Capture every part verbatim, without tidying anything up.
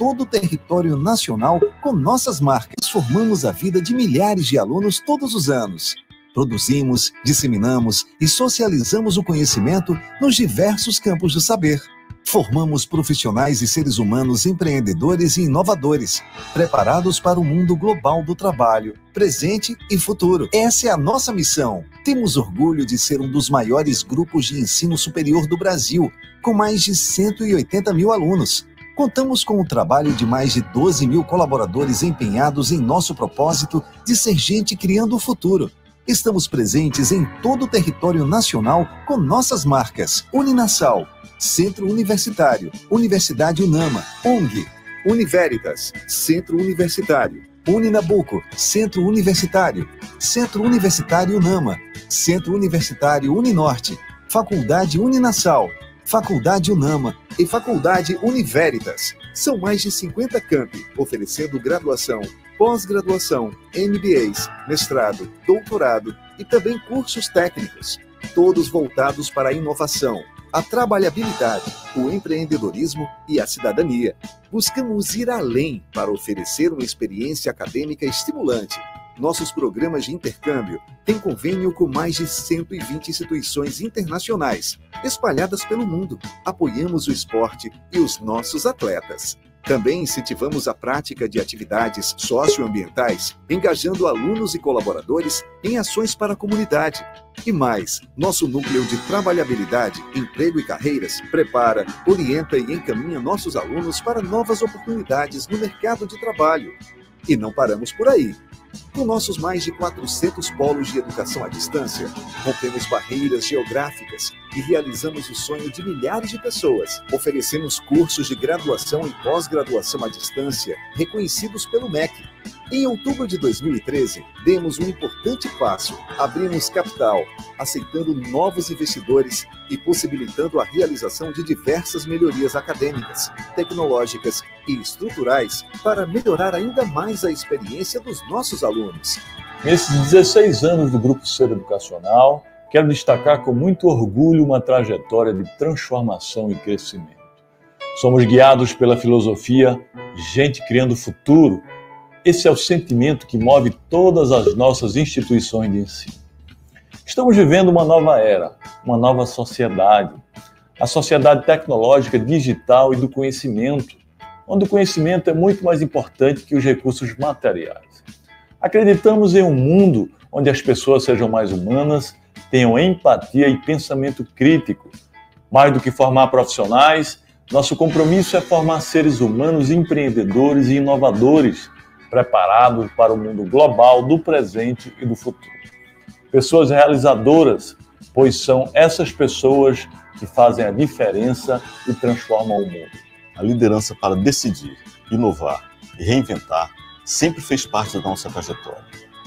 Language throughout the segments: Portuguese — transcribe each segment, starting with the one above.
todo o território nacional com nossas marcas. Transformamos a vida de milhares de alunos todos os anos. Produzimos, disseminamos e socializamos o conhecimento nos diversos campos do saber. Formamos profissionais e seres humanos empreendedores e inovadores, preparados para o mundo global do trabalho, presente e futuro. Essa é a nossa missão. Temos orgulho de ser um dos maiores grupos de ensino superior do Brasil, com mais de cento e oitenta mil alunos. Contamos com o trabalho de mais de doze mil colaboradores empenhados em nosso propósito de ser gente criando o futuro. Estamos presentes em todo o território nacional com nossas marcas: Uninasal, Centro Universitário, Universidade Unama, O N G, Univeritas, Centro Universitário, Uninabuco, Centro Universitário, Centro Universitário Unama, Centro Universitário Uninorte, Faculdade Uninasal, Faculdade Unama e Faculdade Univeritas. São mais de cinquenta campi, oferecendo graduação, pós-graduação, M B As, mestrado, doutorado e também cursos técnicos, todos voltados para a inovação, a trabalhabilidade, o empreendedorismo e a cidadania. Buscamos ir além para oferecer uma experiência acadêmica estimulante. Nossos programas de intercâmbio têm convênio com mais de cento e vinte instituições internacionais, espalhadas pelo mundo. Apoiamos o esporte e os nossos atletas. Também incentivamos a prática de atividades socioambientais, engajando alunos e colaboradores em ações para a comunidade. E mais, nosso núcleo de trabalhabilidade, emprego e carreiras prepara, orienta e encaminha nossos alunos para novas oportunidades no mercado de trabalho. E não paramos por aí. Com nossos mais de quatrocentos polos de educação à distância, rompemos barreiras geográficas e realizamos o sonho de milhares de pessoas. Oferecemos cursos de graduação e pós-graduação à distância, reconhecidos pelo M E C. Em outubro de dois mil e treze, demos um importante passo, abrimos capital, aceitando novos investidores e possibilitando a realização de diversas melhorias acadêmicas, tecnológicas e estruturais para melhorar ainda mais a experiência dos nossos alunos. Nesses dezesseis anos do Grupo Ser Educacional, quero destacar com muito orgulho uma trajetória de transformação e crescimento. Somos guiados pela filosofia Gente Criando Futuro. Esse é o sentimento que move todas as nossas instituições de ensino. Estamos vivendo uma nova era, uma nova sociedade, a sociedade tecnológica, digital e do conhecimento, onde o conhecimento é muito mais importante que os recursos materiais. Acreditamos em um mundo onde as pessoas sejam mais humanas, tenham empatia e pensamento crítico. Mais do que formar profissionais, nosso compromisso é formar seres humanos empreendedores e inovadores, preparados para o mundo global do presente e do futuro. Pessoas realizadoras, pois são essas pessoas que fazem a diferença e transformam o mundo. A liderança para decidir, inovar e reinventar sempre fez parte da nossa trajetória.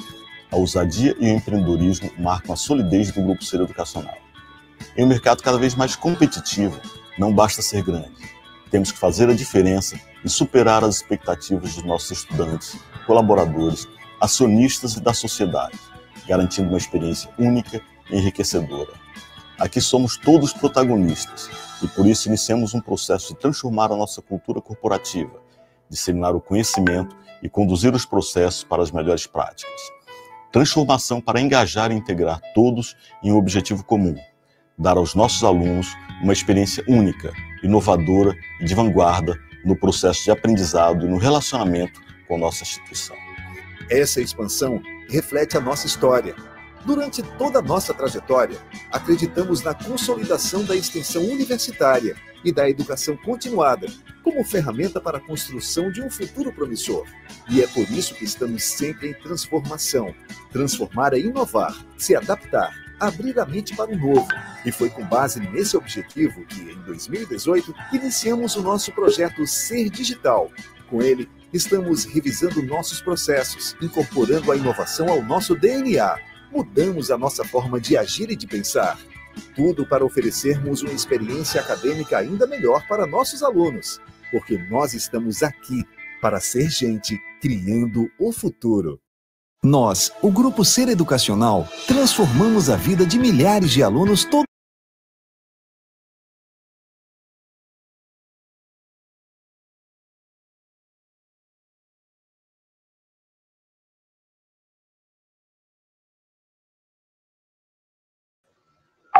A ousadia e o empreendedorismo marcam a solidez do Grupo Ser Educacional. Em um mercado cada vez mais competitivo, não basta ser grande. Temos que fazer a diferença e superar as expectativas dos nossos estudantes, colaboradores, acionistas e da sociedade, garantindo uma experiência única e enriquecedora. Aqui somos todos protagonistas e por isso iniciamos um processo de transformar a nossa cultura corporativa, disseminar o conhecimento e conduzir os processos para as melhores práticas. Transformação para engajar e integrar todos em um objetivo comum, dar aos nossos alunos uma experiência única, inovadora e de vanguarda no processo de aprendizado e no relacionamento com nossa instituição. Essa expansão reflete a nossa história. Durante toda a nossa trajetória, acreditamos na consolidação da extensão universitária e da educação continuada como ferramenta para a construção de um futuro promissor. E é por isso que estamos sempre em transformação. Transformar é inovar, se adaptar, abrir a mente para o novo. E foi com base nesse objetivo que, em dois mil e dezoito, iniciamos o nosso projeto Ser Digital. Com ele, estamos revisando nossos processos, incorporando a inovação ao nosso D N A. Mudamos a nossa forma de agir e de pensar. Tudo para oferecermos uma experiência acadêmica ainda melhor para nossos alunos. Porque nós estamos aqui para ser gente criando o futuro. Nós, o Grupo Ser Educacional, transformamos a vida de milhares de alunos todos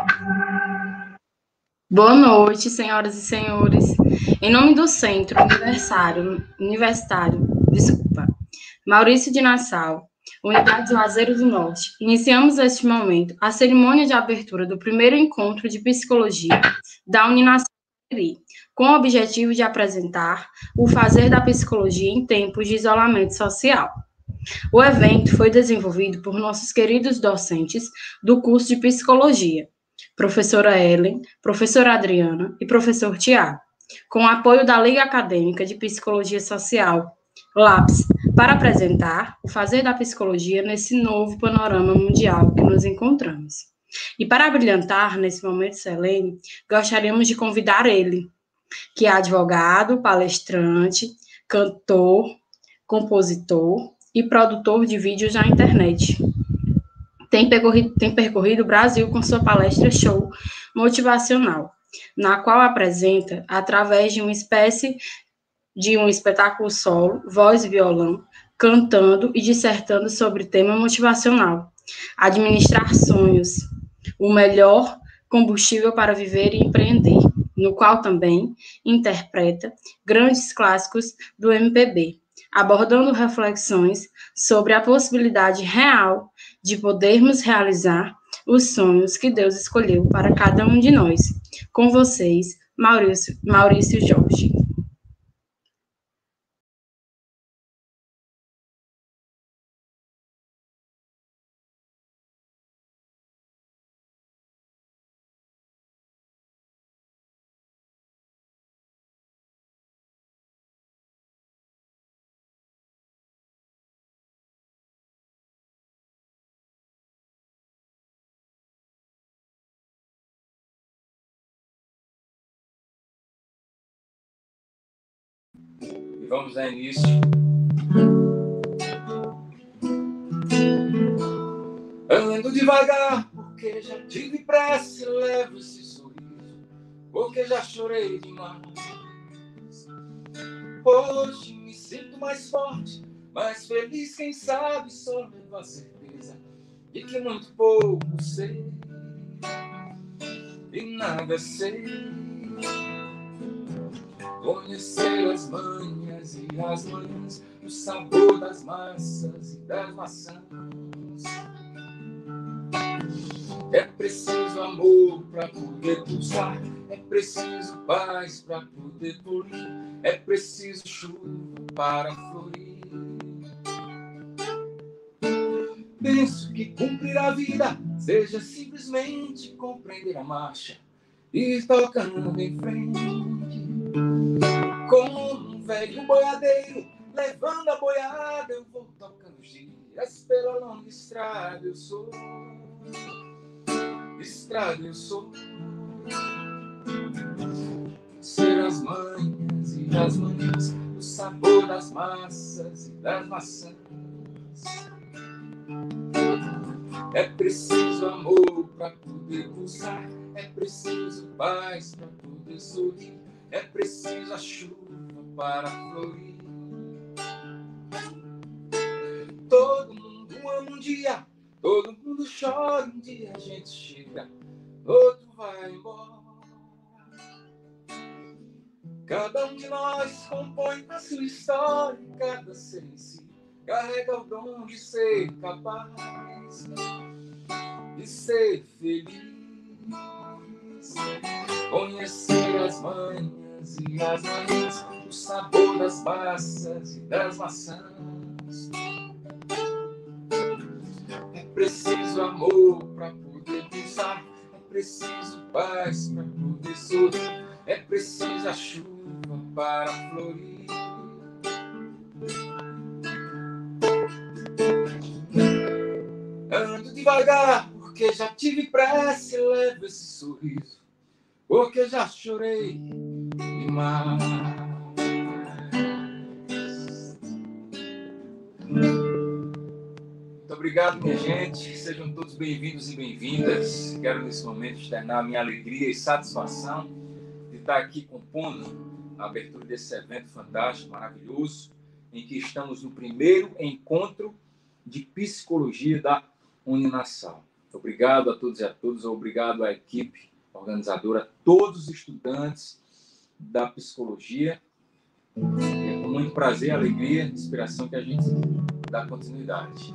Boa noite, senhoras e senhores. Em nome do Centro Universitário, Universitário, desculpa, Maurício de Nassau, Unidade Juazeiro do Norte, iniciamos neste momento a cerimônia de abertura do primeiro encontro de psicologia da Uninassau, com o objetivo de apresentar o fazer da psicologia em tempos de isolamento social. O evento foi desenvolvido por nossos queridos docentes do curso de psicologia, professora Ellen, professora Adriana e professor Tiago, com o apoio da Liga Acadêmica de Psicologia Social, LAPS, para apresentar o fazer da psicologia nesse novo panorama mundial que nos encontramos. E para brilhantar nesse momento solene, gostaríamos de convidar ele, que é advogado, palestrante, cantor, compositor e produtor de vídeos na internet. Tem percorrido, tem percorrido o Brasil com sua palestra show motivacional, na qual apresenta, através de uma espécie de um espetáculo solo, voz e violão, cantando e dissertando sobre tema motivacional, administrar sonhos, o melhor combustível para viver e empreender, no qual também interpreta grandes clássicos do M P B, abordando reflexões sobre a possibilidade real de podermos realizar os sonhos que Deus escolheu para cada um de nós. Com vocês, Maurício, Maurício Jorge. E vamos dar início. Ando devagar, porque já tive pressa, levo esse sorriso, porque já chorei demais. Hoje me sinto mais forte, mais feliz, quem sabe só levo a certeza de que muito pouco sei e nada sei. Conhecer as manhas e as manhãs, o sabor das massas e das maçãs. É preciso amor para poder pulsar, é preciso paz para poder polir, é preciso chuva para florir. Penso que cumprir a vida seja simplesmente compreender a marcha e ir tocando em frente. Como um velho boiadeiro, levando a boiada, eu vou tocando os dias pela longa estrada. Eu sou, estrada eu sou. Ser as manhas e as manhãs, o sabor das massas e das maçãs. É preciso amor para poder pulsar, é preciso paz para poder sorrir, é preciso a chuva para florir. Todo mundo ama um dia, todo mundo chora um dia, a gente chega, outro vai embora. Cada um de nós compõe a sua história, cada ser em si carrega o dom de ser capaz de ser feliz. Conhecer as manhas e as manhãs, o sabor das massas e das maçãs. É preciso amor para poder pensar, é preciso paz para poder sorrir, é preciso a chuva para florir. Ando devagar, porque já tive pressa e levo esse sorriso, porque já chorei demais. Muito obrigado, minha gente. Sejam todos bem-vindos e bem-vindas. Quero, nesse momento, externar a minha alegria e satisfação de estar aqui compondo a abertura desse evento fantástico, maravilhoso, em que estamos no primeiro encontro de psicologia da Uninassau. Obrigado a todos e a todas, obrigado à equipe organizadora, a todos os estudantes da psicologia. É com muito prazer, alegria, inspiração que a gente dá continuidade.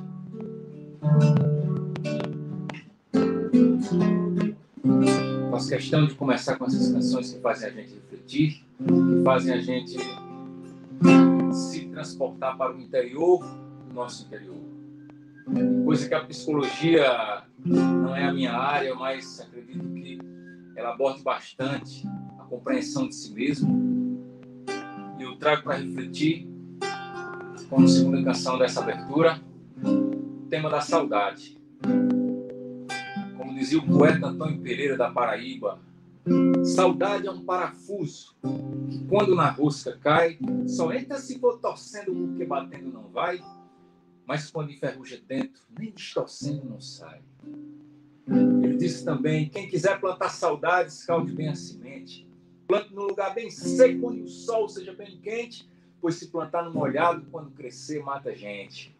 Faço questão de começar com essas canções que fazem a gente refletir, que fazem a gente se transportar para o interior do nosso interior. Coisa que a psicologia não é a minha área, mas acredito que ela aborde bastante a compreensão de si mesmo. E eu trago para refletir, como segunda canção dessa abertura, o tema da saudade. Como dizia o poeta Antônio Pereira da Paraíba, saudade é um parafuso que quando na rosca cai, só entra se for torcendo porque batendo não vai, mas quando enferruja dentro, nem distorcendo não sai. Ele disse também, quem quiser plantar saudades, escalde bem a semente. Plante num lugar bem seco, onde o sol seja bem quente, pois se plantar no molhado, quando crescer, mata a gente.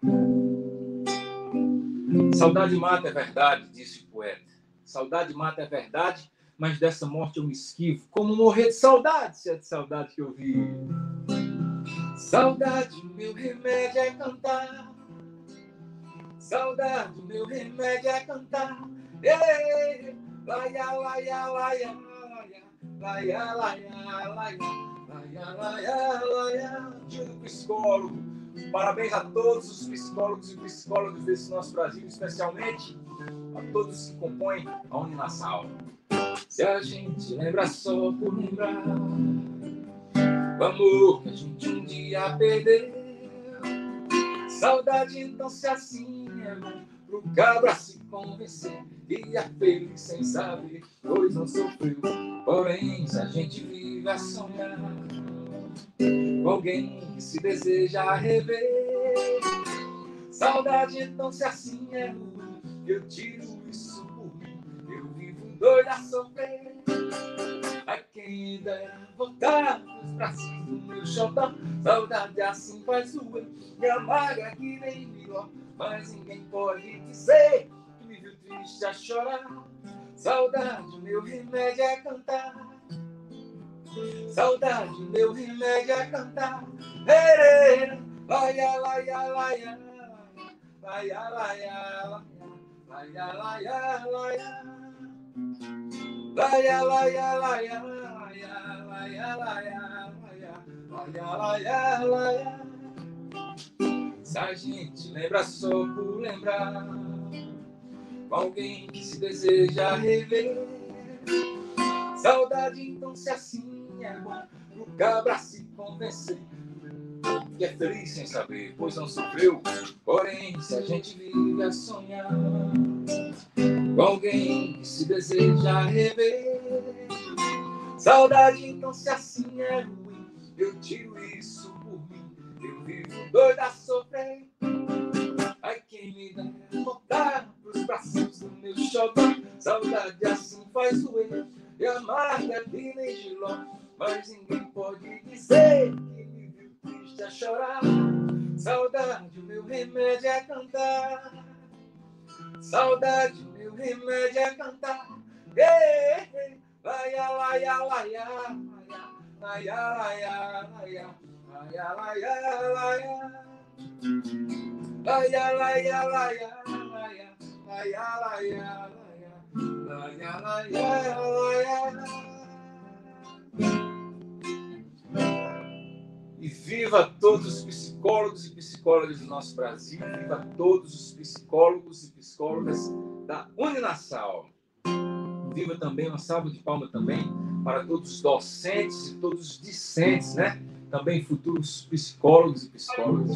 Saudade mata é verdade, disse o poeta. Saudade mata é verdade, mas dessa morte eu me esquivo. Como morrer de saudade, se é de saudade que eu vi. Saudade, meu remédio é cantar. Saudade, meu remédio é cantar. Ei, laia, laia, laia, laia, laia, laia, laia, laia, laia, laia. Dia do psicólogo. Parabéns a todos os psicólogos e psicólogas desse nosso Brasil, especialmente a todos que compõem a Uninassal. Se a gente lembra só por lembrar o amor que a gente um dia perdeu, saudade então se assim é bom pro cabra se convencer e é feliz sem saber, pois não sofreu. Porém, se a gente vive a sonhar com alguém que se deseja rever, saudade então se assim é ruim, eu tiro isso por mim, eu vivo doido a sofrer. A quem dera voltar nos braços do meu xodó, saudade assim faz doer, me amarga que nem melhor, mas ninguém pode dizer que me viu triste a chorar. Saudade, meu remédio é cantar. Saudade, meu remédio é cantar. Laia, laia, laia, laia, laia, laia, laia, laia, laia, laia, laia, laia, laia, laia, laia, laia. Se a gente lembra só por lembrar com alguém que se deseja rever, saudade então se assim é bom pro cabra se convencer que é feliz sem saber, pois não sofreu. Porém, se a gente vive a sonhar com alguém que se deseja rever, saudade então se assim é ruim, eu tiro isso por mim, eu vivo doido a sofrer. Ai, quem me dá voltar pros braços do meu xodó, saudade assim faz doer, e amarga que nem giló, mas ninguém pode dizer que me viu triste a chorar. Saudade, o meu remédio é cantar. Saudade, o meu remédio é cantar. Ei, ei, laia, laia, laia, laia, laia, laia, laia, laia, laia. Laia, laia, laia, laia, laia, laia, laia, laia, laia. E viva todos os psicólogos e psicólogas do nosso Brasil, viva todos os psicólogos e psicólogas da Uninassal. Viva também, uma salva de palmas também para todos os docentes e todos os discentes, né? Também futuros psicólogos e psicólogas.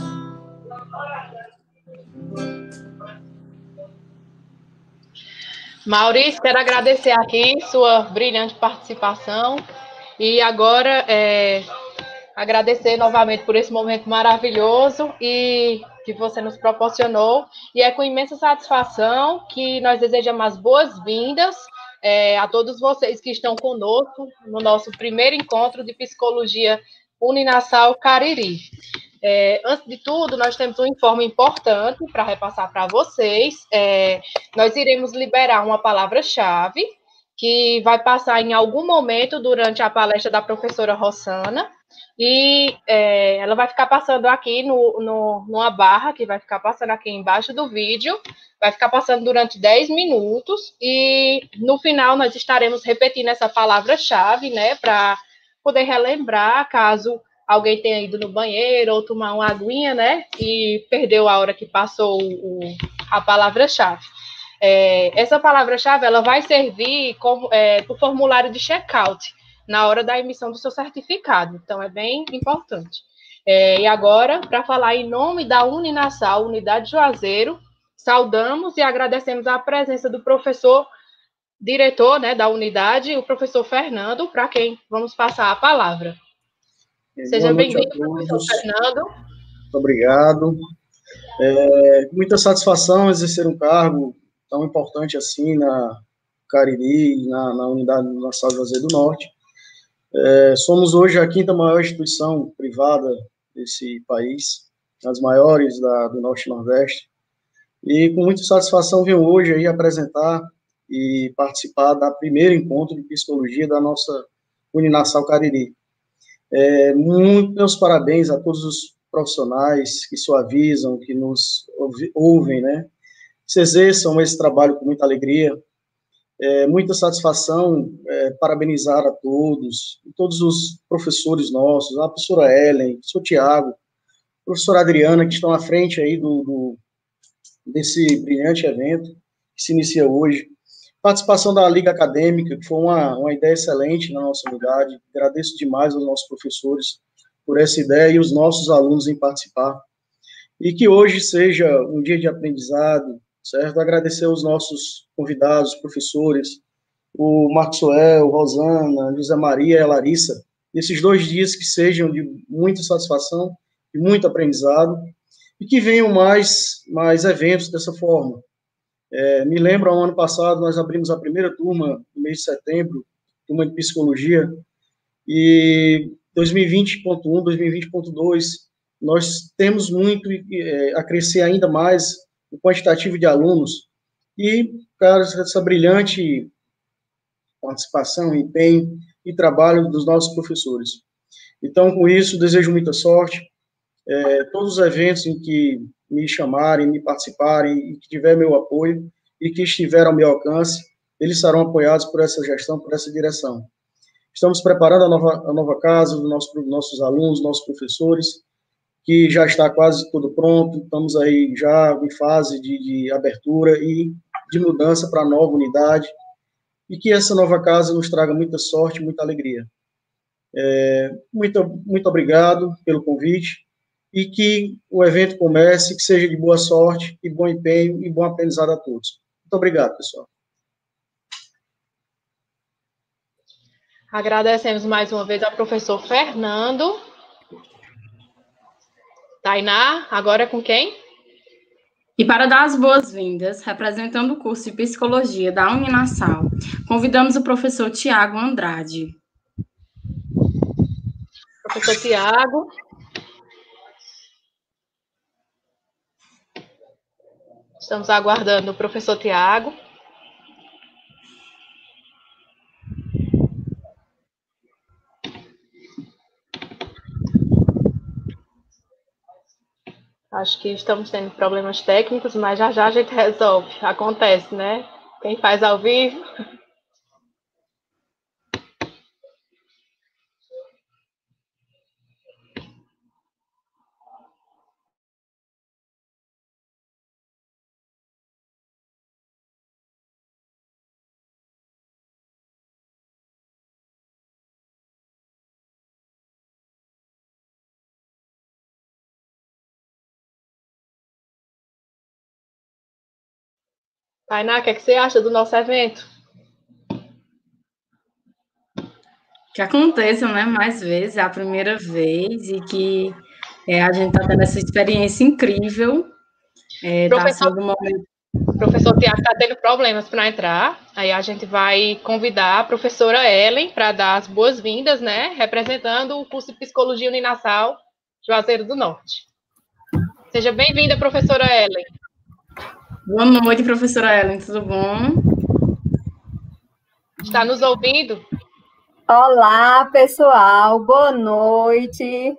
Maurício, quero agradecer aqui sua brilhante participação e agora é, agradecer novamente por esse momento maravilhoso e que você nos proporcionou, e é com imensa satisfação que nós desejamos as boas-vindas é, a todos vocês que estão conosco no nosso primeiro encontro de Psicologia Uninassal Cariri. É, antes de tudo, nós temos um informe importante para repassar para vocês. É, nós iremos liberar uma palavra-chave que vai passar em algum momento durante a palestra da professora Rossana, e é, ela vai ficar passando aqui no, no, numa barra, que vai ficar passando aqui embaixo do vídeo, vai ficar passando durante dez minutos, e no final nós estaremos repetindo essa palavra-chave, né, para poder relembrar, caso alguém tenha ido no banheiro ou tomar uma aguinha, né, e perdeu a hora que passou o, a palavra-chave. É, essa palavra-chave ela vai servir como é, para o formulário de check-out na hora da emissão do seu certificado, então é bem importante. É, e agora, para falar em nome da Uninasal, Unidade Juazeiro, saudamos e agradecemos a presença do professor diretor, né, da unidade, o professor Fernando, para quem vamos passar a palavra. Seja bem-vindo, professor Fernando. Muito obrigado. É, muita satisfação exercer um cargo tão importante assim na Cariri, na, na unidade da Sal Juazeiro do Norte. É, somos hoje a quinta maior instituição privada desse país, as maiores da, do Norte e Nordeste, e com muita satisfação venho hoje aí apresentar e participar da primeiro encontro de psicologia da nossa Uninasal Cariri. É, muitos parabéns a todos os profissionais que suavizam, que nos ouvem, né? Se exerçam esse trabalho com muita alegria, é, muita satisfação, é, parabenizar a todos, todos os professores nossos, a professora Ellen, o professor Tiago, a professora Adriana, que estão à frente aí do, do, desse brilhante evento que se inicia hoje. Participação da Liga Acadêmica, que foi uma, uma ideia excelente na nossa unidade. Agradeço demais aos nossos professores por essa ideia e os nossos alunos em participar. E que hoje seja um dia de aprendizado, certo? Agradecer aos nossos convidados, professores, o Maxwell, Rosana, José Maria e a Larissa. Esses dois dias que sejam de muita satisfação e muito aprendizado e que venham mais, mais eventos dessa forma. É, me lembro, no ano passado, nós abrimos a primeira turma, no mês de setembro, turma de psicologia, e dois mil e vinte ponto um, dois mil e vinte ponto dois, nós temos muito é, a crescer ainda mais o quantitativo de alunos, e, cara, essa brilhante participação, empenho e trabalho dos nossos professores. Então, com isso, desejo muita sorte. É, todos os eventos em que me chamarem, me participarem, e que tiver meu apoio, e que estiver ao meu alcance, eles serão apoiados por essa gestão, por essa direção. Estamos preparando a nova, a nova casa dos nossos, nossos alunos, nossos professores, que já está quase tudo pronto, estamos aí já em fase de, de abertura e de mudança para a nova unidade, e que essa nova casa nos traga muita sorte, muita alegria. É, muito, muito obrigado pelo convite, e que o evento comece, que seja de boa sorte, e bom empenho, e bom aprendizado a todos. Muito obrigado, pessoal. Agradecemos mais uma vez ao professor Fernando. Tainá, agora é com quem? E para dar as boas-vindas, representando o curso de Psicologia da Uninasal, convidamos o professor Tiago Andrade. Professor Tiago. Estamos aguardando o professor Tiago. Acho que estamos tendo problemas técnicos, mas já já a gente resolve. Acontece, né? Quem faz ao vivo. Tainá, o que, é que você acha do nosso evento? Que aconteçam, né, mais vezes, é a primeira vez, e que é, a gente está tendo essa experiência incrível. É, professor, tá sendo um momento... professor Tiago está tendo problemas para entrar, aí a gente vai convidar a professora Ellen para dar as boas-vindas, né, representando o curso de Psicologia Uninasal Juazeiro do Norte. Seja bem-vinda, professora Ellen. Boa noite, professora Ellen, tudo bom? Está nos ouvindo? Olá, pessoal, boa noite.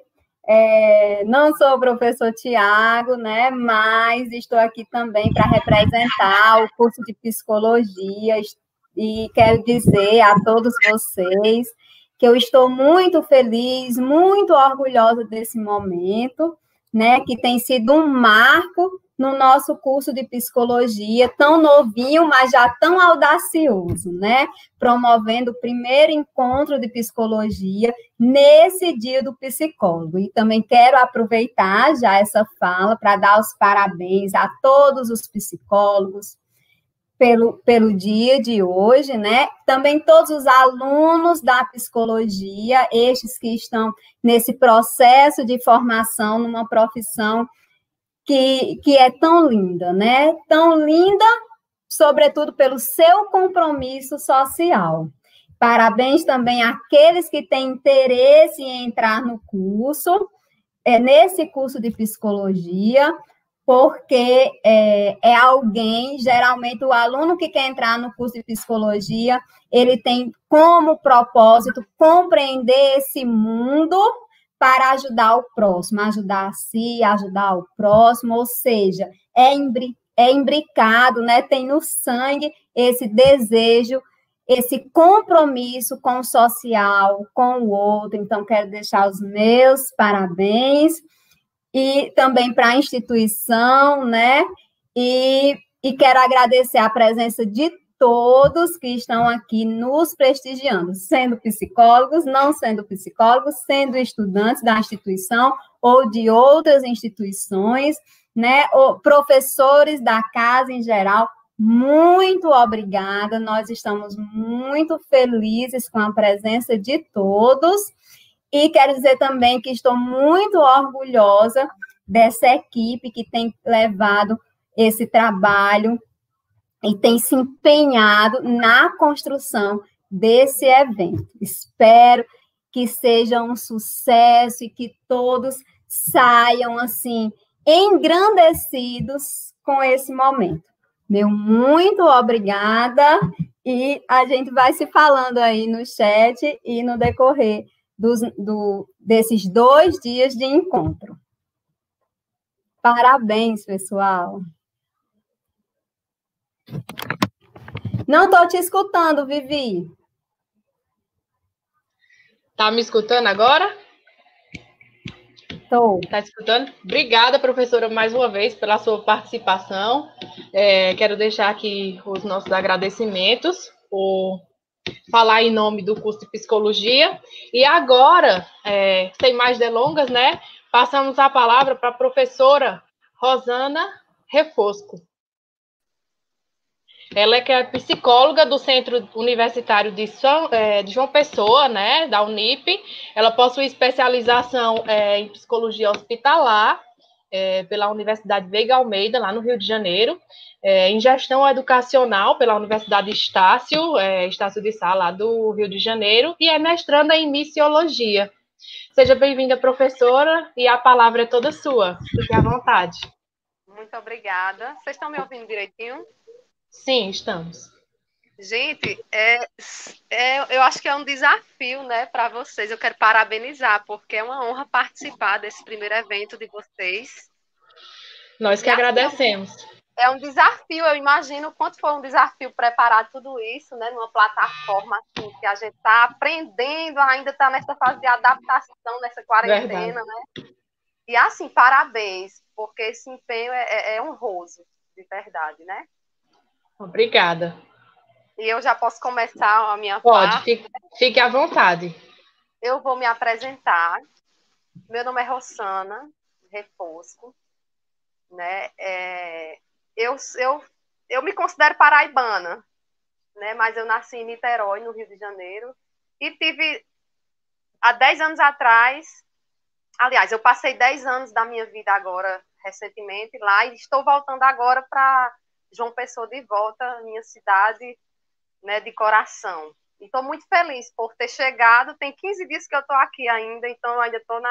É, não sou o professor Tiago, né, mas estou aqui também para representar o curso de psicologia e quero dizer a todos vocês que eu estou muito feliz, muito orgulhosa desse momento, né, que tem sido um marco no nosso curso de psicologia, tão novinho, mas já tão audacioso, né? Promovendo o primeiro encontro de psicologia nesse dia do psicólogo. E também quero aproveitar já essa fala para dar os parabéns a todos os psicólogos pelo, pelo dia de hoje, né? Também todos os alunos da psicologia, estes que estão nesse processo de formação numa profissão Que, que é tão linda, né? Tão linda, sobretudo pelo seu compromisso social. Parabéns também àqueles que têm interesse em entrar no curso, é, nesse curso de psicologia, porque é, é alguém, geralmente o aluno que quer entrar no curso de psicologia, ele tem como propósito compreender esse mundo para ajudar o próximo, ajudar a si, ajudar o próximo, ou seja, é, imbri, é imbricado, né? Tem no sangue esse desejo, esse compromisso com o social, com o outro. Então, quero deixar os meus parabéns, e também para a instituição, né? E, e quero agradecer a presença de todos que estão aqui nos prestigiando, sendo psicólogos, não sendo psicólogos, sendo estudantes da instituição ou de outras instituições, né, ou professores da casa em geral, muito obrigada, nós estamos muito felizes com a presença de todos, e quero dizer também que estou muito orgulhosa dessa equipe que tem levado esse trabalho e tem se empenhado na construção desse evento. Espero que seja um sucesso e que todos saiam, assim, engrandecidos com esse momento. Meu muito obrigada, e a gente vai se falando aí no chat e no decorrer dos, do, desses dois dias de encontro. Parabéns, pessoal! Não estou te escutando, Vivi. Está me escutando agora? Estou. Está escutando? Obrigada, professora, mais uma vez, pela sua participação. É, quero deixar aqui os nossos agradecimentos por falar em nome do curso de psicologia. E agora, é, sem mais delongas, né, passamos a palavra para a professora Rosana Refosco. Ela é que é psicóloga do Centro Universitário de, São, é, de João Pessoa, né, da Unip. Ela possui especialização é, em psicologia hospitalar é, pela Universidade Veiga Almeida, lá no Rio de Janeiro, é, em gestão educacional pela Universidade Estácio, é, Estácio de Sá, lá do Rio de Janeiro, e é mestranda em missiologia. Seja bem-vinda, professora, e a palavra é toda sua. Fique à vontade. Muito obrigada. Vocês estão me ouvindo direitinho? Sim, estamos. Gente, é, é, eu acho que é um desafio, né, para vocês. Eu quero parabenizar, porque é uma honra participar desse primeiro evento de vocês. Nós que e agradecemos. É um desafio, eu imagino o quanto foi um desafio preparar tudo isso, né, numa plataforma assim, que a gente está aprendendo, ainda está nessa fase de adaptação, nessa quarentena, Verdade. né? E assim, parabéns, porque esse empenho é, é, é honroso, de verdade, né? Obrigada. E eu já posso começar a minha Pode, parte? fique, fique à vontade. Eu vou me apresentar. Meu nome é Rosana Refosco, né? É, eu, eu, eu me considero paraibana, né? Mas eu nasci em Niterói, no Rio de Janeiro, e tive, há dez anos atrás, aliás, eu passei dez anos da minha vida agora, recentemente, lá, e estou voltando agora para João Pessoa de volta, minha cidade, né, de coração. E estou muito feliz por ter chegado. Tem quinze dias que eu estou aqui ainda, então eu ainda estou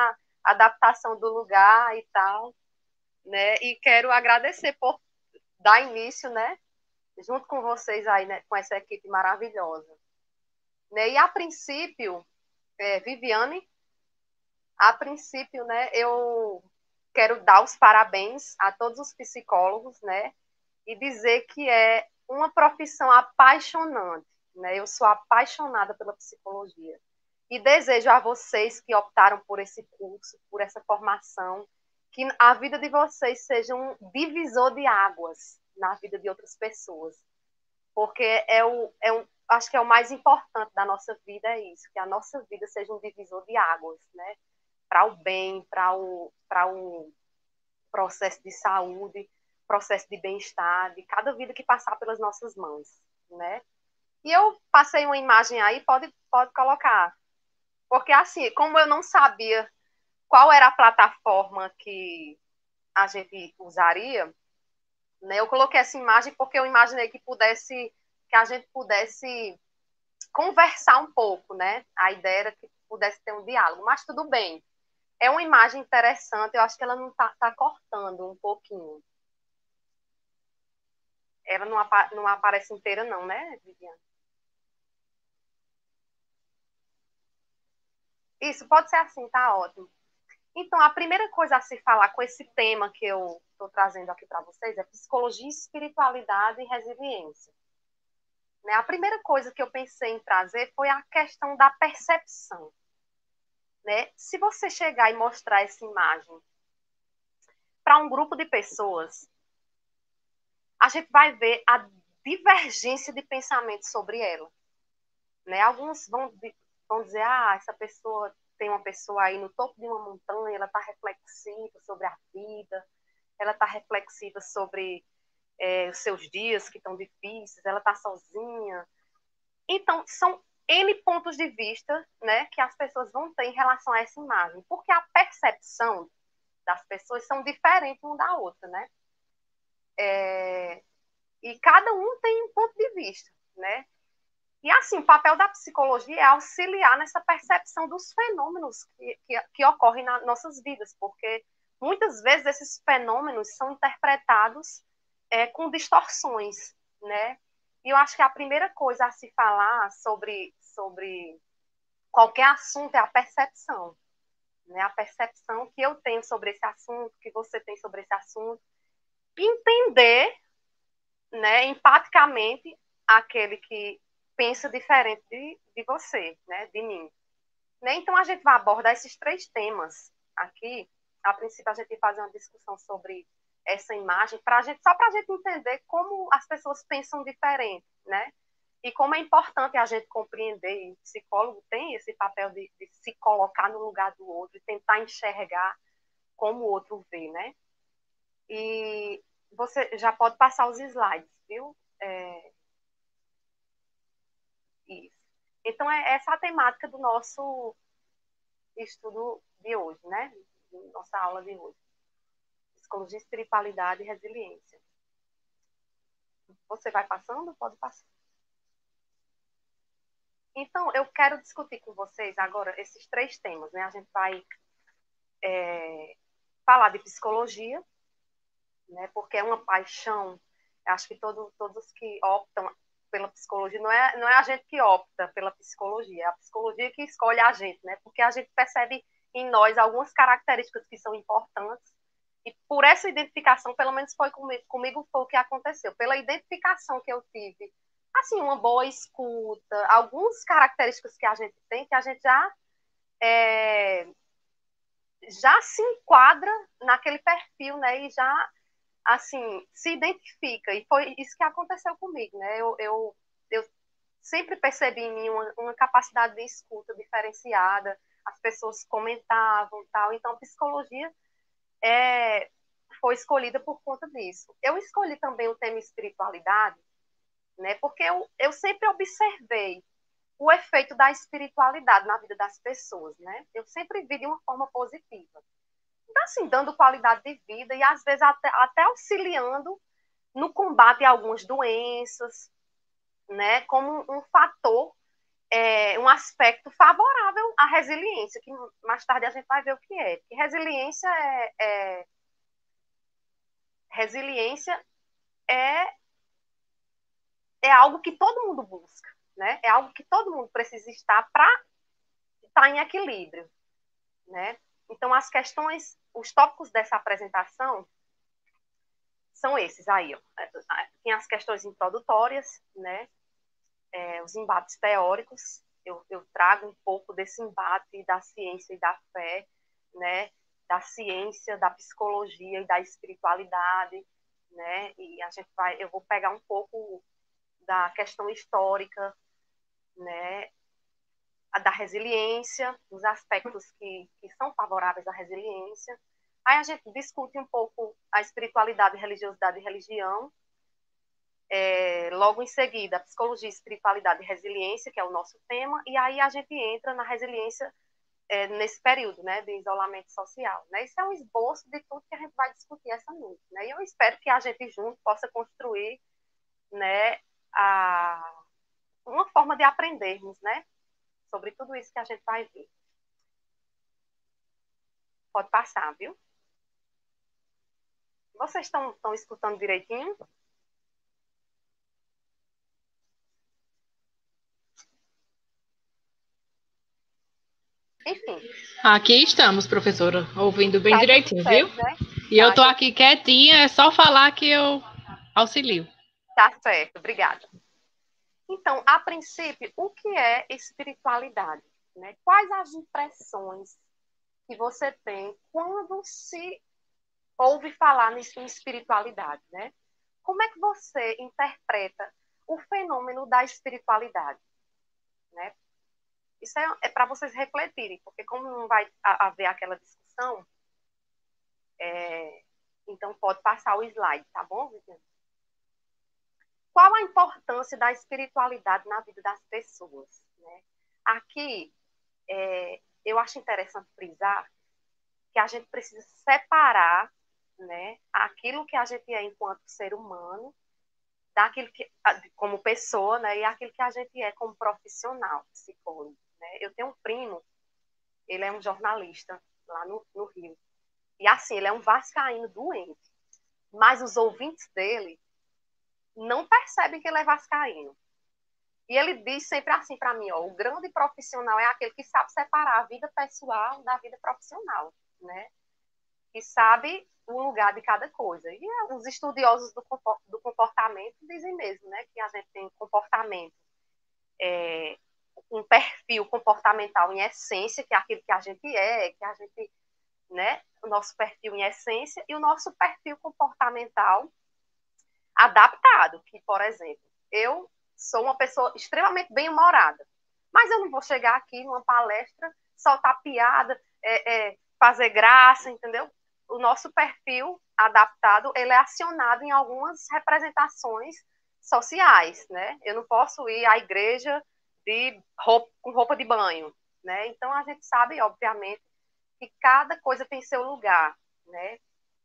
adaptação do lugar e tal, né? E quero agradecer por dar início, né? Junto com vocês aí, né? Com essa equipe maravilhosa. Né? E a princípio, é, Viviane, a princípio, né? Eu quero dar os parabéns a todos os psicólogos, né? E dizer que é uma profissão apaixonante, né? Eu sou apaixonada pela psicologia. E desejo a vocês que optaram por esse curso, por essa formação, que a vida de vocês seja um divisor de águas na vida de outras pessoas. Porque é o, é um, acho que é o mais importante da nossa vida, é isso, que a nossa vida seja um divisor de águas, né? Para o bem, para o, para o processo de saúde, processo de bem-estar, de cada vida que passar pelas nossas mãos, né? E eu passei uma imagem aí, pode, pode colocar. Porque, assim, como eu não sabia qual era a plataforma que a gente usaria, né, eu coloquei essa imagem porque eu imaginei que pudesse, que a gente pudesse conversar um pouco, né? A ideia era que pudesse ter um diálogo, mas tudo bem. É uma imagem interessante, eu acho que ela não está tá cortando um pouquinho. Ela não, apa não aparece inteira não, né, Viviane? Isso, pode ser assim, tá ótimo. Então, a primeira coisa a se falar com esse tema que eu estou trazendo aqui para vocês é psicologia, espiritualidade e resiliência. Né? A primeira coisa que eu pensei em trazer foi a questão da percepção. Né? Se você chegar e mostrar essa imagem para um grupo de pessoas, a gente vai ver a divergência de pensamento sobre ela. Né? Alguns vão, vão dizer, ah, essa pessoa... tem uma pessoa aí no topo de uma montanha, ela está reflexiva sobre a vida, ela está reflexiva sobre é, os seus dias que estão difíceis, ela está sozinha. Então, são N pontos de vista, né, que as pessoas vão ter em relação a essa imagem, porque a percepção das pessoas são diferentes uma da outra, né? É, e cada um tem um ponto de vista, né? E, assim, o papel da psicologia é auxiliar nessa percepção dos fenômenos que, que, que ocorrem nas nossas vidas, porque muitas vezes esses fenômenos são interpretados é, com distorções, né? E eu acho que a primeira coisa a se falar sobre, sobre qualquer assunto é a percepção, né? A percepção que eu tenho sobre esse assunto, que você tem sobre esse assunto, e entender, né, empaticamente aquele que pensa diferente de, de você, né, de mim. Né? Então, a gente vai abordar esses três temas aqui. A princípio, a gente vai fazer uma discussão sobre essa imagem, pra gente, só para a gente entender como as pessoas pensam diferente, né? E como é importante a gente compreender, e o psicólogo tem esse papel de, de se colocar no lugar do outro e tentar enxergar como o outro vê, né? E você já pode passar os slides, viu? É... Isso. Então, é essa a temática do nosso estudo de hoje, né? Nossa aula de hoje. Psicologia, espiritualidade e resiliência. Você vai passando? Pode passar. Então, eu quero discutir com vocês agora esses três temas, né? A gente vai é, falar de psicologia, né? Porque é uma paixão. Acho que todo, todos que optam pela psicologia, não é, não é a gente que opta pela psicologia, é a psicologia que escolhe a gente, né? Porque a gente percebe em nós algumas características que são importantes e por essa identificação, pelo menos foi comigo, comigo foi o que aconteceu, pela identificação que eu tive, assim, uma boa escuta, algumas características que a gente tem, que a gente já é, já se enquadra naquele perfil, né? E já assim, se identifica, e foi isso que aconteceu comigo, né, eu, eu, eu sempre percebi em mim uma, uma capacidade de escuta diferenciada, as pessoas comentavam e tal, então a psicologia é, foi escolhida por conta disso. Eu escolhi também o tema espiritualidade, né, porque eu, eu sempre observei o efeito da espiritualidade na vida das pessoas, né, eu sempre vi de uma forma positiva. Então, assim, dando qualidade de vida e, às vezes, até, até auxiliando no combate a algumas doenças, né, como um fator é, um aspecto favorável à resiliência, que mais tarde a gente vai ver o que é. Porque resiliência é, é resiliência é, é algo que todo mundo busca, né? É algo que todo mundo precisa estar para estar em equilíbrio, né? Então, as questões, os tópicos dessa apresentação são esses aí, ó. Tem as questões introdutórias, né? É, os embates teóricos, eu, eu trago um pouco desse embate da ciência e da fé, né? Da ciência, da psicologia e da espiritualidade, né? E a gente vai, eu vou pegar um pouco da questão histórica, né? Da resiliência, dos aspectos que, que são favoráveis à resiliência. Aí a gente discute um pouco a espiritualidade, religiosidade e religião. É, logo em seguida, a psicologia, espiritualidade e resiliência, que é o nosso tema, e aí a gente entra na resiliência é, nesse período, né, de isolamento social. Né? Isso é um esboço de tudo que a gente vai discutir essa noite. Né? E eu espero que a gente junto possa construir, né, a, uma forma de aprendermos, né, sobre tudo isso que a gente vai ver. Pode passar, viu? Vocês estão, estão escutando direitinho? Enfim. Aqui estamos, professora, ouvindo bem Tá direitinho, certo, viu? né? E eu Tá, tô aqui quietinha, é só falar que eu auxilio. Tá certo, obrigada. Então, a princípio, o que é espiritualidade? Né? Quais as impressões que você tem quando se ouve falar nisso, em espiritualidade? Né? Como é que você interpreta o fenômeno da espiritualidade? Né? Isso é, é para vocês refletirem, porque como não vai haver aquela discussão, é, então pode passar o slide, tá bom, Viviane? Qual a importância da espiritualidade na vida das pessoas? Né? Aqui, é, eu acho interessante frisar que a gente precisa separar, né, aquilo que a gente é enquanto ser humano, daquilo que, como pessoa, né, e aquilo que a gente é como profissional, psicólogo. Né? Eu tenho um primo, ele é um jornalista lá no, no Rio. E assim, ele é um vascaíno doente. Mas os ouvintes dele não percebem que ele é vascaíno. E ele diz sempre assim para mim, ó, o grande profissional é aquele que sabe separar a vida pessoal da vida profissional, né? Que sabe o lugar de cada coisa. E os estudiosos do, do comportamento dizem mesmo, né, que a gente tem comportamento, é, um perfil comportamental em essência, que é aquilo que a gente é, que a gente, né, o nosso perfil em essência, e o nosso perfil comportamental adaptado, que, por exemplo, eu sou uma pessoa extremamente bem-humorada, mas eu não vou chegar aqui numa palestra, soltar piada, é, é, fazer graça, entendeu? O nosso perfil adaptado, ele é acionado em algumas representações sociais, né? Eu não posso ir à igreja de roupa, com roupa de banho, né? Então, a gente sabe, obviamente, que cada coisa tem seu lugar, né?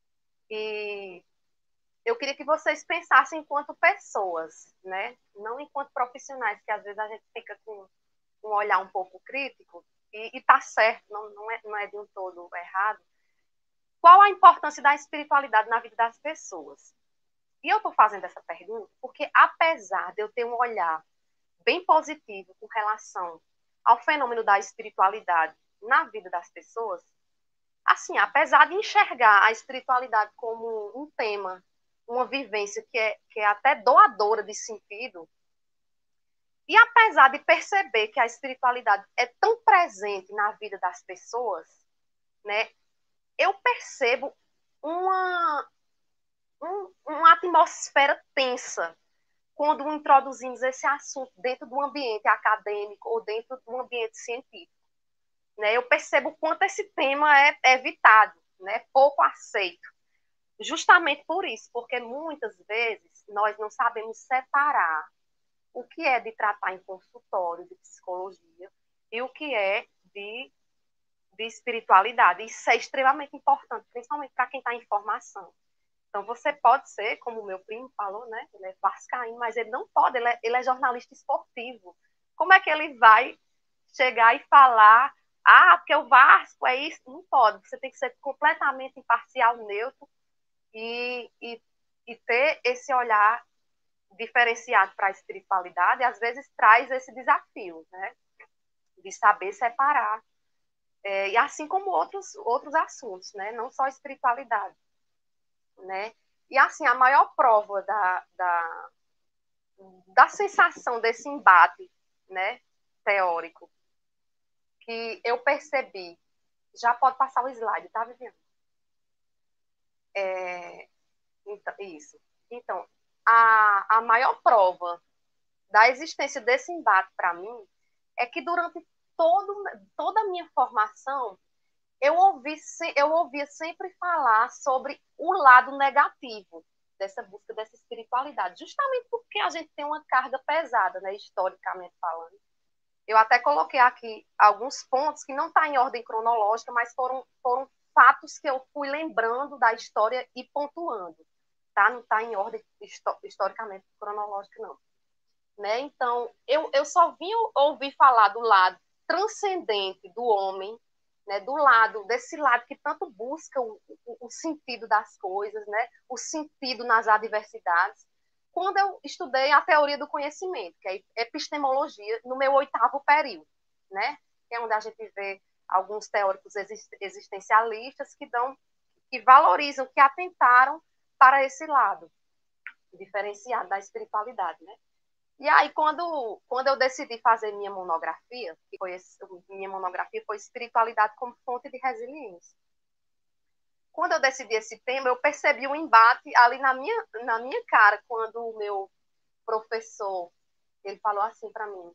E eu queria que vocês pensassem enquanto pessoas, né? Não enquanto profissionais, que às vezes a gente fica com um olhar um pouco crítico, e, e tá certo, não, não, é, não é de um todo errado. Qual a importância da espiritualidade na vida das pessoas? E eu estou fazendo essa pergunta porque, apesar de eu ter um olhar bem positivo com relação ao fenômeno da espiritualidade na vida das pessoas, assim, apesar de enxergar a espiritualidade como um tema, uma vivência que é, que é até doadora de sentido, e apesar de perceber que a espiritualidade é tão presente na vida das pessoas, né, eu percebo uma, um, uma atmosfera tensa quando introduzimos esse assunto dentro do ambiente acadêmico ou dentro do ambiente científico. Né? Eu percebo o quanto esse tema é, é evitado, né? Pouco aceito. Justamente por isso, porque muitas vezes nós não sabemos separar o que é de tratar em consultório de psicologia e o que é de de espiritualidade. Isso é extremamente importante, principalmente para quem está em formação. Então, você pode ser, como o meu primo falou, né? Ele é vascaíno, mas ele não pode, ele é, ele é jornalista esportivo, como é que ele vai chegar e falar, ah, porque o Vasco é isso? Não pode, você tem que ser completamente imparcial, neutro, e, e, e ter esse olhar diferenciado para a espiritualidade, e às vezes traz esse desafio, né? De saber separar, é, e assim como outros, outros assuntos, né? Não só espiritualidade, né? E assim, a maior prova da, da, da sensação desse embate, né, teórico, que eu percebi, já pode passar o slide, tá, Viviane? É, então, isso. Então, a, a maior prova da existência desse embate para mim é que durante todo, toda a minha formação eu ouvi eu ouvia sempre falar sobre o lado negativo dessa busca dessa espiritualidade, justamente porque a gente tem uma carga pesada, né, historicamente falando. Eu até coloquei aqui alguns pontos que não estão tá em ordem cronológica, mas foram, foram fatos que eu fui lembrando da história e pontuando, tá? Não está em ordem historicamente cronológica, não. Né? Então, eu, eu só vim ouvir falar do lado transcendente do homem, né? Do lado, desse lado que tanto busca o, o, o sentido das coisas, né? O sentido nas adversidades, quando eu estudei a teoria do conhecimento, que é epistemologia, no meu oitavo período, né? Que é onde a gente vê alguns teóricos existencialistas que dão, que valorizam, que atentaram para esse lado diferenciado da espiritualidade, né? E aí, quando, quando eu decidi fazer minha monografia, que foi esse, minha monografia foi Espiritualidade como Fonte de Resiliência. Quando eu decidi esse tema, eu percebi um embate ali na minha, na minha cara, quando o meu professor, ele falou assim para mim,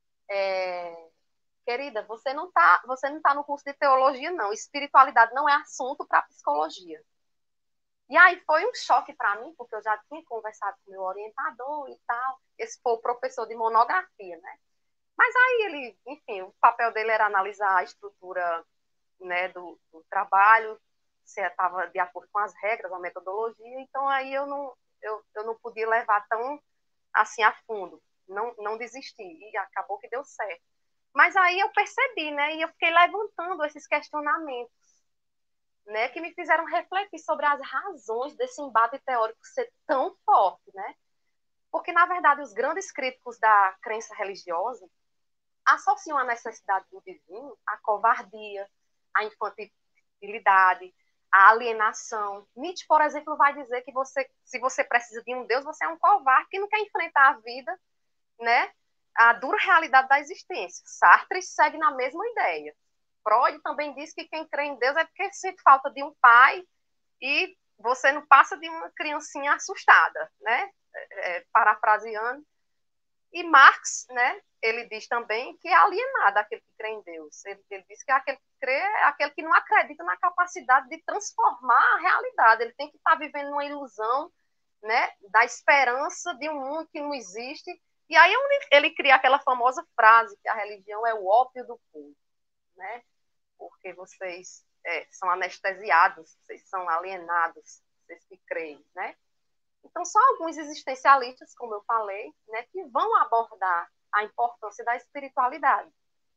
é, querida, você não está você não tá no curso de teologia, não. Espiritualidade não é assunto para psicologia. E aí foi um choque para mim, porque eu já tinha conversado com o meu orientador e tal. Esse foi o professor de monografia, né? Mas aí ele, enfim, o papel dele era analisar a estrutura, né, do, do trabalho, se estava de acordo com as regras, a metodologia. Então aí eu não, eu, eu não podia levar tão assim a fundo. Não, não desisti. E acabou que deu certo. Mas aí eu percebi, né? E eu fiquei levantando esses questionamentos, né, que me fizeram refletir sobre as razões desse embate teórico ser tão forte, né? Porque, na verdade, os grandes críticos da crença religiosa associam a necessidade do divino à covardia, à infantilidade, à alienação. Nietzsche, por exemplo, vai dizer que você, se você precisa de um Deus, você é um covarde que não quer enfrentar a vida, né? A dura realidade da existência. Sartre segue na mesma ideia. Freud também diz que quem crê em Deus é porque sente falta de um pai e você não passa de uma criancinha assustada, né? É, parafraseando. E Marx, né? Ele diz também que é alienado aquele que crê em Deus. Ele, ele diz que aquele que crê é aquele que não acredita na capacidade de transformar a realidade. Ele tem que estar vivendo uma ilusão, né? Da esperança de um mundo que não existe. E aí ele cria aquela famosa frase que a religião é o ópio do povo, né? Porque vocês é, são anestesiados, vocês são alienados, vocês que creem, né? Então, só alguns existencialistas, como eu falei, né, que vão abordar a importância da espiritualidade,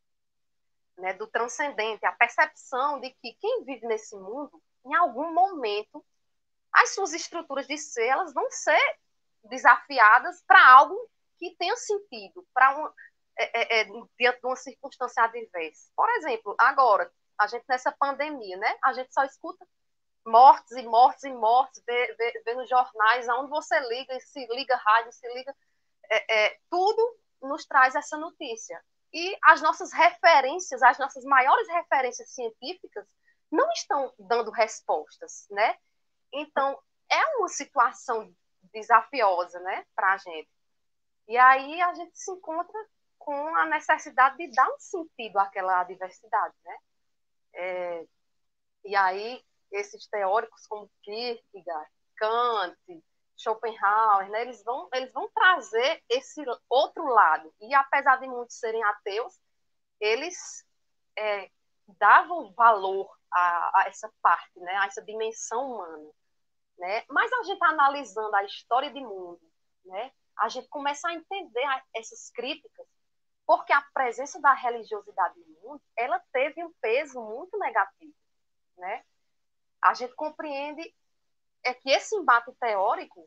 né, do transcendente, a percepção de que quem vive nesse mundo, em algum momento, as suas estruturas de ser, elas vão ser desafiadas para algo que tenha sentido, para um É, é, diante de uma circunstância adversa. Por exemplo, agora, a gente nessa pandemia, né? A gente só escuta mortes e mortes e mortes, vê, vê, vê nos jornais, aonde você liga, se liga rádio, se liga... É, é, tudo nos traz essa notícia. E as nossas referências, as nossas maiores referências científicas não estão dando respostas, né? Então, é uma situação desafiosa, né, para a gente. E aí a gente se encontra com a necessidade de dar um sentido àquela adversidade, né? É, e aí, esses teóricos como Kierkegaard, Kant, Schopenhauer, né, eles vão, eles vão trazer esse outro lado. E apesar de muitos serem ateus, eles é, davam valor a, a essa parte, né, a essa dimensão humana, né? Mas a gente analisando a história do mundo, né, a gente começa a entender essas críticas, porque a presença da religiosidade no mundo, ela teve um peso muito negativo, né? A gente compreende é que esse embate teórico,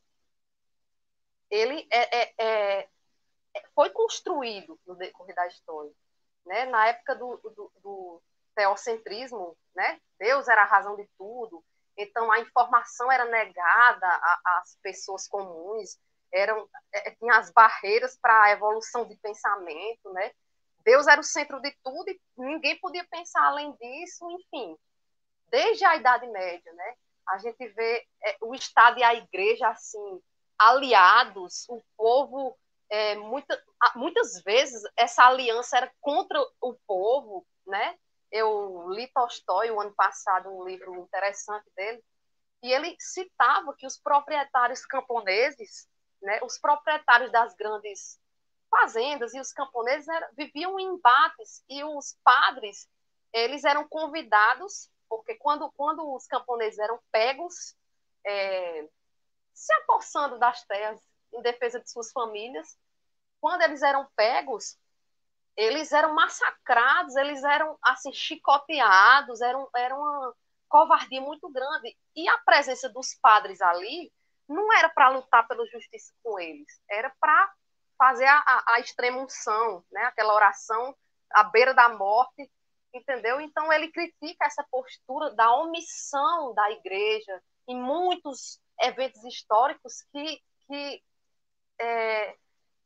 ele é, é, é, foi construído no decorrer da história, né? Na época do, do, do teocentrismo, né? Deus era a razão de tudo, então a informação era negada às pessoas comuns, eram, é, tinha as barreiras para a evolução de pensamento, né? Deus era o centro de tudo e ninguém podia pensar além disso, enfim. Desde a Idade Média, né? A gente vê é, o Estado e a Igreja assim aliados, o povo é, muita, muitas vezes essa aliança era contra o povo, né? Eu li Tolstói o ano passado, um livro interessante dele, e ele citava que os proprietários camponeses, né, os proprietários das grandes fazendas e os camponeses eram, viviam em embates, e os padres, eles eram convidados, porque quando, quando os camponeses eram pegos, é, se apossando das terras em defesa de suas famílias, quando eles eram pegos, eles eram massacrados, eles eram assim chicoteados, eram, era uma covardia muito grande. E a presença dos padres ali não era para lutar pela justiça com eles, era para fazer a, a, a extrema-unção, né? Aquela oração à beira da morte, entendeu? Então ele critica essa postura da omissão da igreja em muitos eventos históricos que, que é,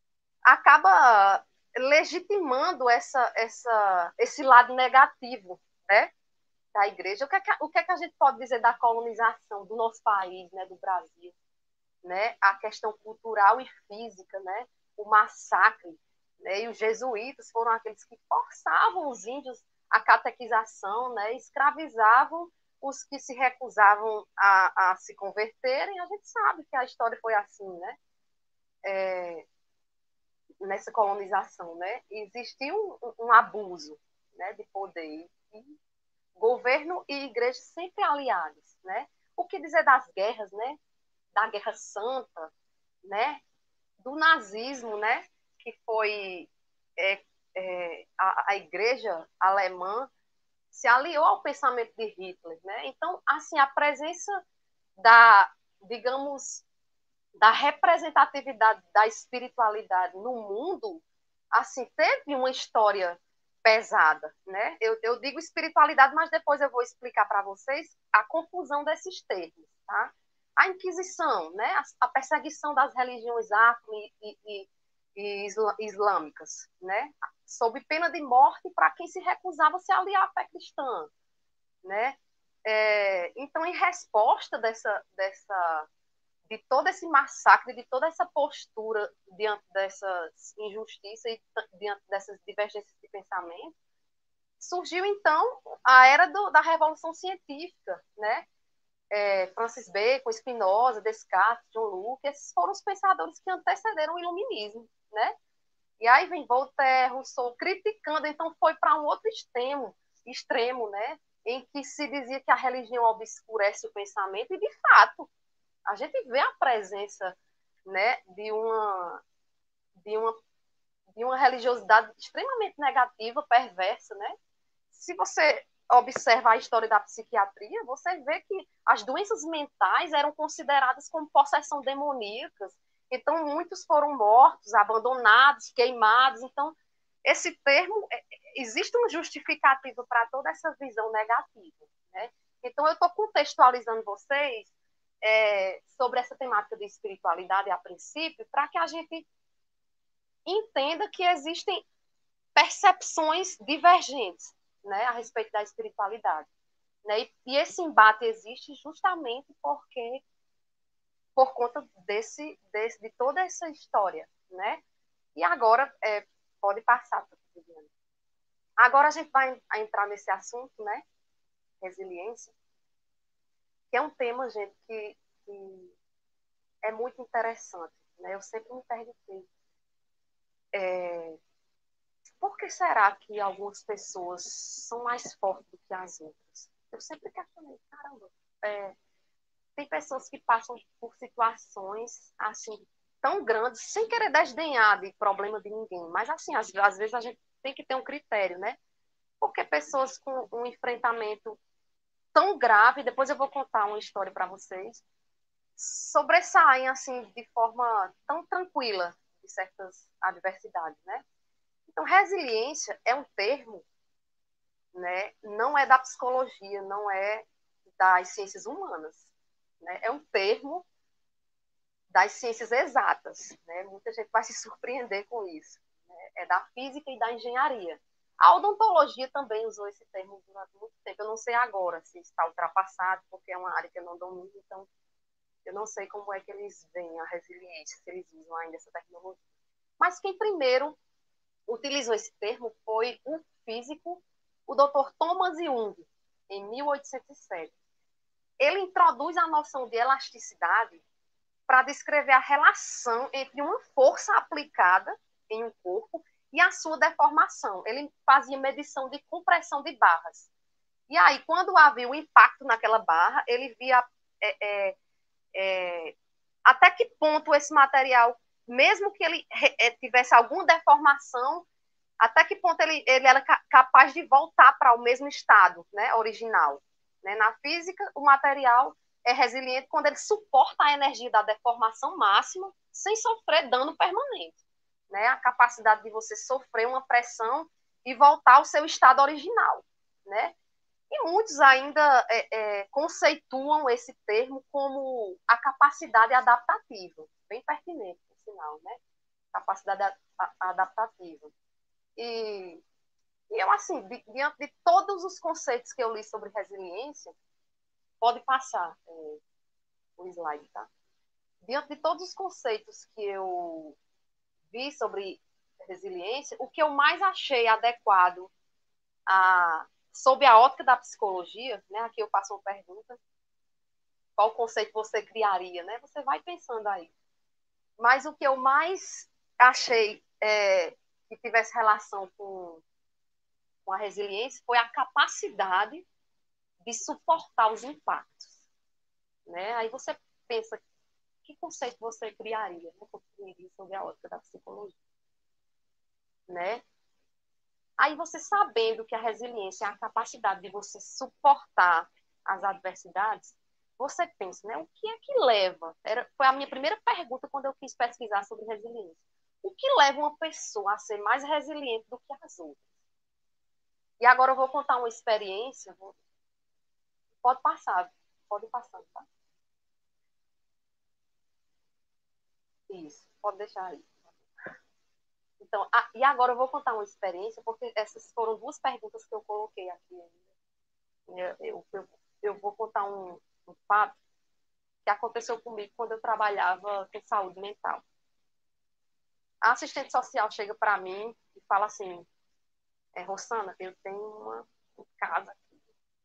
acaba legitimando essa, essa, esse lado negativo, né, da igreja. O que, é que, o que é que a gente pode dizer da colonização do nosso país, né, do Brasil? Né? A questão cultural e física, né? O massacre, né? E os jesuítas foram aqueles que forçavam os índios à catequização, né? Escravizavam os que se recusavam a, a se converterem. A gente sabe que a história foi assim, né? É, nessa colonização, né? Existiu um, um abuso, né, de poder, e governo e igreja sempre aliados, né? O que dizer das guerras, né? Da Guerra Santa, né? Do nazismo, né? Que foi é, é, a, a igreja alemã se aliou ao pensamento de Hitler, né? Então, assim, a presença da, digamos, da representatividade da espiritualidade no mundo, assim, teve uma história pesada, né? Eu, eu digo espiritualidade, mas depois eu vou explicar para vocês a confusão desses termos, tá? A Inquisição, né? A, a perseguição das religiões afro e, e, e isla, islâmicas, né? Sob pena de morte para quem se recusava a se aliar à fé cristã, né? É, então, em resposta dessa, dessa de todo esse massacre, de toda essa postura diante dessas injustiças e diante dessas divergências de pensamento, surgiu, então, a era do, da Revolução Científica, né? É, Francis Bacon, Spinoza, Descartes, John Locke, esses foram os pensadores que antecederam o iluminismo, né? E aí vem Voltaire, Rousseau, criticando, então foi para um outro extremo, extremo, né? Em que se dizia que a religião obscurece o pensamento, e de fato, a gente vê a presença, né, de uma, de uma, de uma religiosidade extremamente negativa, perversa, né? Se você observa a história da psiquiatria, você vê que as doenças mentais eram consideradas como possessão demoníaca. Então, muitos foram mortos, abandonados, queimados. Então, esse termo, existe um justificativo para toda essa visão negativa, né? Então, eu estou contextualizando vocês É, sobre essa temática de espiritualidade a princípio, para que a gente entenda que existem percepções divergentes, né, a respeito da espiritualidade, né, e, e esse embate existe justamente porque por conta desse, desse de toda essa história, né? E agora é, pode passar, agora a gente vai entrar nesse assunto, né, resiliência, que é um tema, gente, que, que é muito interessante, né? Eu sempre me perguntei, é, por que será que algumas pessoas são mais fortes do que as outras? Eu sempre questionei, caramba, é, tem pessoas que passam por situações, assim, tão grande, sem querer desdenhar de problema de ninguém, mas assim, às, às vezes a gente tem que ter um critério, né? Porque pessoas com um enfrentamento tão grave, depois eu vou contar uma história para vocês, sobressaem assim de forma tão tranquila de certas adversidades, né? Então, resiliência é um termo, né? Não é da psicologia, não é das ciências humanas, né? É um termo das ciências exatas, né? Muita gente vai se surpreender com isso, né? É da física e da engenharia. A odontologia também usou esse termo durante muito tempo. Eu não sei agora se está ultrapassado, porque é uma área que eu não domino, então eu não sei como é que eles veem a resiliência, se eles usam ainda essa tecnologia. Mas quem primeiro utilizou esse termo foi o físico, o doutor Thomas Young, em mil oitocentos e sete. Ele introduz a noção de elasticidade para descrever a relação entre uma força aplicada em um corpo e a sua deformação. Ele fazia medição de compressão de barras. E aí, quando havia o impacto naquela barra, ele via é, é, é, até que ponto esse material, mesmo que ele é, tivesse alguma deformação, até que ponto ele, ele era capaz de voltar para o mesmo estado, né, original. Né? Na física, o material é resiliente quando ele suporta a energia da deformação máxima sem sofrer dano permanente. Né? A capacidade de você sofrer uma pressão e voltar ao seu estado original. Né? E muitos ainda é, é, conceituam esse termo como a capacidade adaptativa. Bem pertinente, por sinal, né? Capacidade a, a, adaptativa. E, e eu, assim, di, diante de todos os conceitos que eu li sobre resiliência, pode passar é, o slide, tá? Diante de todos os conceitos que eu vi sobre resiliência, o que eu mais achei adequado a, sob a ótica da psicologia, né? Aqui eu passo uma pergunta, qual conceito você criaria, né? Você vai pensando aí. Mas o que eu mais achei é, que tivesse relação com, com a resiliência foi a capacidade de suportar os impactos. Né? Aí você pensa, que conceito você criaria, né? Construiria sobre a ótica da psicologia? Né? Aí você sabendo que a resiliência é a capacidade de você suportar as adversidades, você pensa, né? O que é que leva? Era, foi a minha primeira pergunta quando eu quis pesquisar sobre resiliência. O que leva uma pessoa a ser mais resiliente do que as outras? E agora eu vou contar uma experiência. Vou... Pode passar, pode passar, tá? Isso, pode deixar aí. Então, ah, e agora eu vou contar uma experiência, porque essas foram duas perguntas que eu coloquei aqui ainda. Eu, eu, eu vou contar um, um fato que aconteceu comigo quando eu trabalhava com saúde mental. A assistente social chega para mim e fala assim, é, Rosana, eu tenho uma, uma casa aqui,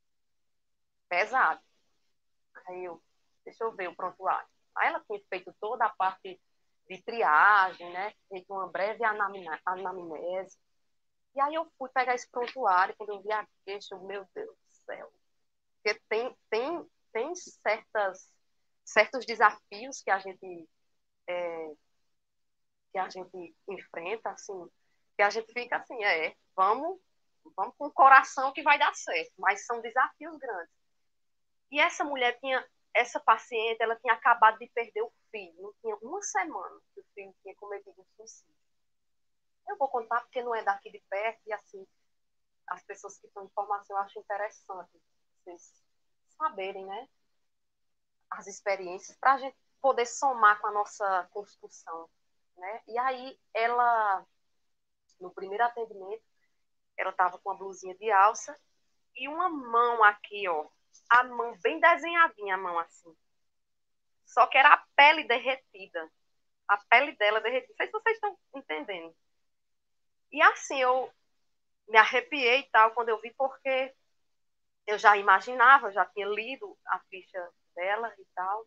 pesada. Aí eu, deixa eu ver o prontuário. Aí ela tinha feito toda a parte de triagem, né? Feito uma breve anamnese. E aí eu fui pegar esse prontuário, quando eu vi a queixa, meu Deus do céu. Porque tem, tem, tem certas, certos desafios que a gente é, que a gente enfrenta, assim, que a gente fica assim, é, vamos, vamos com o coração que vai dar certo, mas são desafios grandes. E essa mulher tinha, essa paciente, ela tinha acabado de perder o filho, não tinha uma semana que o filho tinha cometido suicídio. Eu vou contar porque não é daqui de perto e, assim, as pessoas que estão em formação, eu acho interessante vocês saberem, né, as experiências, para a gente poder somar com a nossa construção, né? E aí, ela, no primeiro atendimento, ela estava com uma blusinha de alça e uma mão aqui, ó, a mão bem desenhadinha, a mão assim. Só que era a pele derretida. A pele dela derretida. Não sei se vocês estão entendendo. E assim, eu me arrepiei e tal, quando eu vi, porque eu já imaginava, já tinha lido a ficha dela e tal.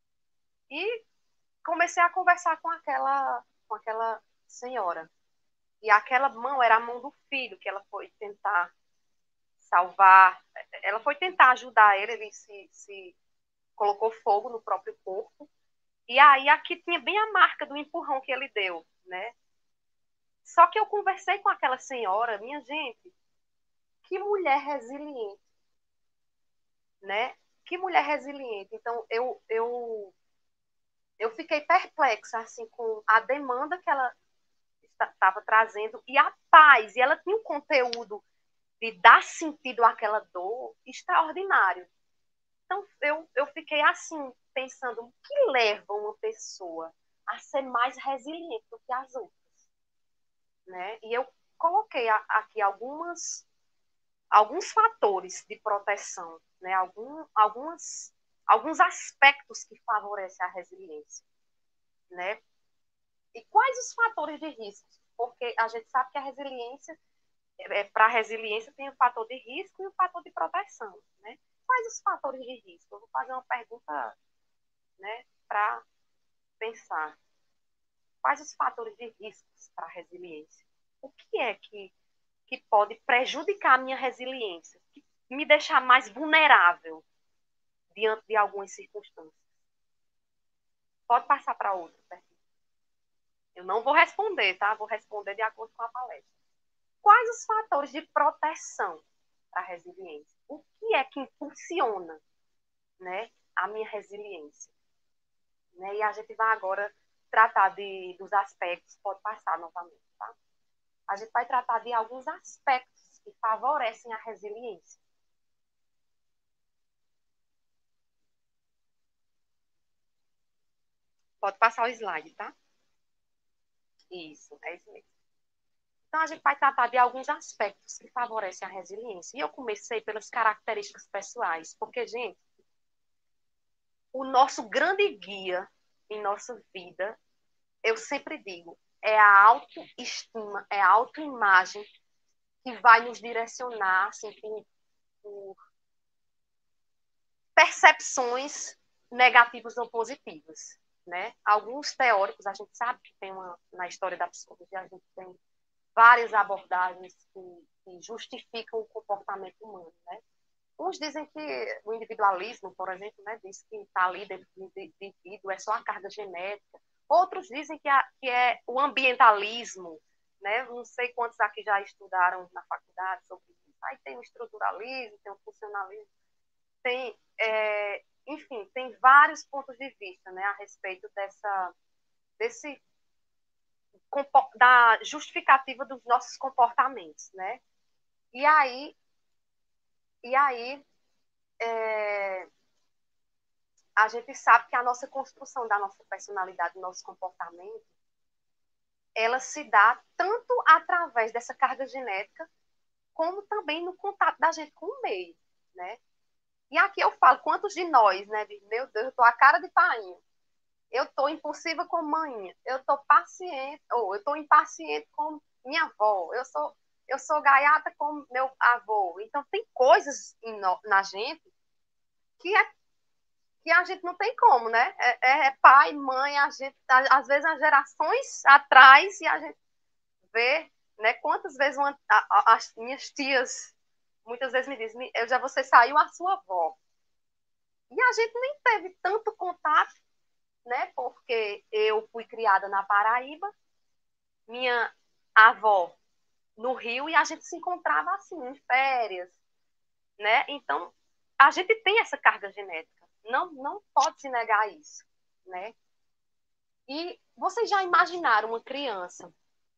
E comecei a conversar com aquela, com aquela senhora. E aquela mão era a mão do filho, que ela foi tentar salvar. Ela foi tentar ajudar ele, ele se, se colocou fogo no próprio corpo. E aí aqui tinha bem a marca do empurrão que ele deu, né? Só que eu conversei com aquela senhora, minha gente, que mulher resiliente, né? Que mulher resiliente. Então, eu, eu, eu fiquei perplexa, assim, com a demanda que ela estava trazendo e a paz. E ela tinha um conteúdo de dar sentido àquela dor extraordinário. Então, eu, eu fiquei assim, pensando, o que leva uma pessoa a ser mais resiliente do que as outras? Né? E eu coloquei a, aqui algumas, alguns fatores de proteção, né? Algum, algumas, alguns aspectos que favorecem a resiliência. Né? E quais os fatores de risco? Porque a gente sabe que a resiliência, é, para a resiliência tem o fator de risco e o fator de proteção. Né? Quais os fatores de risco? Eu vou fazer uma pergunta, né, para pensar. Quais os fatores de riscos para a resiliência? O que é que, que pode prejudicar a minha resiliência? Que me deixar mais vulnerável diante de algumas circunstâncias? Pode passar para outra pergunta. Eu não vou responder, tá? Vou responder de acordo com a palestra. Quais os fatores de proteção para a resiliência? O que é que impulsiona, né, a minha resiliência? Né? E a gente vai agora tratar de, dos aspectos, pode passar novamente, tá? A gente vai tratar de alguns aspectos que favorecem a resiliência. Pode passar o slide, tá? Isso, é isso mesmo. Então, a gente vai tratar de alguns aspectos que favorecem a resiliência. E eu comecei pelas características pessoais, porque, gente, o nosso grande guia em nossa vida, eu sempre digo, é a autoestima, é a autoimagem que vai nos direcionar assim, por, por percepções negativas ou positivas. Né? Alguns teóricos, a gente sabe que tem uma, na história da psicologia, a gente tem várias abordagens que, que justificam o comportamento humano. Né? Uns dizem que o individualismo, por exemplo, né, diz que está ali dentro do indivíduo, é só a carga genética. Outros dizem que, a, que é o ambientalismo. Né? Não sei quantos aqui já estudaram na faculdade sobre isso. Aí tem o estruturalismo, tem o funcionalismo, tem, é, enfim, tem vários pontos de vista, né, a respeito dessa, desse, da justificativa dos nossos comportamentos. Né? E aí, e aí é, a gente sabe que a nossa construção da nossa personalidade, do nosso comportamento, ela se dá tanto através dessa carga genética, como também no contato da gente com o meio, né? E aqui eu falo, quantos de nós, né? Meu Deus, eu tô a cara de painho. Eu tô impulsiva com mãe, eu tô paciente, ou eu tô impaciente com minha avó, eu sou, eu sou gaiata com meu avô. Então, tem coisas no, na gente que, é, que a gente não tem como, né? É, é pai, mãe, a gente, às vezes, as gerações atrás, e a gente vê, né? Quantas vezes uma, a, a, as minhas tias muitas vezes me dizem, eu já você saiu a sua avó. E a gente nem teve tanto contato, né? Porque eu fui criada na Paraíba, minha avó no Rio, e a gente se encontrava assim, em férias, né? Então, a gente tem essa carga genética. Não, não pode se negar isso, né? E vocês já imaginaram uma criança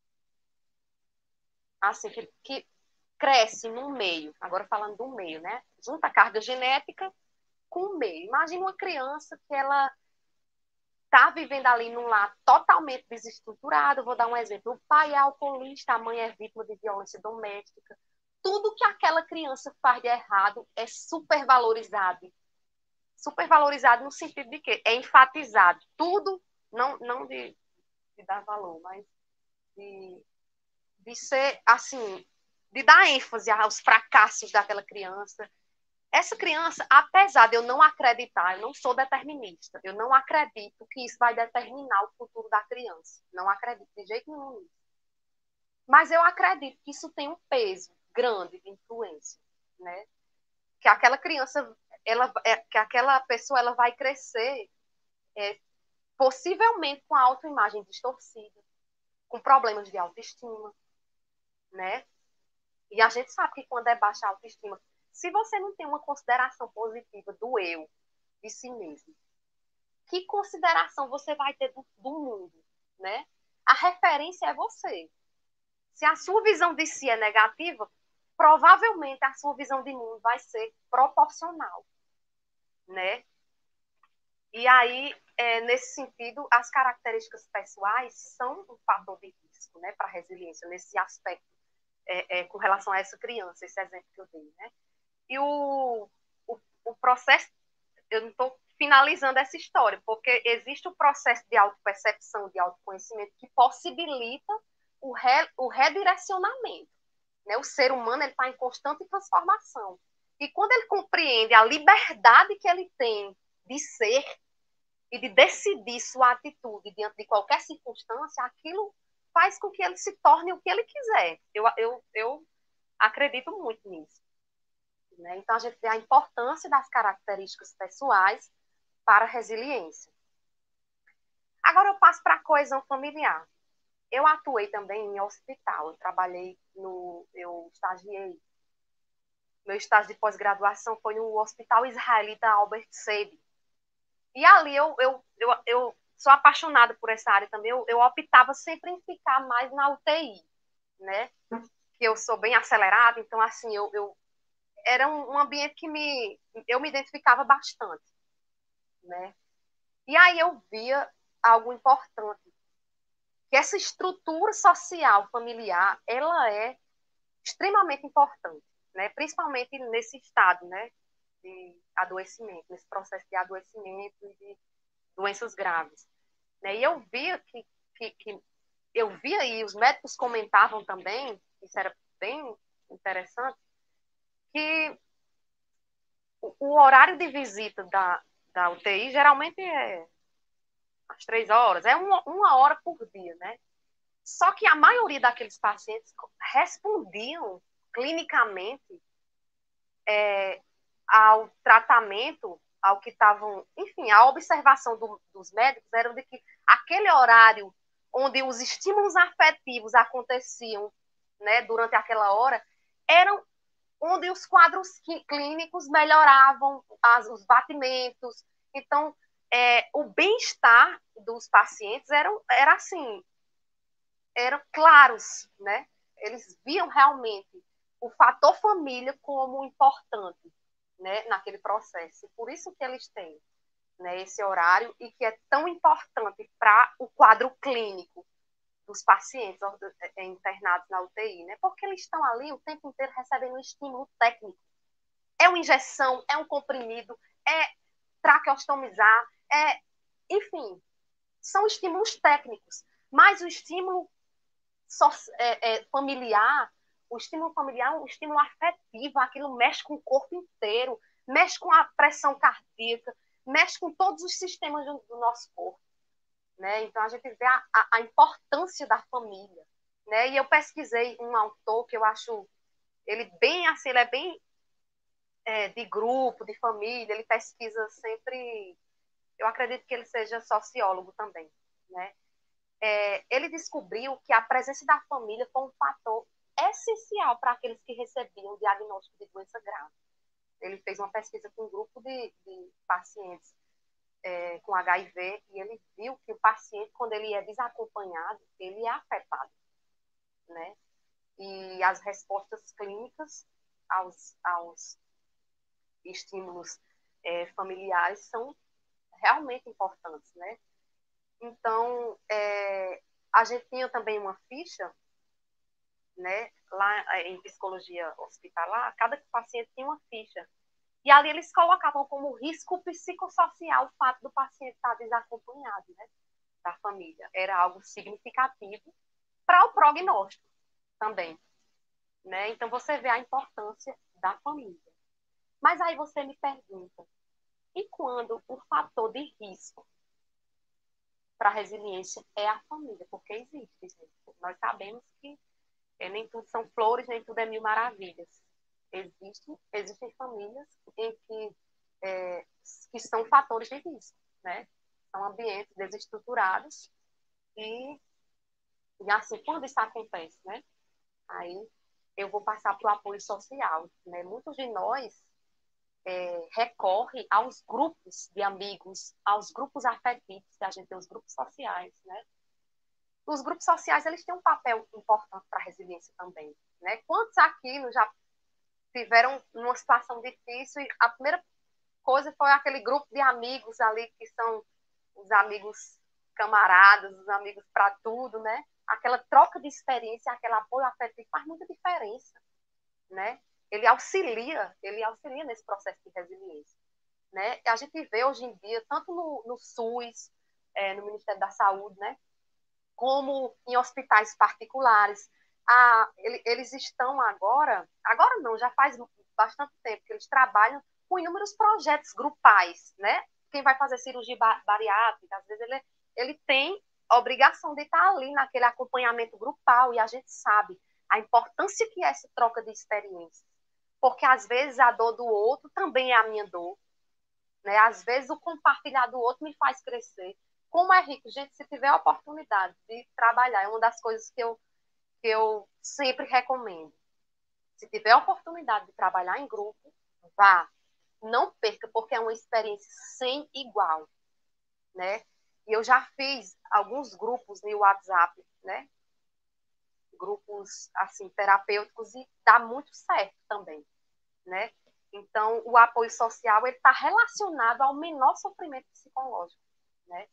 assim, que, que cresce num meio, agora falando do meio, né? Junta a carga genética com o meio. Imagina uma criança que ela está vivendo ali num lar totalmente desestruturado. Vou dar um exemplo. O pai é alcoolista, a mãe é vítima de violência doméstica. Tudo que aquela criança faz de errado é supervalorizado. Supervalorizado no sentido de quê? É enfatizado. Tudo, não, não de, de dar valor, mas de, de ser, assim, de dar ênfase aos fracassos daquela criança. Essa criança, apesar de eu não acreditar, eu não sou determinista, eu não acredito que isso vai determinar o futuro da criança. Não acredito de jeito nenhum nisso. Mas eu acredito que isso tem um peso grande de influência, né? Que aquela criança, ela, é, que aquela pessoa, ela vai crescer é, possivelmente com a autoimagem distorcida, com problemas de autoestima, né? E a gente sabe que quando é baixa a autoestima, se você não tem uma consideração positiva do eu, de si mesmo, que consideração você vai ter do, do mundo, né? A referência é você. Se a sua visão de si é negativa, provavelmente a sua visão de mundo vai ser proporcional, né? E aí, é, nesse sentido, as características pessoais são um fator de risco, né, para a resiliência, nesse aspecto, é, é, com relação a essa criança, esse exemplo que eu dei, né? E o, o, o processo, eu não estou finalizando essa história, porque existe o processo de autopercepção, de autoconhecimento, que possibilita o, re, o redirecionamento, né? O ser humano está em constante transformação. E quando ele compreende a liberdade que ele tem de ser e de decidir sua atitude diante de qualquer circunstância, aquilo faz com que ele se torne o que ele quiser. Eu, eu, eu acredito muito nisso, né? Então, a gente vê a importância das características pessoais para a resiliência. Agora eu passo para a coesão familiar. Eu atuei também em hospital, eu trabalhei no... eu estagiei. Meu estágio de pós-graduação foi no Hospital Israelita Albert Sabin. E ali eu, eu, eu, eu sou apaixonada por essa área também. Eu, eu optava sempre em ficar mais na U T I, né? Que eu sou bem acelerada, então, assim, eu, eu era um, um ambiente que me, eu me identificava bastante, né? E aí eu via algo importante, que essa estrutura social familiar, ela é extremamente importante, né? Principalmente nesse estado, né, de adoecimento, nesse processo de adoecimento e de doenças graves, né? E eu via que, que, que eu via e os médicos comentavam também, isso era bem interessante, que o, o horário de visita da, da U T I geralmente é às três horas, é uma, uma hora por dia, né? Só que a maioria daqueles pacientes respondiam clinicamente é, ao tratamento, ao que estavam, enfim, a observação do, dos médicos era de que aquele horário onde os estímulos afetivos aconteciam, né, durante aquela hora, eram onde os quadros clínicos melhoravam, as, os batimentos. Então, é, o bem-estar dos pacientes era, era assim, eram claros, né? Eles viam realmente o fator família como importante, né, naquele processo. Por isso que eles têm, né, esse horário e que é tão importante para o quadro clínico dos pacientes internados na U T I, né? Porque eles estão ali o tempo inteiro recebendo um estímulo técnico. É uma injeção, é um comprimido, é traqueostomizar, é, enfim, são estímulos técnicos. Mas o estímulo so, é, é, familiar, o estímulo familiar é um estímulo afetivo, aquilo mexe com o corpo inteiro, mexe com a pressão cardíaca, mexe com todos os sistemas do, do nosso corpo, né? Então, a gente vê a, a, a importância da família, né? E eu pesquisei um autor que eu acho, ele bem assim, ele é bem é, de grupo, de família, ele pesquisa sempre, eu acredito que ele seja sociólogo também, né? É, ele descobriu que a presença da família foi um fator essencial para aqueles que recebiam o diagnóstico de doença grave. Ele fez uma pesquisa com um grupo de, de pacientes é, com H I V e ele viu que o paciente, quando ele é desacompanhado, ele é afetado, né? E as respostas clínicas aos, aos estímulos é, familiares são realmente importantes, né? Então, é, a gente tinha também uma ficha, né, lá em psicologia hospitalar, cada paciente tinha uma ficha. E ali eles colocavam como risco psicossocial o fato do paciente estar desacompanhado, né, da família. Era algo significativo para o prognóstico também, né? Então, você vê a importância da família. Mas aí você me pergunta, e quando o fator de risco para a resiliência é a família? Porque existe, gente. Nós sabemos que é, nem tudo são flores, nem tudo é mil maravilhas. Existem, existem famílias em que, é, que são fatores de risco, né? São ambientes desestruturados e, e assim, quando isso acontece, né? Aí eu vou passar para o apoio social, né? Muitos de nós é, recorrem aos grupos de amigos, aos grupos afetivos, que a gente tem os grupos sociais, né? Os grupos sociais, eles têm um papel importante para a resiliência também, né? Quantos aqui já tiveram numa situação difícil e a primeira coisa foi aquele grupo de amigos ali, que são os amigos camaradas, os amigos para tudo, né? Aquela troca de experiência, aquele apoio afetivo faz muita diferença, né? Ele auxilia, ele auxilia nesse processo de resiliência, né? A gente vê hoje em dia, tanto no, no SUS, é, no Ministério da Saúde, né? Como em hospitais particulares. Ah, eles estão agora, agora não, já faz bastante tempo que eles trabalham com inúmeros projetos grupais, né? Quem vai fazer cirurgia bariátrica, às vezes ele, ele tem a obrigação de estar ali naquele acompanhamento grupal, e a gente sabe a importância que é essa troca de experiências, porque às vezes a dor do outro também é a minha dor, né? Às vezes o compartilhar do outro me faz crescer. Como é rico, gente, se tiver a oportunidade de trabalhar, é uma das coisas que eu, que eu sempre recomendo. Se tiver a oportunidade de trabalhar em grupo, vá. Não perca, porque é uma experiência sem igual, né? E eu já fiz alguns grupos no WhatsApp, né? Grupos, assim, terapêuticos, e dá muito certo também, né? Então, o apoio social, ele está relacionado ao menor sofrimento psicológico, né?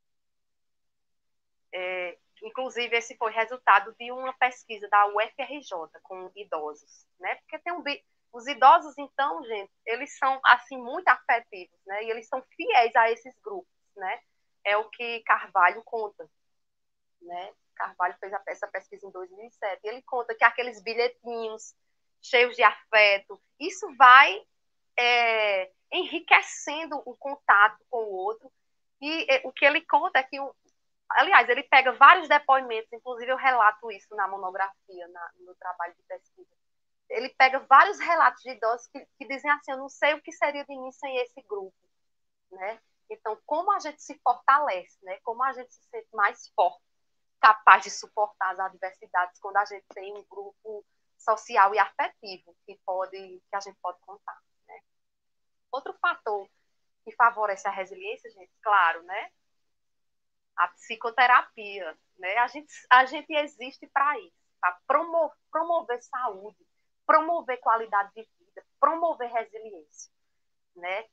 É, inclusive, esse foi resultado de uma pesquisa da U F R J com idosos, né? Porque tem um... Os idosos, então, gente, eles são, assim, muito afetivos, né? E eles são fiéis a esses grupos, né? É o que Carvalho conta, né? Carvalho fez essa pesquisa em dois mil e sete. E ele conta que aqueles bilhetinhos cheios de afeto, isso vai é, enriquecendo o contato com o outro. E é, o que ele conta é que, o, aliás, ele pega vários depoimentos, inclusive eu relato isso na monografia, na, no trabalho de pesquisa. Ele pega vários relatos de idosos que, que dizem assim, eu não sei o que seria de mim sem esse grupo, né? Então, como a gente se fortalece, né? Como a gente se sente mais forte, capaz de suportar as adversidades quando a gente tem um grupo social e afetivo que, pode, que a gente pode contar, né? Outro fator que favorece a resiliência, gente, claro, né? A psicoterapia, né? A gente, a gente existe para isso, para promover, promover saúde, promover qualidade de vida, promover resiliência, né?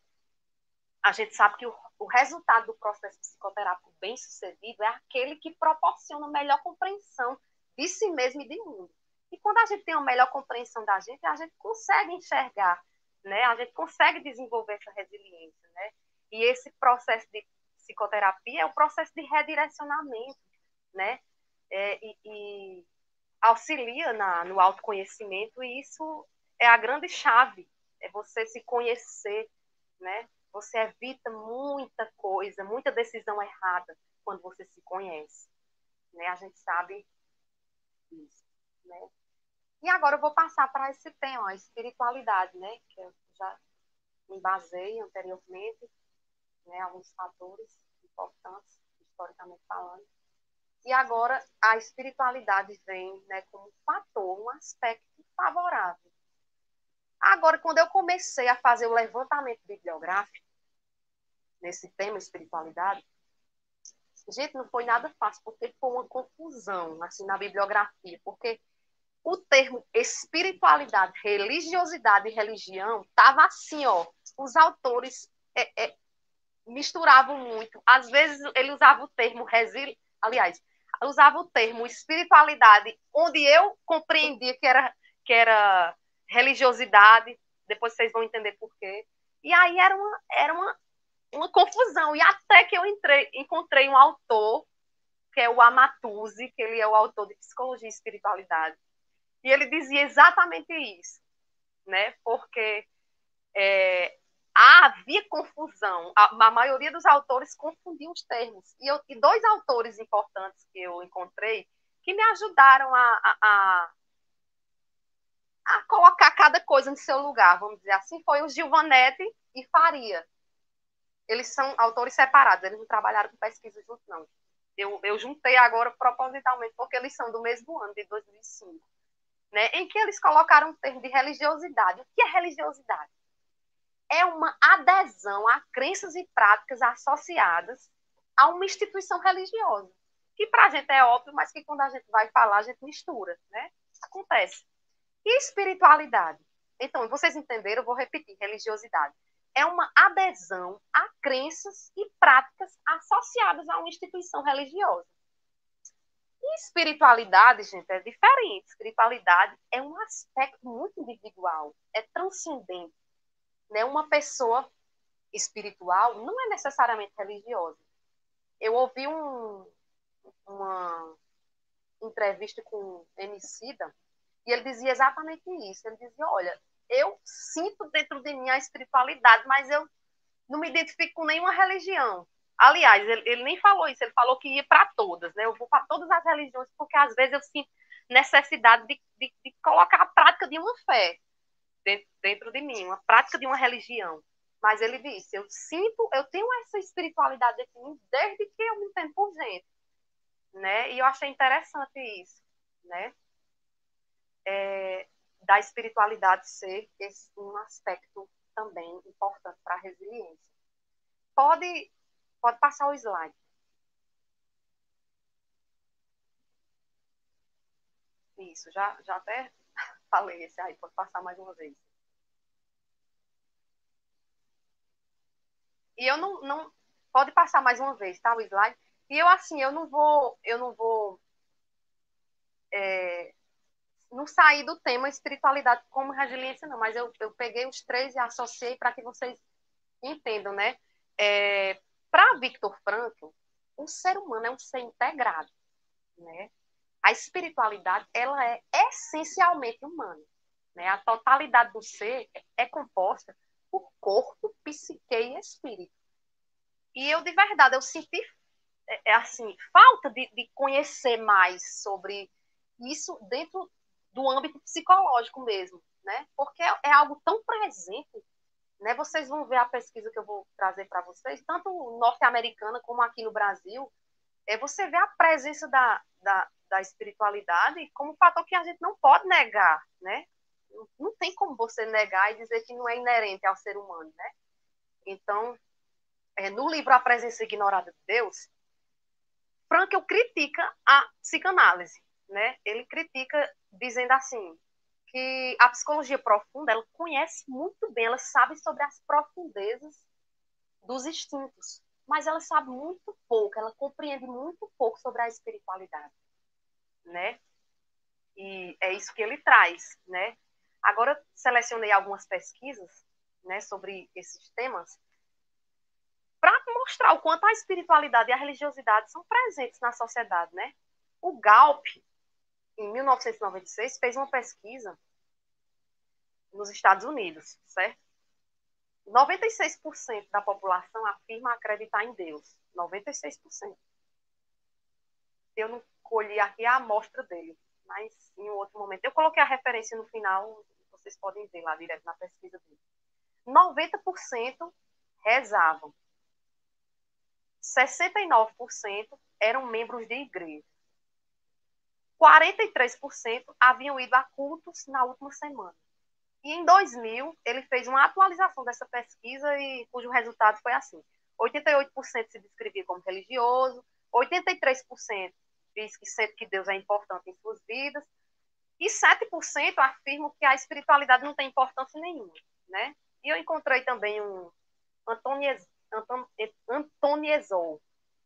A gente sabe que o, o resultado do processo psicoterápico bem-sucedido é aquele que proporciona melhor compreensão de si mesmo e do mundo. E quando a gente tem uma melhor compreensão da gente, a gente consegue enxergar, né? A gente consegue desenvolver essa resiliência, né? E esse processo de psicoterapia é o processo de redirecionamento, né? É, e, e auxilia na, no autoconhecimento, e isso é a grande chave, é você se conhecer, né? Você evita muita coisa, muita decisão errada quando você se conhece, né? A gente sabe isso, né? E agora eu vou passar para esse tema, a espiritualidade, né? Que eu já me baseei anteriormente, né? Alguns fatores importantes, historicamente falando. E agora a espiritualidade vem, né, como um fator, um aspecto favorável. Agora, quando eu comecei a fazer o levantamento bibliográfico nesse tema espiritualidade, gente, não foi nada fácil, porque foi uma confusão assim, na bibliografia, porque o termo espiritualidade, religiosidade e religião estava assim, ó, os autores é, é, misturavam muito. Às vezes ele usava o termo resili... aliás, usava o termo espiritualidade, onde eu compreendia que era, que era religiosidade, depois vocês vão entender por quê. E aí era uma, era uma, uma confusão. E até que eu entrei, encontrei um autor, que é o Amatuzzi, que ele é o autor de Psicologia e Espiritualidade. E ele dizia exatamente isso, né? Porque é, havia confusão. A, a maioria dos autores confundiam os termos. E, eu, e dois autores importantes que eu encontrei que me ajudaram a, a, a, a colocar cada coisa no seu lugar, vamos dizer assim, foi o Giovanetti e Faria. eles são autores separados, eles não trabalharam com pesquisa junto, não. Eu, eu juntei agora propositalmente, porque eles são do mesmo ano, de dois mil e cinco, né, em que eles colocaram o termo de religiosidade. O que é religiosidade? É uma adesão a crenças e práticas associadas a uma instituição religiosa, que para a gente é óbvio, mas que quando a gente vai falar, a gente mistura, né? Acontece. E espiritualidade? Então, vocês entenderam, eu vou repetir, religiosidade. É uma adesão a crenças e práticas associadas a uma instituição religiosa. E espiritualidade, gente, é diferente. Espiritualidade é um aspecto muito individual, é transcendente, né? Uma pessoa espiritual não é necessariamente religiosa. Eu ouvi um, uma entrevista com Emicida e ele dizia exatamente isso. Ele dizia, olha, eu sinto dentro de mim a espiritualidade, mas eu não me identifico com nenhuma religião. Aliás, ele, ele nem falou isso, ele falou que ia para todas, né? Eu vou para todas as religiões, porque às vezes eu sinto necessidade de, de, de colocar a prática de uma fé dentro, dentro de mim, uma prática de uma religião. Mas ele disse, eu sinto, eu tenho essa espiritualidade dentro de mim desde que eu me entendo por gente, né? E eu achei interessante isso, né? É, da espiritualidade ser esse, um aspecto também importante para a resiliência. Pode, pode passar o slide. Isso, já, já até falei esse aí, pode passar mais uma vez. E eu não, não pode passar mais uma vez, tá, o slide? E eu, assim, eu não vou, eu não vou é, não sair do tema espiritualidade como resiliência, não, mas eu, eu peguei os três e associei para que vocês entendam, né? É, para Viktor Frankl, o ser humano é um ser integrado, né? A espiritualidade, ela é essencialmente humana, né? A totalidade do ser é composta por corpo, psique e espírito. E eu, de verdade, eu senti, é, assim, falta de, de conhecer mais sobre isso dentro do âmbito psicológico mesmo, né? Porque é, é algo tão presente, né? Vocês vão ver a pesquisa que eu vou trazer para vocês, tanto norte-americana como aqui no Brasil, é, você vê a presença da, da, da espiritualidade como um fator que a gente não pode negar, né? Não, não tem como você negar e dizer que não é inerente ao ser humano, né? Então, é, no livro A Presença Ignorada de Deus, Frankl critica a psicanálise, né? Ele critica dizendo assim, que a psicologia profunda, ela conhece muito bem, ela sabe sobre as profundezas dos instintos, mas ela sabe muito pouco, ela compreende muito pouco sobre a espiritualidade, né? E é isso que ele traz, né? Agora, selecionei algumas pesquisas, né, sobre esses temas, para mostrar o quanto a espiritualidade e a religiosidade são presentes na sociedade, né? O Gallup, em mil novecentos e noventa e seis, fez uma pesquisa nos Estados Unidos, certo? noventa e seis por cento da população afirma acreditar em Deus. noventa e seis por cento. Eu não colhi aqui a amostra dele, mas em um outro momento. Eu coloquei a referência no final, vocês podem ver lá direto na pesquisa dele. noventa por cento rezavam. sessenta e nove por cento eram membros de igreja. quarenta e três por cento haviam ido a cultos na última semana. E em dois mil, ele fez uma atualização dessa pesquisa e cujo resultado foi assim. oitenta e oito por cento se descrevia como religioso, oitenta e três por cento diz que sente que Deus é importante em suas vidas, e sete por cento afirmam que a espiritualidade não tem importância nenhuma, né? E eu encontrei também um Antoniezol.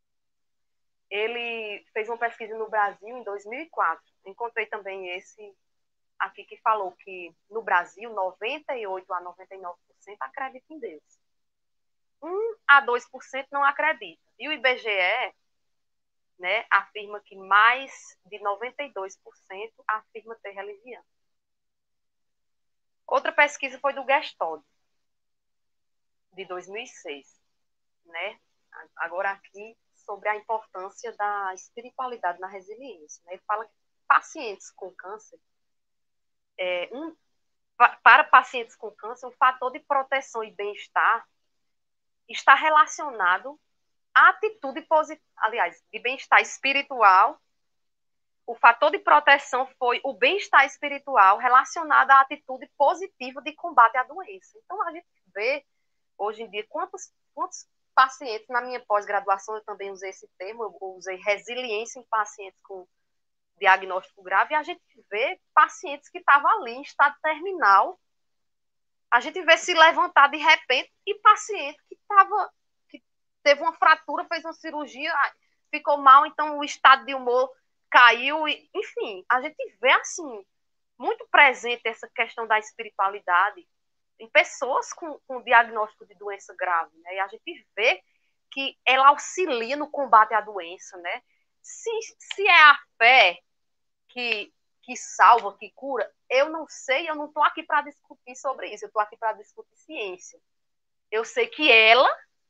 Ele fez uma pesquisa no Brasil em dois mil e quatro. Encontrei também esse aqui que falou que no Brasil noventa e oito a noventa e nove por cento acredita em Deus. um a dois por cento não acredita. E o I B G E, né, afirma que mais de noventa e dois por cento afirma ter religião. Outra pesquisa foi do Gestalt, de dois mil e seis, né? Agora aqui sobre a importância da espiritualidade na resiliência, né? Ele fala que pacientes com câncer, é, um, para pacientes com câncer, um fator de proteção e bem-estar está relacionado à atitude positiva, aliás, de bem-estar espiritual. O fator de proteção foi o bem-estar espiritual relacionado à atitude positiva de combate à doença. Então, a gente vê, hoje em dia, quantos, quantos pacientes, na minha pós-graduação, eu também usei esse termo, eu usei resiliência em pacientes com diagnóstico grave, e a gente vê pacientes que estavam ali em estado terminal, a gente vê se levantar de repente, e paciente que, tava, que teve uma fratura, fez uma cirurgia, ficou mal, então o estado de humor caiu, e, enfim, a gente vê assim, muito presente essa questão da espiritualidade em pessoas com, com diagnóstico de doença grave, né? E a gente vê que ela auxilia no combate à doença, né? Se, se é a fé que, que salva, que cura, eu não sei, eu não estou aqui para discutir sobre isso, eu estou aqui para discutir ciência. Eu sei que ela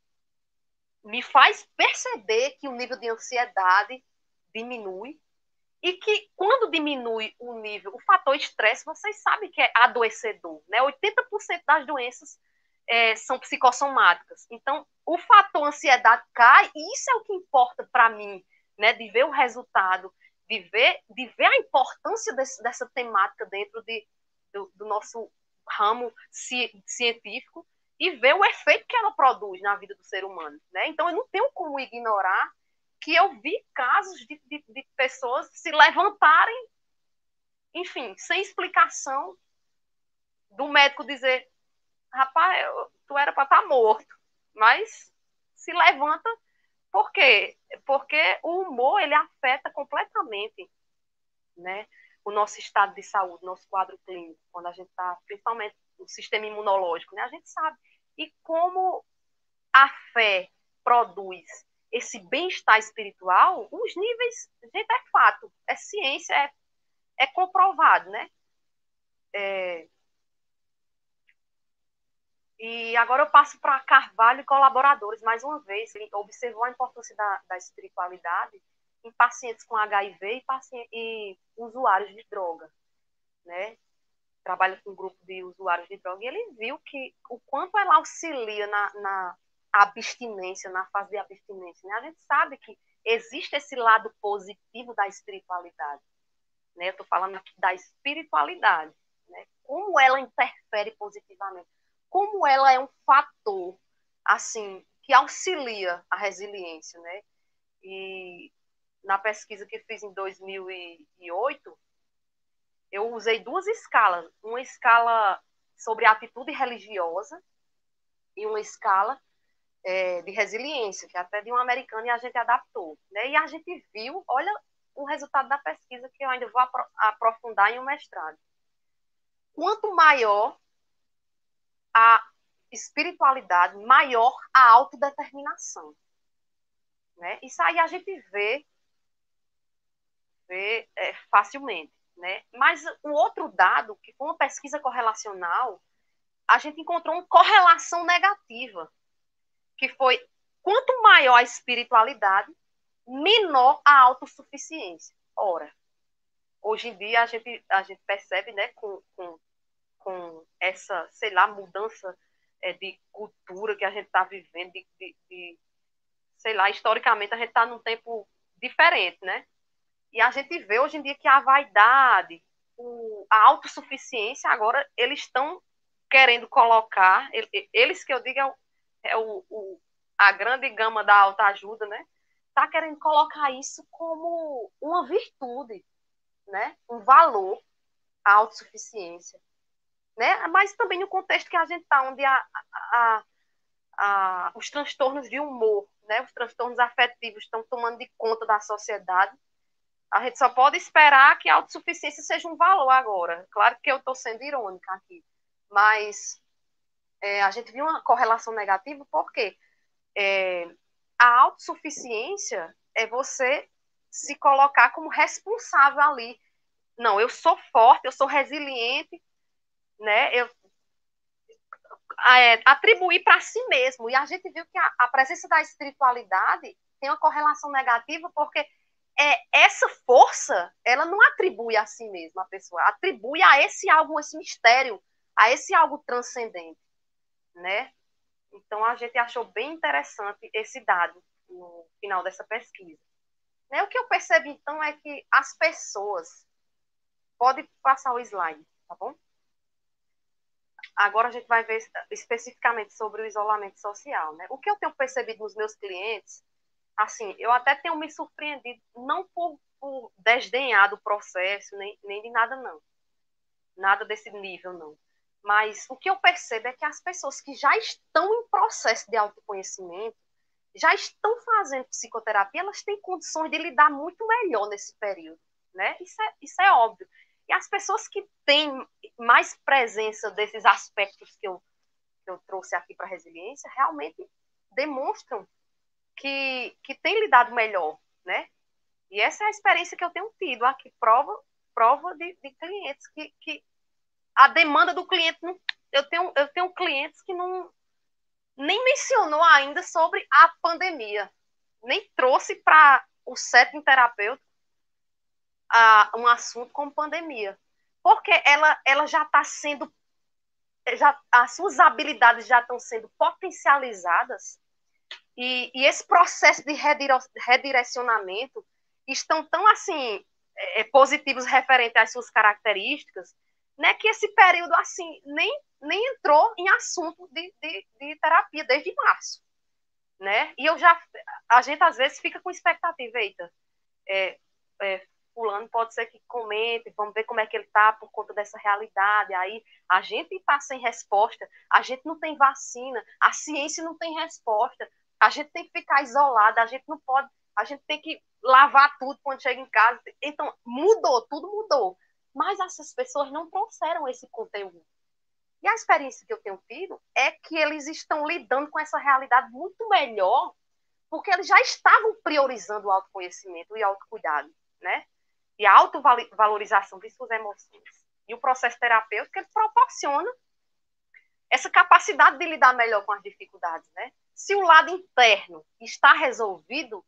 me faz perceber que o nível de ansiedade diminui, e que quando diminui o nível, o fator estresse, vocês sabem que é adoecedor, né? oitenta por cento das doenças é, são psicossomáticas. Então, o fator ansiedade cai, e isso é o que importa para mim, né? De ver o resultado, de ver, de ver a importância desse, dessa temática dentro de, do, do nosso ramo ci, científico, e ver o efeito que ela produz na vida do ser humano, né? Então, eu não tenho como ignorar que eu vi casos de, de, de pessoas se levantarem, enfim, sem explicação, do médico dizer, rapaz, eu, tu era para estar morto, mas se levanta. Por quê? Porque o humor, ele afeta completamente, né, o nosso estado de saúde, nosso quadro clínico, quando a gente está, principalmente o sistema imunológico, né, a gente sabe. E como a fé produz esse bem-estar espiritual, os níveis, gente, é fato, é ciência, é, é comprovado, né? É... E agora eu passo para Carvalho e colaboradores, mais uma vez, ele observou a importância da, da espiritualidade em pacientes com H I V e, pacientes, e usuários de droga, né? Trabalha com um grupo de usuários de droga, e ele viu que o quanto ela auxilia na, na abstinência, na fase de abstinência, né? A gente sabe que existe esse lado positivo da espiritualidade, né? Eu estou falando aqui da espiritualidade, né? Como ela interfere positivamente, como ela é um fator, assim, que auxilia a resiliência, né? E na pesquisa que fiz em dois mil e oito, eu usei duas escalas, uma escala sobre atitude religiosa e uma escala É, de resiliência, que é até de um americano, e a gente adaptou, né? E a gente viu, olha o resultado da pesquisa, que eu ainda vou apro aprofundar em um mestrado. Quanto maior a espiritualidade, maior a autodeterminação, né? Isso aí a gente vê, vê é, facilmente, né? Mas o outro dado, que foi uma pesquisa correlacional, a gente encontrou uma correlação negativa, que foi, quanto maior a espiritualidade, menor a autossuficiência. Ora, hoje em dia a gente, a gente percebe, né, com, com, com essa, sei lá, mudança é, de cultura que a gente está vivendo, de, de, de, sei lá, historicamente a gente está num tempo diferente, né? E a gente vê hoje em dia que a vaidade, o, a autossuficiência, agora eles estão querendo colocar, eles que eu digo é o é o, o, a grande gama da autoajuda, né? Está querendo colocar isso como uma virtude, né? Um valor, a autossuficiência, né? Mas também no contexto que a gente está, onde a, a, a, os transtornos de humor, né? Os transtornos afetivos estão tomando de conta da sociedade, a gente só pode esperar que a autossuficiência seja um valor agora. Claro que eu estou sendo irônica aqui, mas É, a gente viu uma correlação negativa porque é, a autossuficiência é você se colocar como responsável ali. Não, eu sou forte, eu sou resiliente, né? Eu, é, atribuir para si mesmo. E a gente viu que a, a presença da espiritualidade tem uma correlação negativa porque é, essa força, ela não atribui a si mesma, a pessoa, atribui a esse algo, esse mistério, a esse algo transcendente, né? Então, a gente achou bem interessante esse dado no final dessa pesquisa. Né? O que eu percebi, então, é que as pessoas... Pode passar o slide, tá bom? Agora a gente vai ver especificamente sobre o isolamento social, né? O que eu tenho percebido nos meus clientes, assim, eu até tenho me surpreendido, não por, por desdenhar do processo, nem, nem de nada, não. Nada desse nível, não. Mas o que eu percebo é que as pessoas que já estão em processo de autoconhecimento, já estão fazendo psicoterapia, elas têm condições de lidar muito melhor nesse período, né? Isso é, isso é óbvio. E as pessoas que têm mais presença desses aspectos que eu, que eu trouxe aqui para a resiliência, realmente demonstram que, que têm lidado melhor, né? E essa é a experiência que eu tenho tido aqui, prova, prova de, de clientes que, que a demanda do cliente, não, eu, tenho, eu tenho clientes que não nem mencionou ainda sobre a pandemia, nem trouxe para o setting terapêutico Uh, um assunto como pandemia, porque ela, ela já está sendo, já, as suas habilidades já estão sendo potencializadas e, e esse processo de redire, redirecionamento estão tão assim é, positivos referente às suas características, né, que esse período assim nem, nem entrou em assunto de, de, de terapia desde março, né? E eu já, a gente às vezes fica com expectativa, eita, é, é, fulano pode ser que comente, vamos ver como é que ele está por conta dessa realidade. Aí a gente está sem resposta, a gente não tem vacina, a ciência não tem resposta, a gente tem que ficar isolada, a gente não pode, a gente tem que lavar tudo quando chega em casa. Então, mudou, tudo mudou. Mas essas pessoas não trouxeram esse conteúdo. E a experiência que eu tenho tido é que eles estão lidando com essa realidade muito melhor, porque eles já estavam priorizando o autoconhecimento e o autocuidado, né? E a autovalorização de suas emoções. E o processo terapêutico, ele proporciona essa capacidade de lidar melhor com as dificuldades, né? Se o lado interno está resolvido,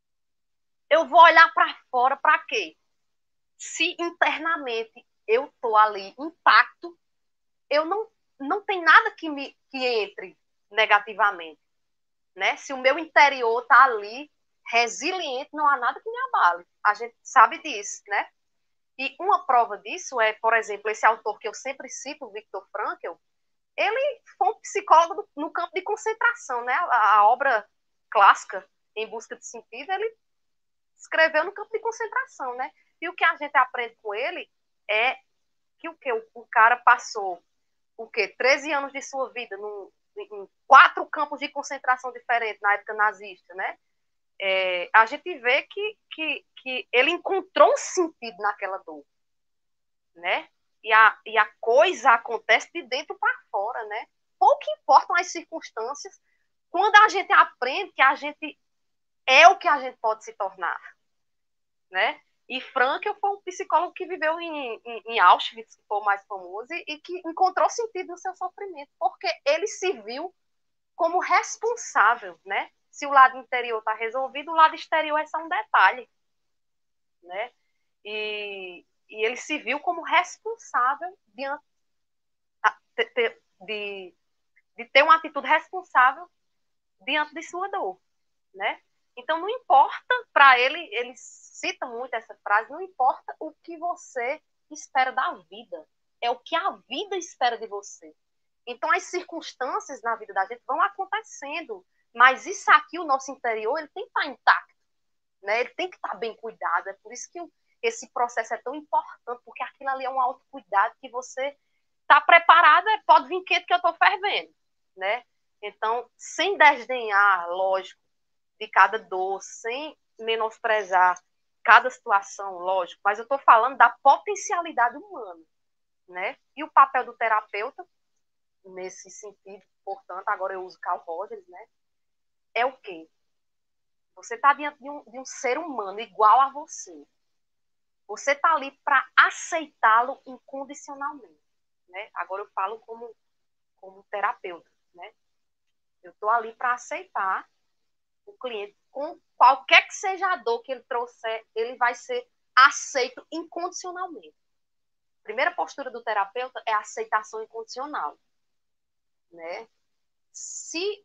eu vou olhar para fora para quê? Se internamente eu estou ali intacto, eu não, não tem nada que, me, que entre negativamente, né? Se o meu interior está ali resiliente, não há nada que me abale. A gente sabe disso, né? E uma prova disso é, por exemplo, esse autor que eu sempre cito, o Viktor Frankl, ele foi um psicólogo no campo de concentração, né? A, a obra clássica, Em Busca de Sentido, ele escreveu no campo de concentração, né? E o que a gente aprende com ele é que o que o, o cara passou o quê? treze anos de sua vida num, em quatro campos de concentração diferentes na época nazista, né? É, a gente vê que, que, que ele encontrou um sentido naquela dor, né? E a, e a coisa acontece de dentro para fora, né? Pouco importam as circunstâncias quando a gente aprende que a gente é o que a gente pode se tornar, né? E Frankl foi um psicólogo que viveu em, em, em Auschwitz, que foi o mais famoso, e, e que encontrou sentido no seu sofrimento, porque ele se viu como responsável, né? Se o lado interior está resolvido, o lado exterior é só um detalhe, né? E, e ele se viu como responsável diante, de, de, de ter uma atitude responsável diante de sua dor, né? Então, não importa, para ele, ele cita muito essa frase, não importa o que você espera da vida, é o que a vida espera de você. Então, as circunstâncias na vida da gente vão acontecendo, mas isso aqui, o nosso interior, ele tem que estar intacto, né? Ele tem que estar bem cuidado. É por isso que esse processo é tão importante, porque aquilo ali é um autocuidado que você está preparado, pode vir quente que eu estou fervendo, né? Então, sem desdenhar, lógico, de cada dor, sem menosprezar cada situação, lógico, mas eu estou falando da potencialidade humana, né? E o papel do terapeuta, nesse sentido, portanto, agora eu uso Carl Rogers, né? É o quê? Você está diante de um, de um ser humano igual a você. Você está ali para aceitá-lo incondicionalmente, né? Agora eu falo como, como terapeuta, né? Eu estou ali para aceitar o cliente, com qualquer que seja a dor que ele trouxer, ele vai ser aceito incondicionalmente. A primeira postura do terapeuta é a aceitação incondicional, né? se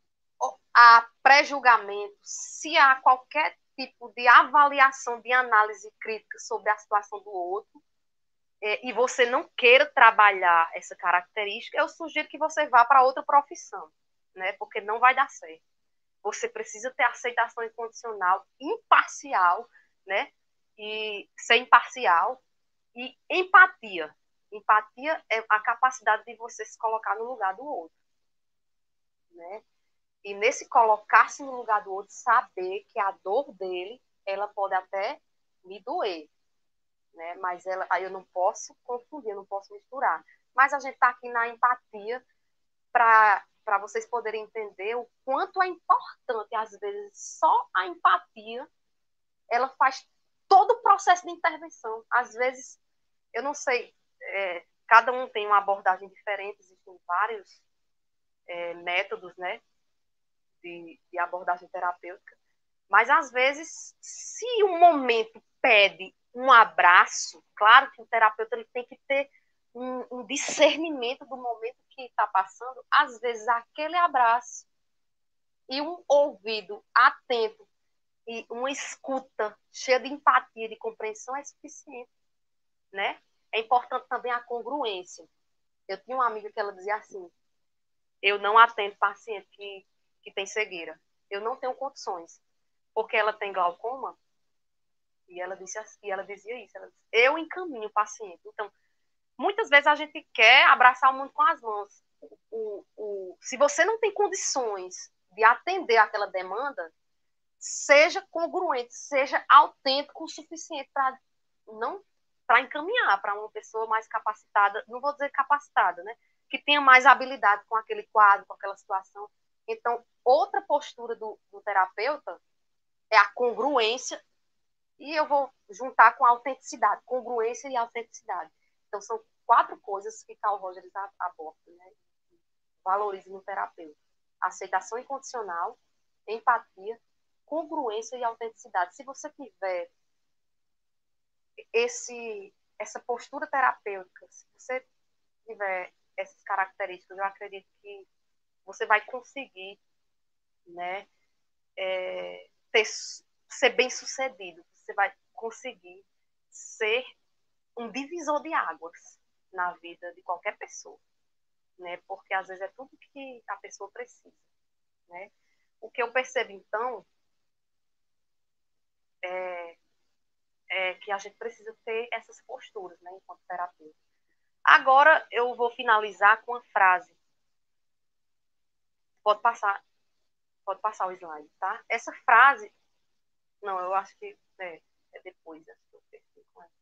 há pré-julgamento, se há qualquer tipo de avaliação, de análise crítica sobre a situação do outro, é, e você não queira trabalhar essa característica, eu sugiro que você vá para outra profissão, né? Porque não vai dar certo. Você precisa ter aceitação incondicional, imparcial, né? E ser imparcial e empatia. Empatia é a capacidade de você se colocar no lugar do outro, né? E nesse colocar-se no lugar do outro, saber que a dor dele, ela pode até me doer, né? Mas ela, aí eu não posso confundir, eu não posso misturar. Mas a gente está aqui na empatia para para vocês poderem entender o quanto é importante, às vezes, só a empatia, ela faz todo o processo de intervenção. Às vezes, eu não sei, é, cada um tem uma abordagem diferente, existem vários é, métodos, né, de, de abordagem terapêutica, mas, às vezes, se o momento pede um abraço, claro que o terapeuta ele tem que ter um, um discernimento do momento que está passando, às vezes aquele abraço e um ouvido atento e uma escuta cheia de empatia, de compreensão é suficiente, né? É importante também a congruência. Eu tinha uma amiga que ela dizia assim, eu não atendo paciente que, que tem cegueira, eu não tenho condições, porque ela tem glaucoma, e ela, disse assim, e ela dizia isso, ela disse, eu encaminho o paciente. Então, muitas vezes a gente quer abraçar o mundo com as mãos. O, o, se você não tem condições de atender aquela demanda, seja congruente, seja autêntico o suficiente para não para encaminhar para uma pessoa mais capacitada, não vou dizer capacitada, né? Que tenha mais habilidade com aquele quadro, com aquela situação. Então, outra postura do, do terapeuta é a congruência, e eu vou juntar com a autenticidade, congruência e autenticidade. Então, são quatro coisas que Carl Rogers aborda, né? Valoriza no terapeuta. Aceitação incondicional, empatia, congruência e autenticidade. Se você tiver esse, essa postura terapêutica, se você tiver essas características, eu acredito que você vai conseguir, né, é, ter, ser bem-sucedido. Você vai conseguir ser um divisor de águas na vida de qualquer pessoa, né? Porque às vezes é tudo que a pessoa precisa, né? O que eu percebo então é, é que a gente precisa ter essas posturas, né, enquanto terapeuta. Agora eu vou finalizar com uma frase. Pode passar, pode passar o slide, tá? Essa frase, não, eu acho que é, é depois. Acho que eu perdi com ela.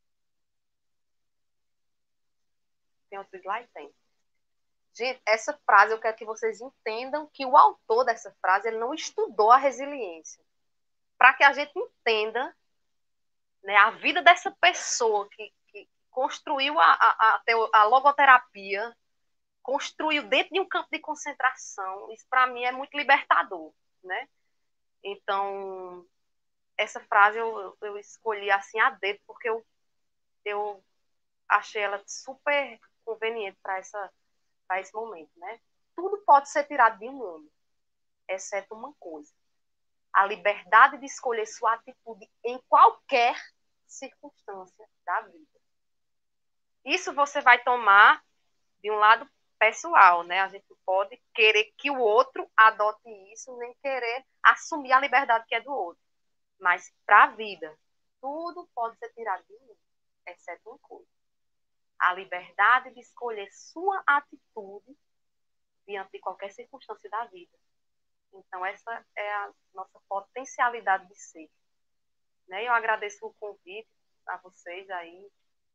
Tem outro slide? Tem. Gente, essa frase eu quero que vocês entendam que o autor dessa frase ele não estudou a resiliência. Para que a gente entenda, né, a vida dessa pessoa que, que construiu a, a, a, a logoterapia, construiu dentro de um campo de concentração, isso para mim é muito libertador, né? Então, essa frase eu, eu escolhi assim a dedo, porque eu, eu achei ela super conveniente para essa para esse momento, né? Tudo pode ser tirado de um homem, exceto uma coisa: a liberdade de escolher sua atitude em qualquer circunstância da vida. Isso você vai tomar de um lado pessoal, né? A gente pode querer que o outro adote isso, nem querer assumir a liberdade que é do outro. Mas para a vida, tudo pode ser tirado de um, exceto uma coisa: a liberdade de escolher sua atitude diante de qualquer circunstância da vida. Então, essa é a nossa potencialidade de ser, né? Eu agradeço o convite a vocês aí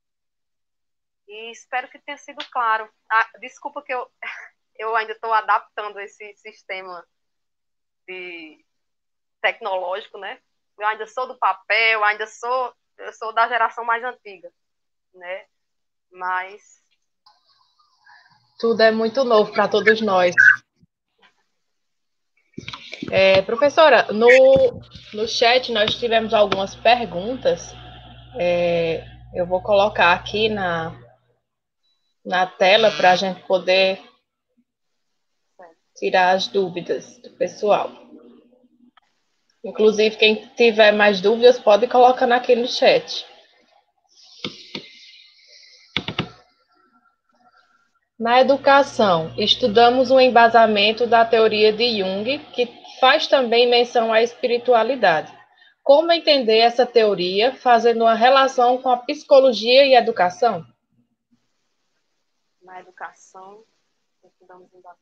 e espero que tenha sido claro. Ah, desculpa que eu, eu ainda estou adaptando esse sistema de tecnológico, né? Eu ainda sou do papel, ainda sou, eu sou da geração mais antiga, né? Mas tudo é muito novo para todos nós. É, professora, no, no chat nós tivemos algumas perguntas. É, eu vou colocar aqui na, na tela para a gente poder tirar as dúvidas do pessoal. Inclusive, quem tiver mais dúvidas pode colocar aqui no chat. Na educação, estudamos o embasamento da teoria de Jung, que faz também menção à espiritualidade. Como entender essa teoria fazendo uma relação com a psicologia e a educação? Na educação, estudamos o embasamento.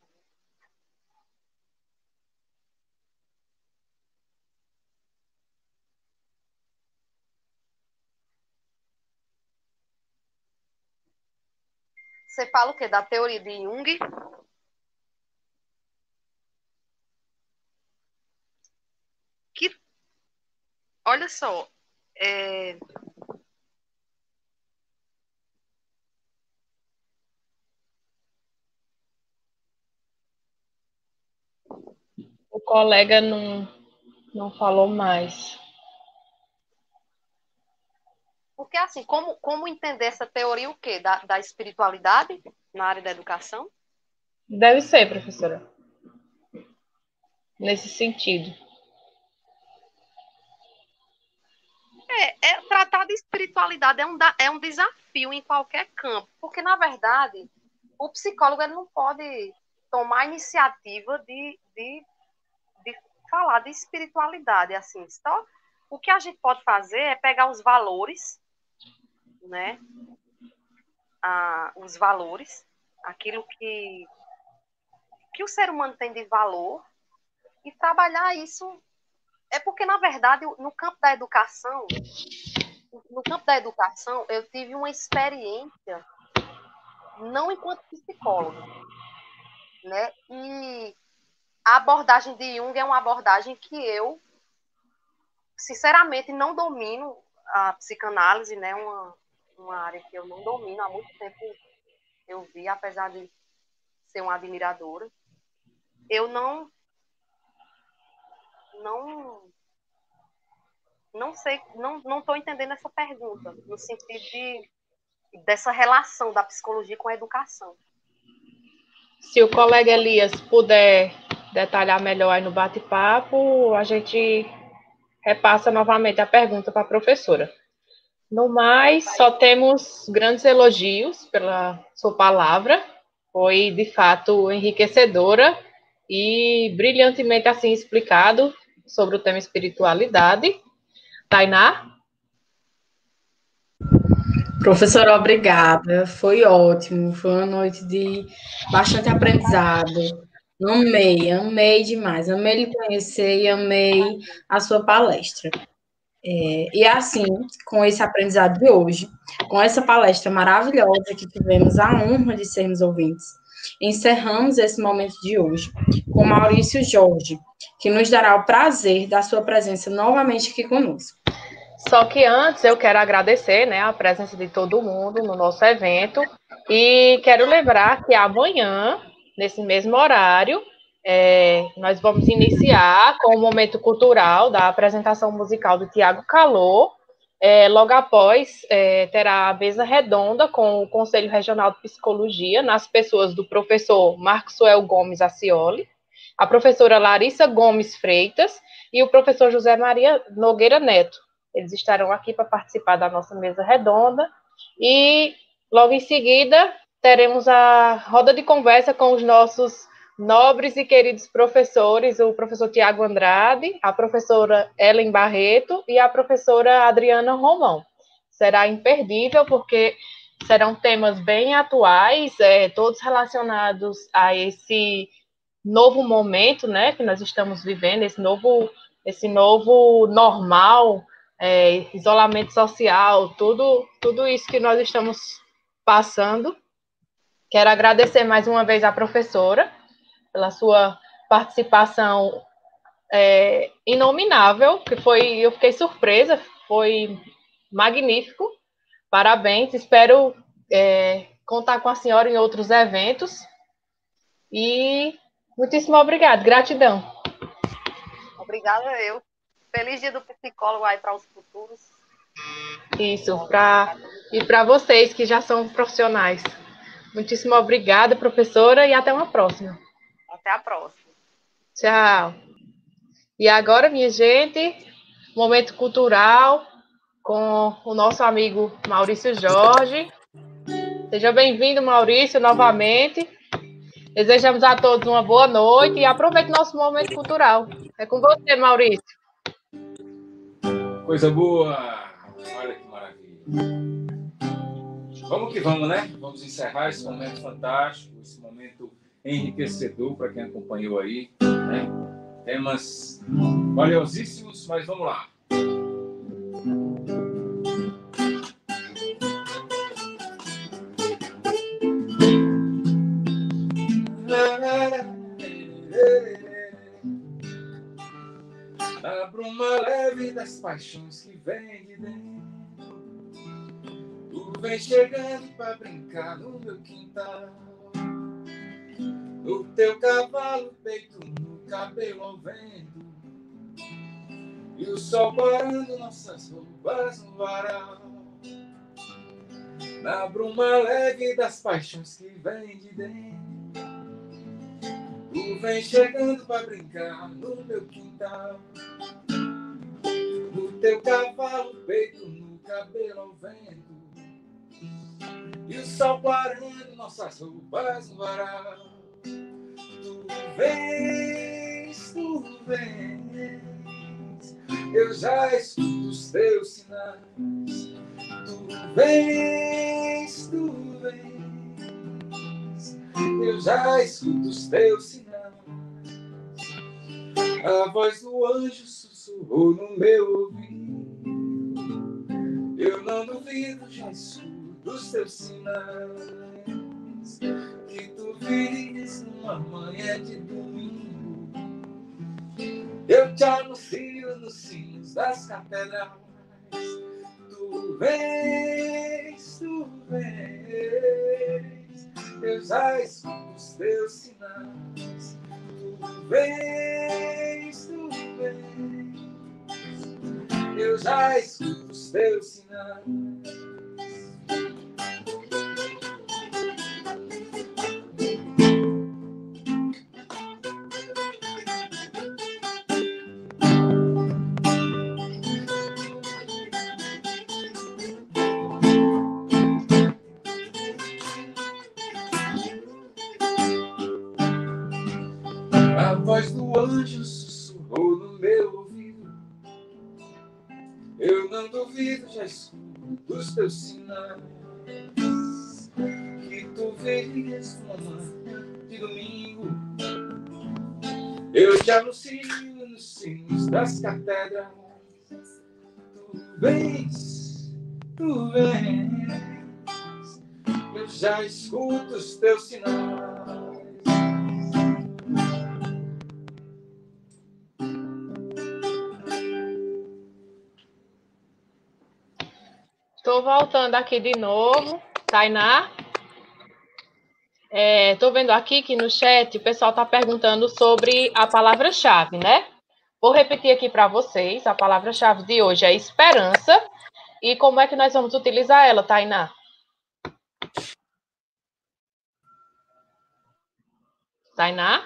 Você fala o quê? Da teoria de Jung? Que, olha só, é... O colega não, não falou mais. Porque, assim, como, como entender essa teoria o quê? Da, da espiritualidade na área da educação? Deve ser, professora. Nesse sentido. É, é, tratar de espiritualidade é um, é um desafio em qualquer campo, porque, na verdade, o psicólogo ele não pode tomar a iniciativa de, de, de falar de espiritualidade, assim, só o que a gente pode fazer é pegar os valores, né, ah, os valores, aquilo que, que o ser humano tem de valor, e trabalhar isso. É porque, na verdade, no campo da educação, no campo da educação, eu tive uma experiência, não enquanto psicóloga, né? E a abordagem de Jung é uma abordagem que eu, sinceramente, não domino. A psicanálise, né? Uma, uma área que eu não domino. Há muito tempo eu vi, apesar de ser uma admiradora. Eu não... Não... Não sei, não não estou entendendo essa pergunta, no sentido de, dessa relação da psicologia com a educação. Se o colega Elias puder detalhar melhor aí no bate-papo, a gente repassa novamente a pergunta para a professora. No mais, só temos grandes elogios pela sua palavra. Foi, de fato, enriquecedora e brilhantemente assim explicado sobre o tema espiritualidade. Tainá? Professora, obrigada. Foi ótimo. Foi uma noite de bastante aprendizado. Amei, amei demais. Amei lhe conhecer e amei a sua palestra. É, e assim, com esse aprendizado de hoje, com essa palestra maravilhosa que tivemos a honra de sermos ouvintes, encerramos esse momento de hoje com Maurício Jorge, que nos dará o prazer da sua presença novamente aqui conosco. Só que antes eu quero agradecer, né, a presença de todo mundo no nosso evento e quero lembrar que amanhã, nesse mesmo horário, é, nós vamos iniciar com o momento cultural da apresentação musical do Tiago Calô. É, logo após, é, terá a mesa redonda com o Conselho Regional de Psicologia, nas pessoas do professor Marcosuel Gomes Acioli, a professora Larissa Gomes Freitas e o professor José Maria Nogueira Neto. Eles estarão aqui para participar da nossa mesa redonda e, logo em seguida, teremos a roda de conversa com os nossos nobres e queridos professores, o professor Tiago Andrade, a professora Ellen Barreto e a professora Adriana Romão. Será imperdível, porque serão temas bem atuais, é, todos relacionados a esse novo momento, né, que nós estamos vivendo, esse novo, esse novo normal, é, isolamento social, tudo, tudo isso que nós estamos passando. Quero agradecer mais uma vez à professora pela sua participação é, inominável, que foi, eu fiquei surpresa, foi magnífico. Parabéns, espero é, contar com a senhora em outros eventos. E muitíssimo obrigada, gratidão. Obrigada eu. Feliz dia do psicólogo aí para os futuros. Isso, pra, e para vocês que já são profissionais. Muitíssimo obrigada, professora, e até uma próxima. Até a próxima. Tchau. E agora, minha gente, momento cultural com o nosso amigo Maurício Jorge. Seja bem-vindo, Maurício, novamente. Desejamos a todos uma boa noite e aproveite nosso momento cultural. É com você, Maurício. Coisa boa! Olha que maravilha. Vamos que vamos, né? Vamos encerrar esse momento fantástico, esse momento enriquecedor para quem acompanhou aí, né? Temas valiosíssimos, mas vamos lá. A bruma leve das paixões que vem de dentro, tu vem chegando pra brincar no meu quintal, no teu cavalo peito, no cabelo ao vento, e o sol parando nossas roupas no varal. Na bruma leve das paixões que vem de dentro, tu vem chegando pra brincar no meu quintal, no teu cavalo peito, no cabelo ao vento, e o sol parando nossas roupas no varal. Tu vens, tu vens, eu já escuto os teus sinais. Tu vens, tu vens, eu já escuto os teus sinais. A voz do anjo sussurrou no meu ouvido, eu não duvido, já escuto os teus sinais. Que tu vires numa manhã de domingo, eu te anuncio nos sinos das catedrais. Tu vens, tu vens, eu já escuto os teus sinais. Tu vens, tu vens, eu já escuto os teus sinais. A voz do anjo sussurrou no meu ouvido, eu não duvido, já escuto os teus sinais. Que tu virias numa manhã de domingo, eu te anuncio nos sinos das catedrais. Tu vens, tu vens, eu já escuto os teus sinais. Estou voltando aqui de novo, Tainá. Estou é, vendo aqui que no chat o pessoal está perguntando sobre a palavra-chave, né? Vou repetir aqui para vocês. A palavra-chave de hoje é esperança. E como é que nós vamos utilizar ela, Tainá? Tainá?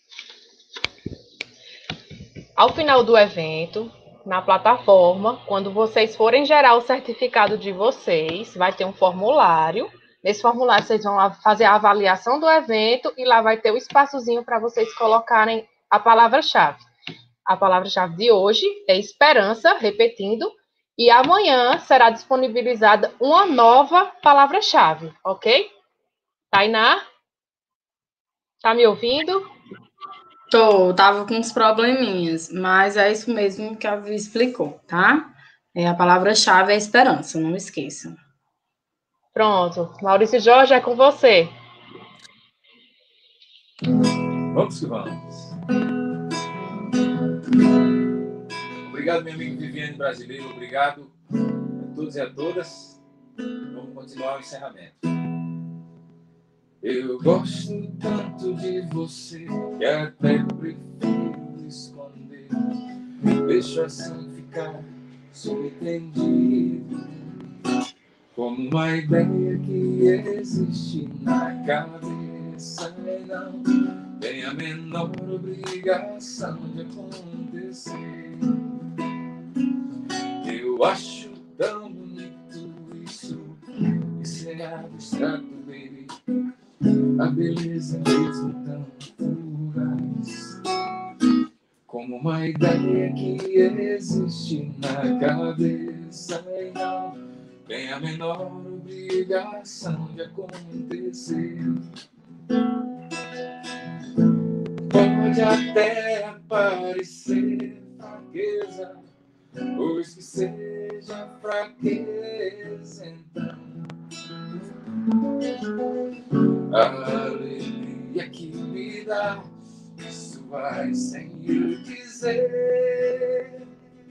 Ao final do evento, na plataforma, quando vocês forem gerar o certificado de vocês, vai ter um formulário. Nesse formulário, vocês vão fazer a avaliação do evento e lá vai ter o espaçozinho para vocês colocarem a palavra-chave. A palavra-chave de hoje é esperança, repetindo, e amanhã será disponibilizada uma nova palavra-chave, ok? Tainá? Tá me ouvindo? Tô, tava com uns probleminhas, mas é isso mesmo que a Vi explicou, tá? É, a palavra-chave é esperança, não esqueçam. Pronto. Maurício Jorge, é com você. Vamos que vamos. Obrigado, meu amigo Viviane Brasileiro. Obrigado a todos e a todas. Vamos continuar o encerramento. Eu gosto tanto de você que até prefiro esconder. Deixo assim ficar subentendido, como uma ideia que existe na cabeça e não tem a menor obrigação de acontecer. Eu acho tão bonito isso, isso é abstrato, baby. A beleza mesmo tão fugaz, como uma ideia que existe na cabeça e não tem a menor obrigação de acontecer. Pode até parecer fraqueza, pois que seja fraqueza, então a alegria que me dá, isso vai sem eu dizer.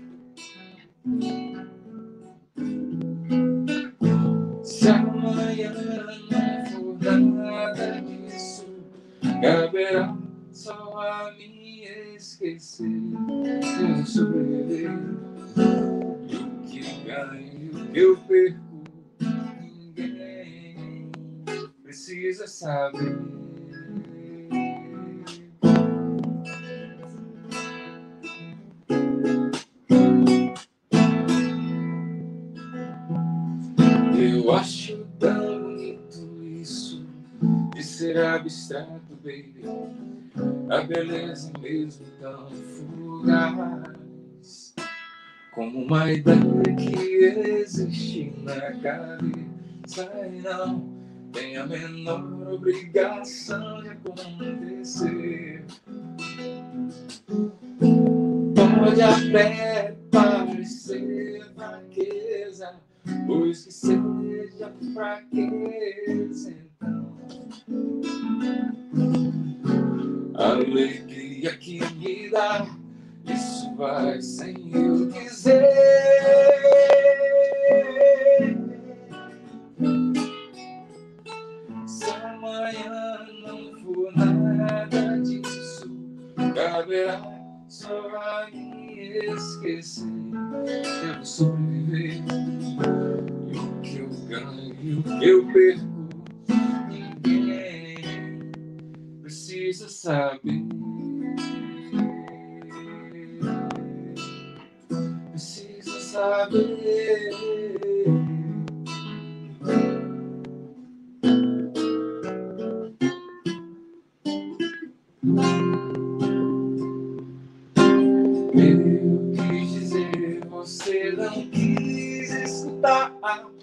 Se amanhã não for nada disso, caberá só a mim esquecer. Eu sobreviver, e o que ganho, o que eu perco, ninguém precisa saber. Eu acho tão bonito isso de ser abstrato, baby. A beleza mesmo tão fugaz, como uma ideia que existe na cabeça e não tem a menor obrigação de acontecer. Pode até parecer fraqueza, pois que seja fraqueza, então a alegria que me dá, isso vai sem eu dizer. Se amanhã não for nada disso, caberá só a mim esquecer. Eu vou sobreviver, e o que eu ganho e o que eu perco, ninguém precisa saber. Precisa saber. Eu quis dizer, você não quis escutar.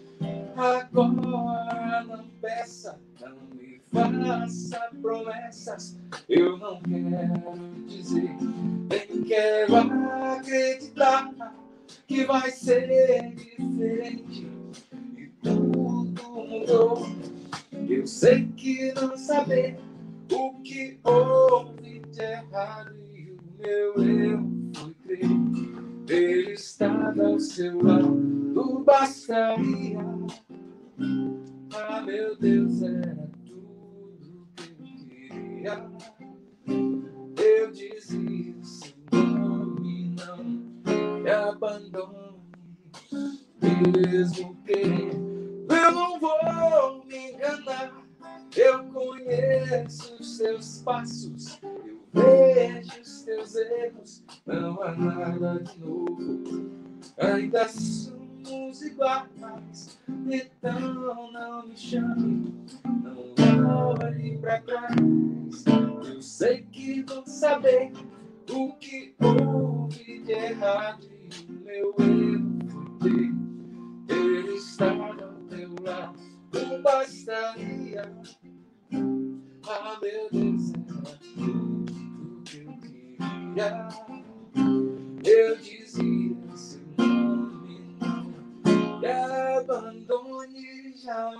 Agora não peça, não me faça promessas. Eu não quero dizer, nem quero acreditar que vai ser diferente e tudo mudou. Eu sei que não saber o que houve de errado e o meu eu foi crer. Ter estado ao seu lado bastaria. Ah, meu Deus, era tudo que eu queria. Eu dizia seu nome, não me abandone, mesmo querendo. Eu não vou me enganar, eu conheço os seus passos, eu vejo os teus erros, não há nada de novo, ainda somos iguais, então não me chame, não olhe pra trás. Eu sei que vou saber o que houve de errado e o meu erro foi ter, ter estado ao teu lado, não bastaria. Ah, meu Deus, era tudo que eu queria. Eu dizia seu nome, não me abandone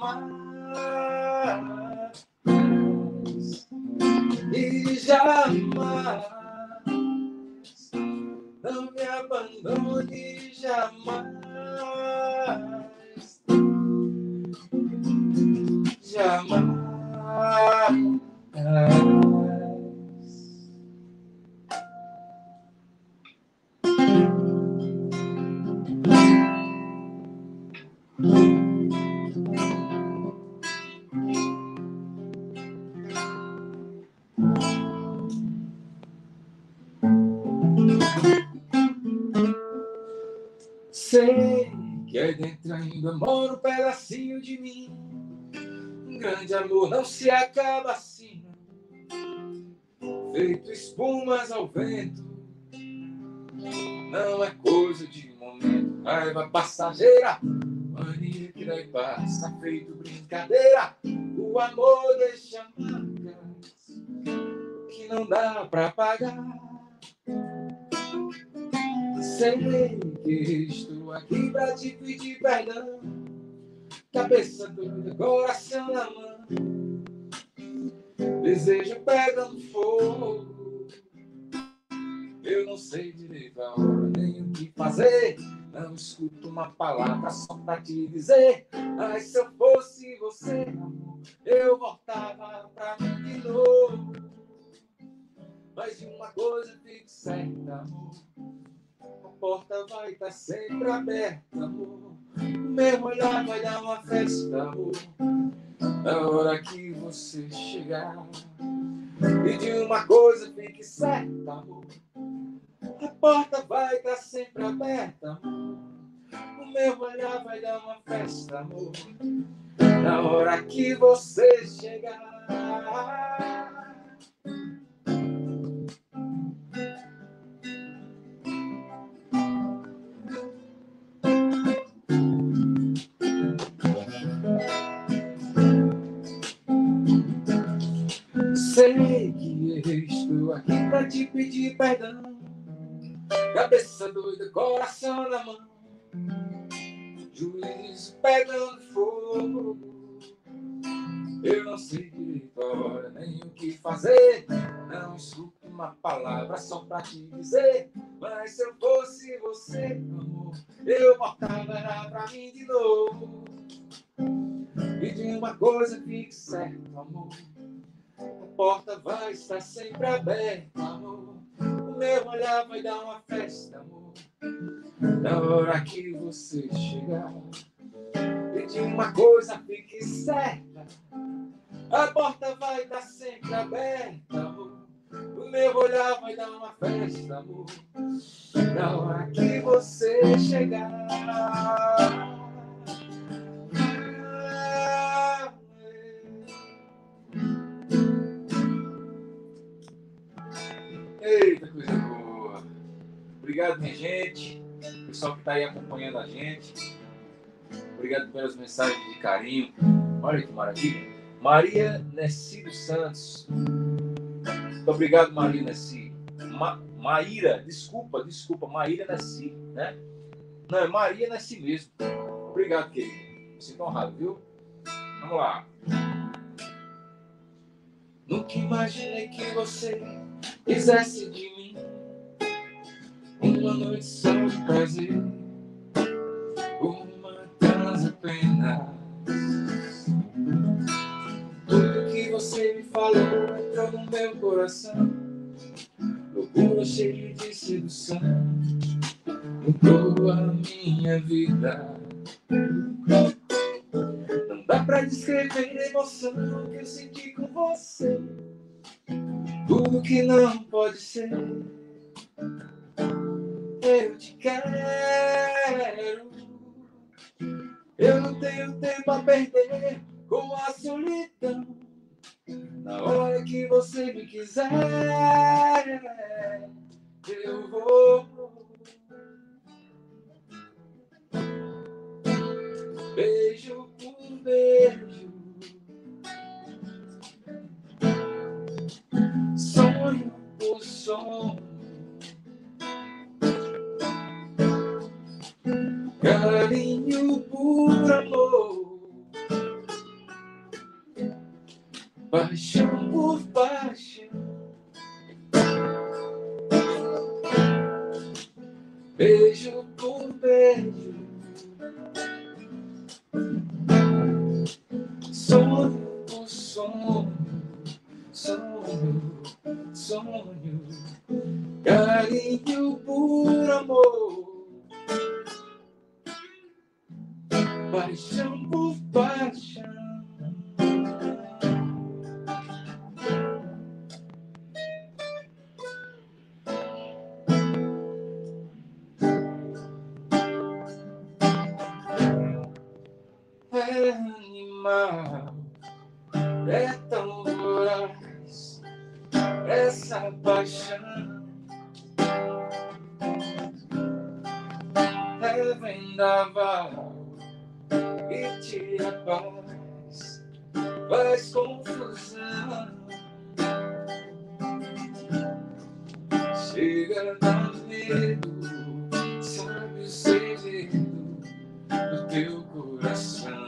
jamais. E jamais, não me abandone jamais. Jamais. Sei que aí dentro ainda mora um pedacinho de mim. Um grande amor não se acaba assim, feito espumas ao vento. Não é coisa de momento, raiva passageira, mania que daí passa, feito brincadeira. O amor deixa marcas que não dá pra pagar. Sei que estou aqui pra te pedir perdão, cabeça doida, coração na mão, desejo pegando fogo. Eu não sei direito a hora nem o que fazer, não escuto uma palavra só pra te dizer. Mas se eu fosse você, amor, eu voltava pra mim de novo. Mas de uma coisa fique certa, amor, a porta vai estar sempre aberta, amor. O meu olhar vai dar uma festa, amor, na hora que você chegar. E de uma coisa fique certa, amor, a porta vai estar sempre aberta, amor. O meu olhar vai dar uma festa, amor, na hora que você chegar. Sei que estou aqui pra te pedir perdão, cabeça doida, coração na mão, juízo pegando fogo. Eu não sei direito a hora nem o que fazer, não escuto uma palavra só pra te dizer. Mas se eu fosse você, amor, eu voltava pra mim de novo. E de uma coisa fique certo, amor, a porta vai estar sempre aberta, amor. O meu olhar vai dar uma festa, amor, na hora que você chegar. E de uma coisa fique certa, a porta vai estar sempre aberta, amor. O meu olhar vai dar uma festa, amor, na hora que você chegar. Eita, coisa boa. Obrigado, minha gente. O pessoal que está aí acompanhando a gente. Obrigado pelas mensagens de carinho. Olha que maravilha. Maria Nessi dos Santos. Muito obrigado, Maria Nessi. Ma Maíra, desculpa, desculpa. Maíra Nessi, né? Não, é Maria Nessi mesmo. Obrigado, querido. Me sinto honrado, viu? Vamos lá. Nunca imaginei que você quisesse de mim uma noite só de prazer, uma transa apenas. Tudo que você me falou entrou no meu coração, loucura cheia de sedução, mudou a minha vida. Não dá pra descrever a emoção que eu senti com você, tudo que não pode ser. Eu te quero, eu não tenho tempo a perder com a solidão. Na hora que você me quiser, eu vou. Beijo por beijo, sonho por sonho, carinho por amor, paixão por paixão, beijo por beijo, sonho por sonho, sonho, sonho, carinho por amor, paixão por paixão. é animal, é tão voraz essa paixão, é vendaval e tira a paz, faz confusão, chega a dar medo, sabe o segredo do teu coração.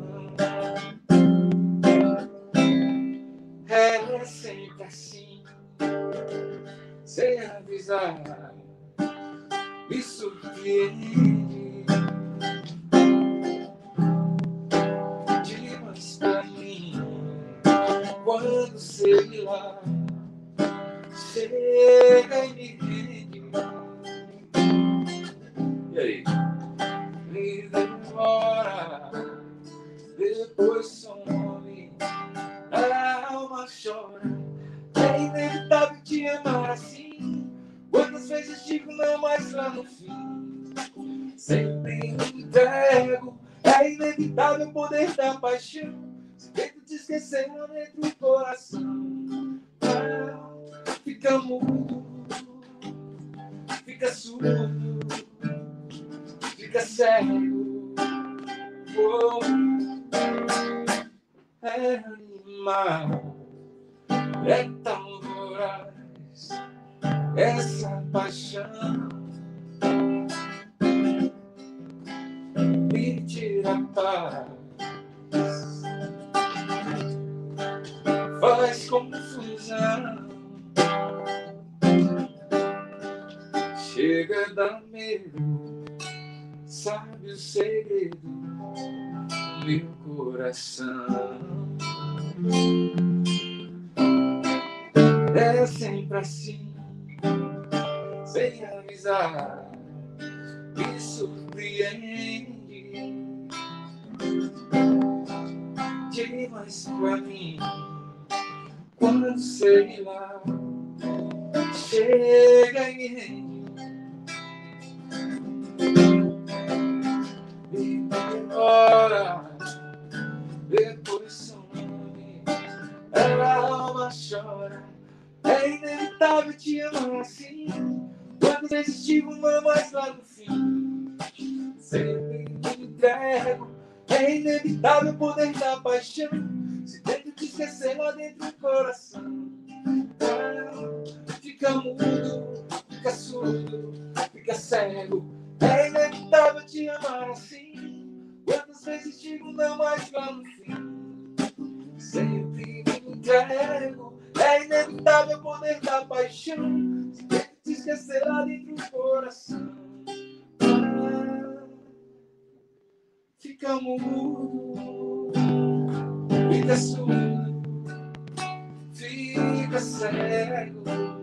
É sempre assim, sem avisar, me surpreende demais pra mim, quando sei lá, chega e me rende. E aí? Me demora, depois some, a alma chora. É inevitável te amar assim. Quantas vezes digo não, mas lá no fim sempre me entrego. É inevitável poder dar paixão. Se tento te esquecer lá dentro do coração, ah, fica mudo, fica surdo, fica cego. Oh, é animal, é tão voraz essa paixão, me tira a paz, faz confusão, chega a dar medo, sabe o segredo do meu coração. É sempre assim, sem avisar, me surpreende demais pra mim, quando sei lá, chega e me rende. Me demora, depois some, a alma chora. É inevitável te amar assim. Quando desistivo, não, mas lá no fim sempre me entrego. É inevitável poder dar paixão. Se tento te esquecer lá dentro do coração, ah, fica mudo, fica surdo, fica cego. É inevitável te amar assim. Quantas vezes digo não, mas lá no fim sempre me entrego. É inevitável poder dar paixão. Se tento te esquecer lá dentro do coração, ah, fica mudo, fica surdo, fica cego.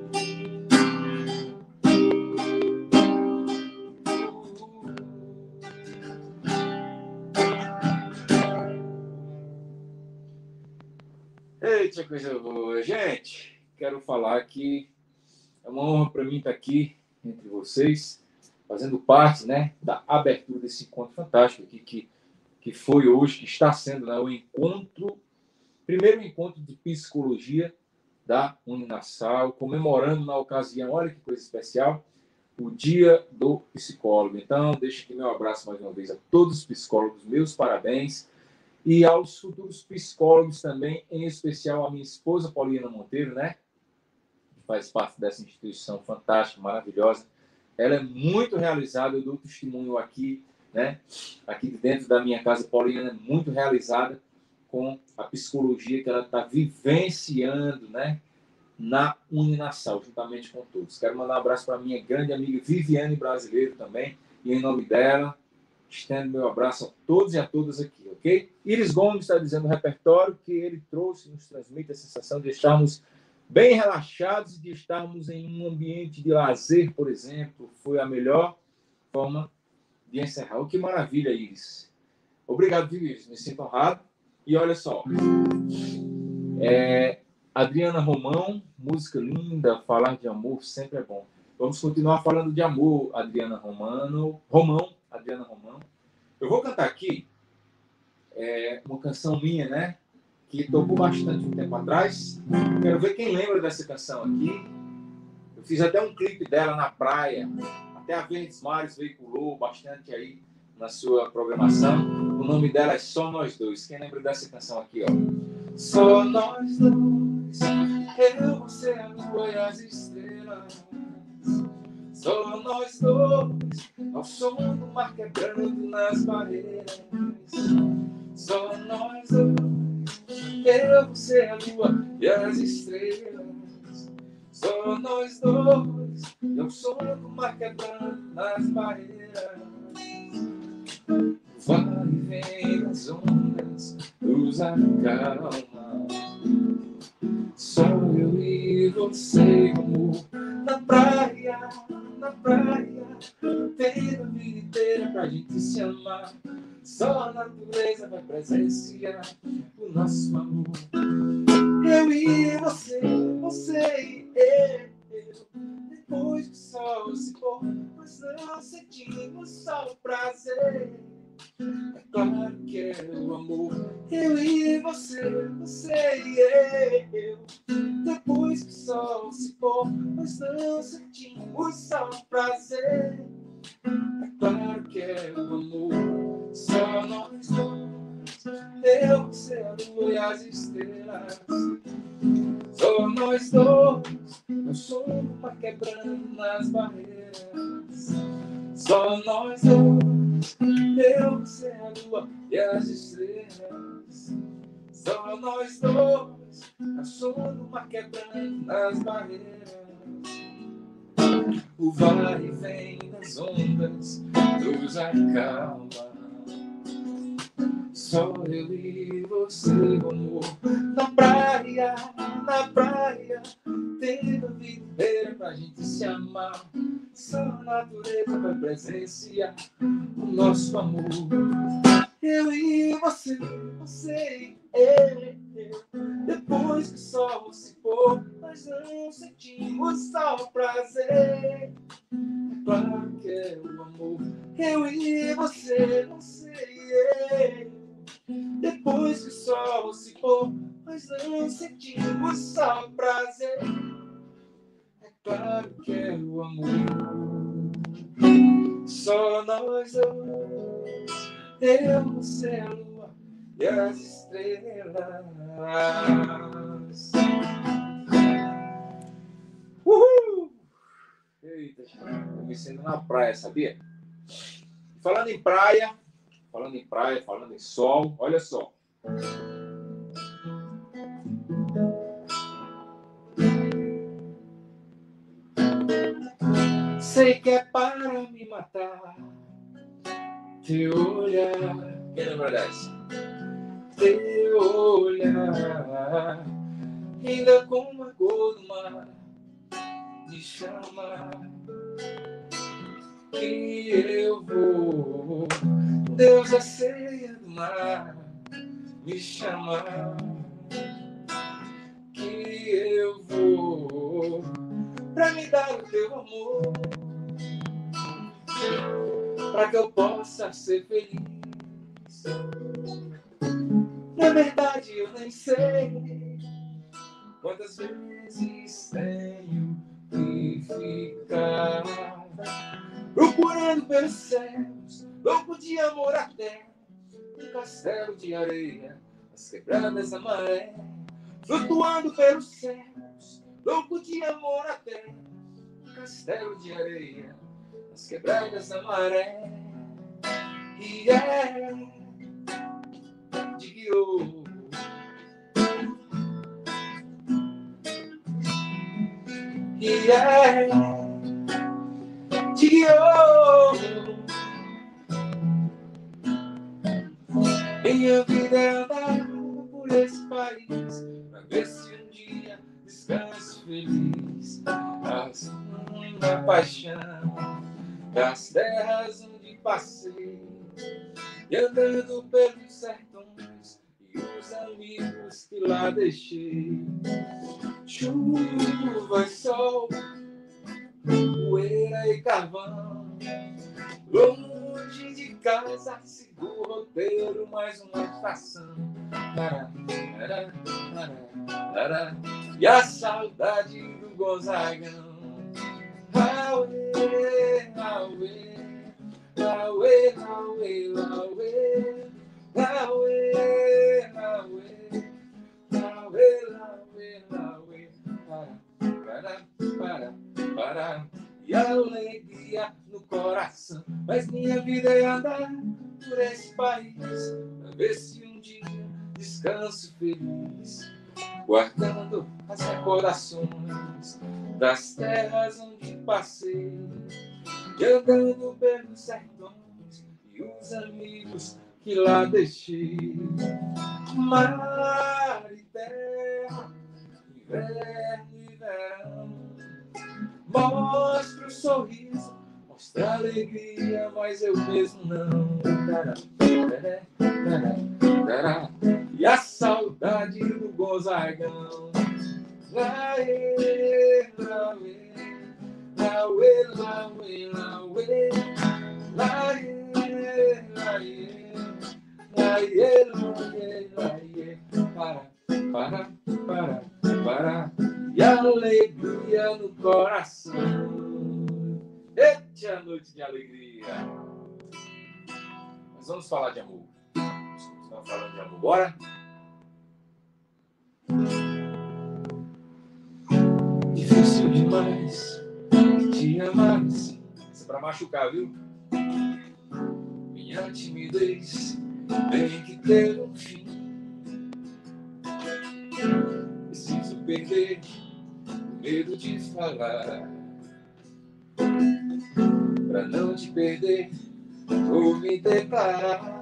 Eita, coisa boa. Gente, quero falar que é uma honra para mim estar aqui entre vocês, fazendo parte, né, da abertura desse encontro fantástico aqui, que, que foi hoje, que está sendo, né, o encontro, primeiro encontro de psicologia da Uninassal, comemorando na ocasião, olha que coisa especial, o Dia do Psicólogo. Então, deixo aqui meu abraço mais uma vez a todos os psicólogos, meus parabéns. E aos futuros psicólogos também, em especial a minha esposa, Pauliana Monteiro, né? Que faz parte dessa instituição fantástica, maravilhosa. Ela é muito realizada, eu dou testemunho aqui, né? Aqui dentro da minha casa, Pauliana é muito realizada com a psicologia que ela está vivenciando, né? Na Uninassal, juntamente com todos. Quero mandar um abraço para a minha grande amiga Viviane Brasileiro também, e em nome dela, estendo meu abraço a todos e a todas aqui, ok? Iris Gomes está dizendo o repertório que ele trouxe, nos transmite a sensação de estarmos bem relaxados e de estarmos em um ambiente de lazer, por exemplo. Foi a melhor forma de encerrar. Oh, que maravilha, Iris. Obrigado, Iris. Me sinto honrado. E olha só. É, Adriana Romão, música linda, falar de amor sempre é bom. Vamos continuar falando de amor, Adriana Romano, Romão. Adriana Romão. Eu vou cantar aqui é uma canção minha, né? Que tocou bastante um tempo atrás. Quero ver quem lembra dessa canção aqui. Eu fiz até um clipe dela na praia. Até a Verdes Mares veiculou bastante aí na sua programação. O nome dela é Só Nós Dois. Quem lembra dessa canção aqui, ó? Só nós dois, eu, você, a lua e as estrelas. Só nós dois, ao som do mar quebrando nas barreiras. Só nós dois, eu, você, a lua e as estrelas. Só nós dois, ao som do mar quebrando nas barreiras. Vai e vem das ondas, nos acalma. Só eu e você, amor, na praia, na praia, tendo a vida inteira pra gente se amar. Só a natureza vai presenciar o nosso amor. Eu e você, você e eu, depois que o sol se pôr, nós não sentimos só o prazer. É claro que é o amor. Eu e você, você e eu, depois que o sol se pôr, nós não sentimos só o prazer. É claro que é o amor. Só nós dois, eu, você, a lua e as estrelas. Só nós dois, o som do mar quebrando nas barreiras. Só nós dois, eu, você, a lua e as estrelas. Só nós dois, o som do mar quebrando nas barreiras. O vai e vem das ondas nos acalma. Só eu e você, amor, na praia, na praia, tendo a vida inteira pra gente se amar. Só a natureza vai presenciar o nosso amor. Eu e você, você e eu, depois que o sol se pôr, nós não sentimos só o prazer. É claro que é o amor. Eu e você, você e eu, depois que o sol se pôr, nós não sentimos só o prazer. É claro que é o amor. Só nós dois, eu, você, a lua e as estrelas. Uhul! Eita, eu me sinto na praia, sabia? Falando em praia, falando em praia, falando em sol, olha só. Sei que é para me matar teu olhar. Quem lembra dessa? Teu olhar, ainda com a cor do mar, me chama que eu vou. Deus, a ceia do mar, me chama que eu vou, pra me dar o teu amor, pra que eu possa ser feliz. Na verdade eu nem sei quantas vezes tenho que ficar procurando pelos céus, louco de amor até um castelo de areia, as quebradas da maré, flutuando pelos céus, louco de amor até um castelo de areia, as quebradas da maré. E é de guiou. E é de guiou. Minha vida é andar por esse país, pra ver se um dia descanso feliz. Assim na paixão das terras onde passei, e andando pelos sertões e os amigos que lá deixei. Chuva e sol, poeira e carvão, longe longe de casa, sigo o roteiro, mais uma estação. Tará, tará, tará, tará. E a saudade do Gonzagão. Lauê, lauê, lauê, lauê, lauê, lauê, lauê, lauê, lauê, lauê, para, para, para, e alegria no coração. Mas minha vida é andar por esse país, pra ver se um dia descanso feliz, guardando as recordações das terras onde passei, e andando pelos sertões e os amigos que lá deixei. Mar e terra, inverno e verão, mostra o sorriso, mostra a alegria, mas eu mesmo não. Tará, tará, tará, tará. E a saudade do Gonzagão. Lauê, lauê, lauê, lauê, lauê, lauê, lauê, lauê, lauê, lauê, para, para, para, para, e alegria no coração. Eita, noite de alegria. Mas vamos falar de amor. Estamos falando de amor. Bora? Difícil demais te amar assim. Isso é pra machucar, viu? Minha timidez tem que ter um fim. Preciso perder o medo de falar, pra não te perder ou me declarar.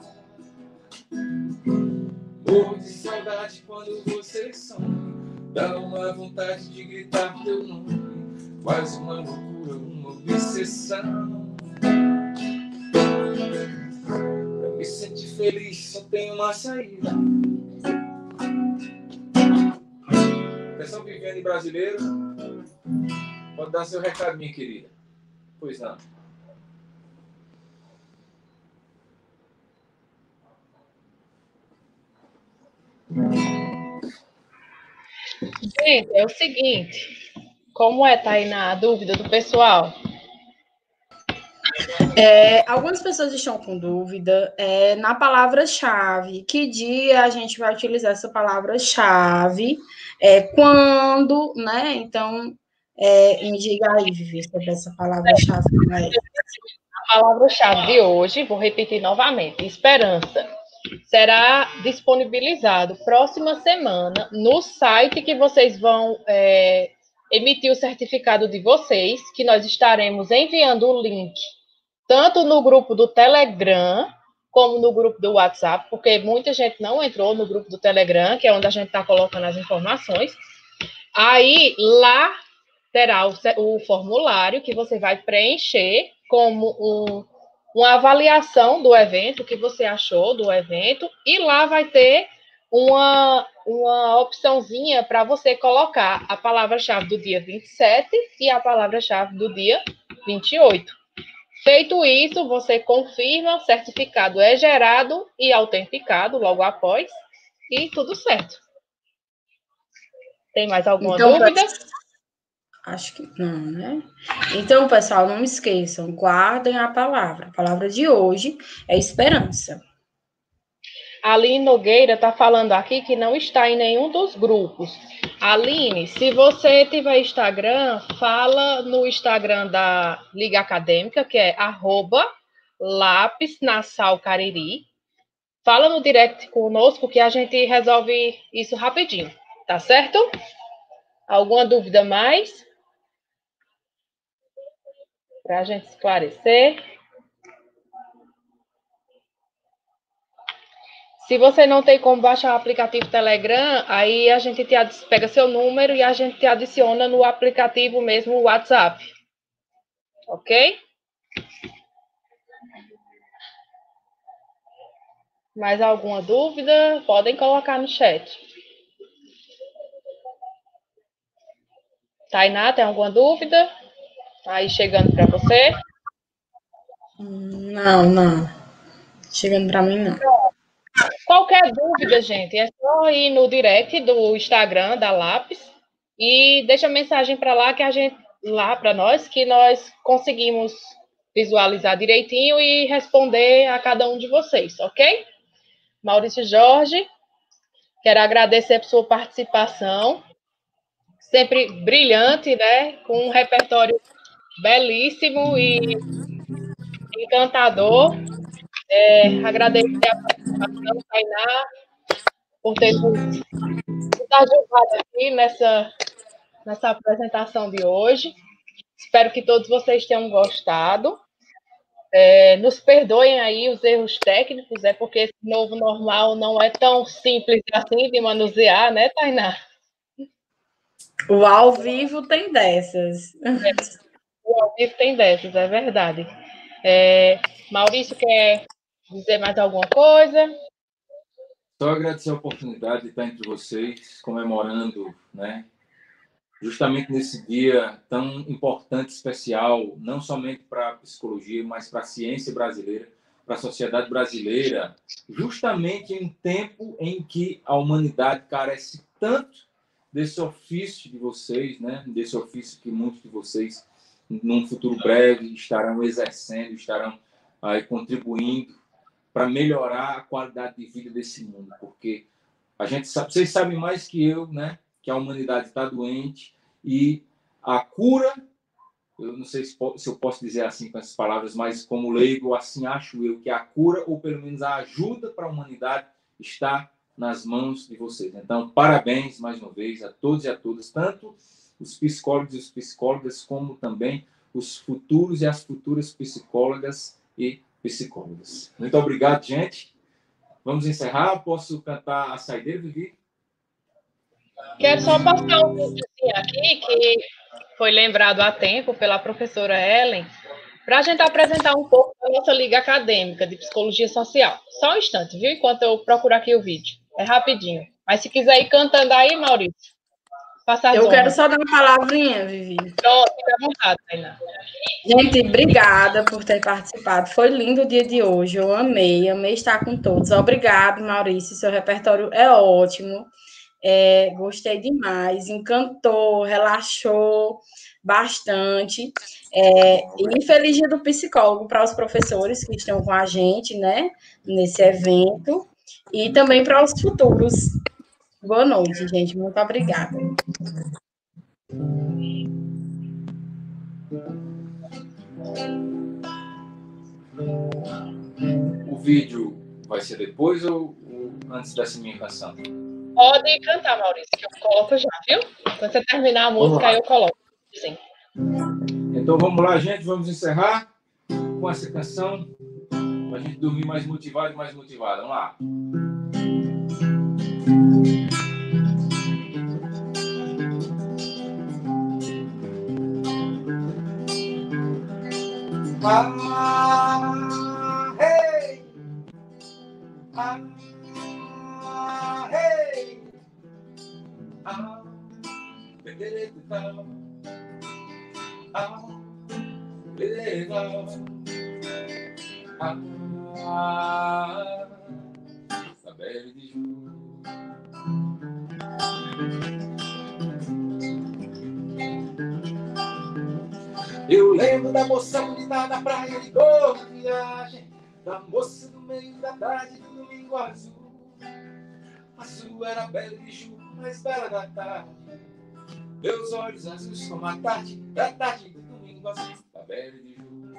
Morro de saudade quando você some, dá uma vontade de gritar teu nome, quase uma loucura, uma obsessão. Pra me sentir feliz só tem uma saída. Atenção, Viviane brasileiro, pode dar seu recado, minha querida. Pois não. Gente, é o seguinte, como é, Tainá, a dúvida do pessoal? É, algumas pessoas estão com dúvida é, na palavra-chave. Que dia a gente vai utilizar essa palavra-chave? É, quando, né? Então, é, me diga aí, Vivi, sobre essa palavra-chave. Né? A palavra-chave de hoje, vou repetir novamente, esperança, será disponibilizado próxima semana no site que vocês vão é, emitir o certificado de vocês, que nós estaremos enviando o link tanto no grupo do Telegram como no grupo do WhatsApp, porque muita gente não entrou no grupo do Telegram, que é onde a gente está colocando as informações. Aí, lá terá o, o formulário que você vai preencher como um, uma avaliação do evento, o que você achou do evento, e lá vai ter uma, uma opçãozinha para você colocar a palavra-chave do dia vinte e sete e a palavra-chave do dia vinte e oito. Feito isso, você confirma, o certificado é gerado e autenticado logo após, e tudo certo. Tem mais alguma então, dúvida? Acho que não, né? Então, pessoal, não esqueçam, guardem a palavra. A palavra de hoje é esperança. A Aline Nogueira está falando aqui que não está em nenhum dos grupos. Aline, se você tiver Instagram, fala no Instagram da Liga Acadêmica, que é arroba lápis nasal cariri. Fala no direct conosco que a gente resolve isso rapidinho, tá certo? Alguma dúvida mais? Para a gente esclarecer. Se você não tem como baixar o aplicativo Telegram, aí a gente te pega seu número e a gente te adiciona no aplicativo mesmo, o WhatsApp. Ok? Mais alguma dúvida? Podem colocar no chat. Tainá, tem alguma dúvida? Aí chegando para você. Não, não. Chegando para mim, não. Qualquer dúvida, gente, é só ir no direct do Instagram da Lápis e deixa mensagem para lá que a gente lá para nós que nós conseguimos visualizar direitinho e responder a cada um de vocês, ok? Maurício Jorge, quero agradecer por sua participação, sempre brilhante, né? Com um repertório belíssimo e encantador. É, agradecer a participação, Tainá, por ter nos ajudado aqui nessa, nessa apresentação de hoje. Espero que todos vocês tenham gostado. É, nos perdoem aí os erros técnicos, é porque esse novo normal não é tão simples assim de manusear, né, Tainá? O ao vivo tem dessas. É, o ao vivo tem dessas, é verdade. É, Maurício, quer dizer mais alguma coisa? Só agradecer a oportunidade de estar entre vocês, comemorando, né, justamente nesse dia tão importante, especial, não somente para a psicologia, mas para a ciência brasileira, para a sociedade brasileira, justamente em um tempo em que a humanidade carece tanto desse ofício de vocês, né, desse ofício que muitos de vocês, num futuro breve, estarão exercendo, estarão aí contribuindo para melhorar a qualidade de vida desse mundo, porque a gente sabe, vocês sabem mais que eu, né, que a humanidade está doente e a cura, eu não sei se, se eu posso dizer assim com essas palavras, mas como leigo, assim acho eu que a cura, ou pelo menos a ajuda para a humanidade, está nas mãos de vocês. Então, parabéns mais uma vez a todos e a todas, tanto os psicólogos e as psicólogas, como também os futuros e as futuras psicólogas e psicólogas. Muito obrigado, gente. Vamos encerrar. Posso cantar a saideira, Vivi? Quero só passar um vídeo aqui que foi lembrado há tempo pela professora Ellen, para a gente apresentar um pouco da nossa liga acadêmica de psicologia social. Só um instante, viu? Enquanto eu procuro aqui o vídeo. É rapidinho. Mas se quiser ir cantando aí, Maurício, faça as Eu honras. quero só dar uma palavrinha, Vivi. Pronto, fica à vontade, Tainá. Gente, obrigada por ter participado. Foi lindo o dia de hoje. Eu amei, amei estar com todos. Obrigado, Maurício. Seu repertório é ótimo. É, gostei demais, encantou, relaxou bastante. É, e feliz dia do psicólogo para os professores que estão com a gente, né, nesse evento, e também para os futuros. Boa noite, gente. Muito obrigada. O vídeo vai ser depois ou, ou antes dessa minha canção? Pode cantar, Maurício, que eu coloco já, viu? Quando você terminar a música, aí eu coloco. Sim. Então vamos lá, gente. Vamos encerrar com essa canção para a gente dormir mais motivado e mais motivado. Vamos lá. Ah, hey, ah, hey, ah, ah, beleza, ah, saber de julho. Eu lembro da moça bonita da praia de boa viagem, da moça do meio da tarde do domingo azul. Azul era bela de julho, mais bela da tarde. Meus olhos azuis como a tarde, da tarde do domingo azul, da bela de julho.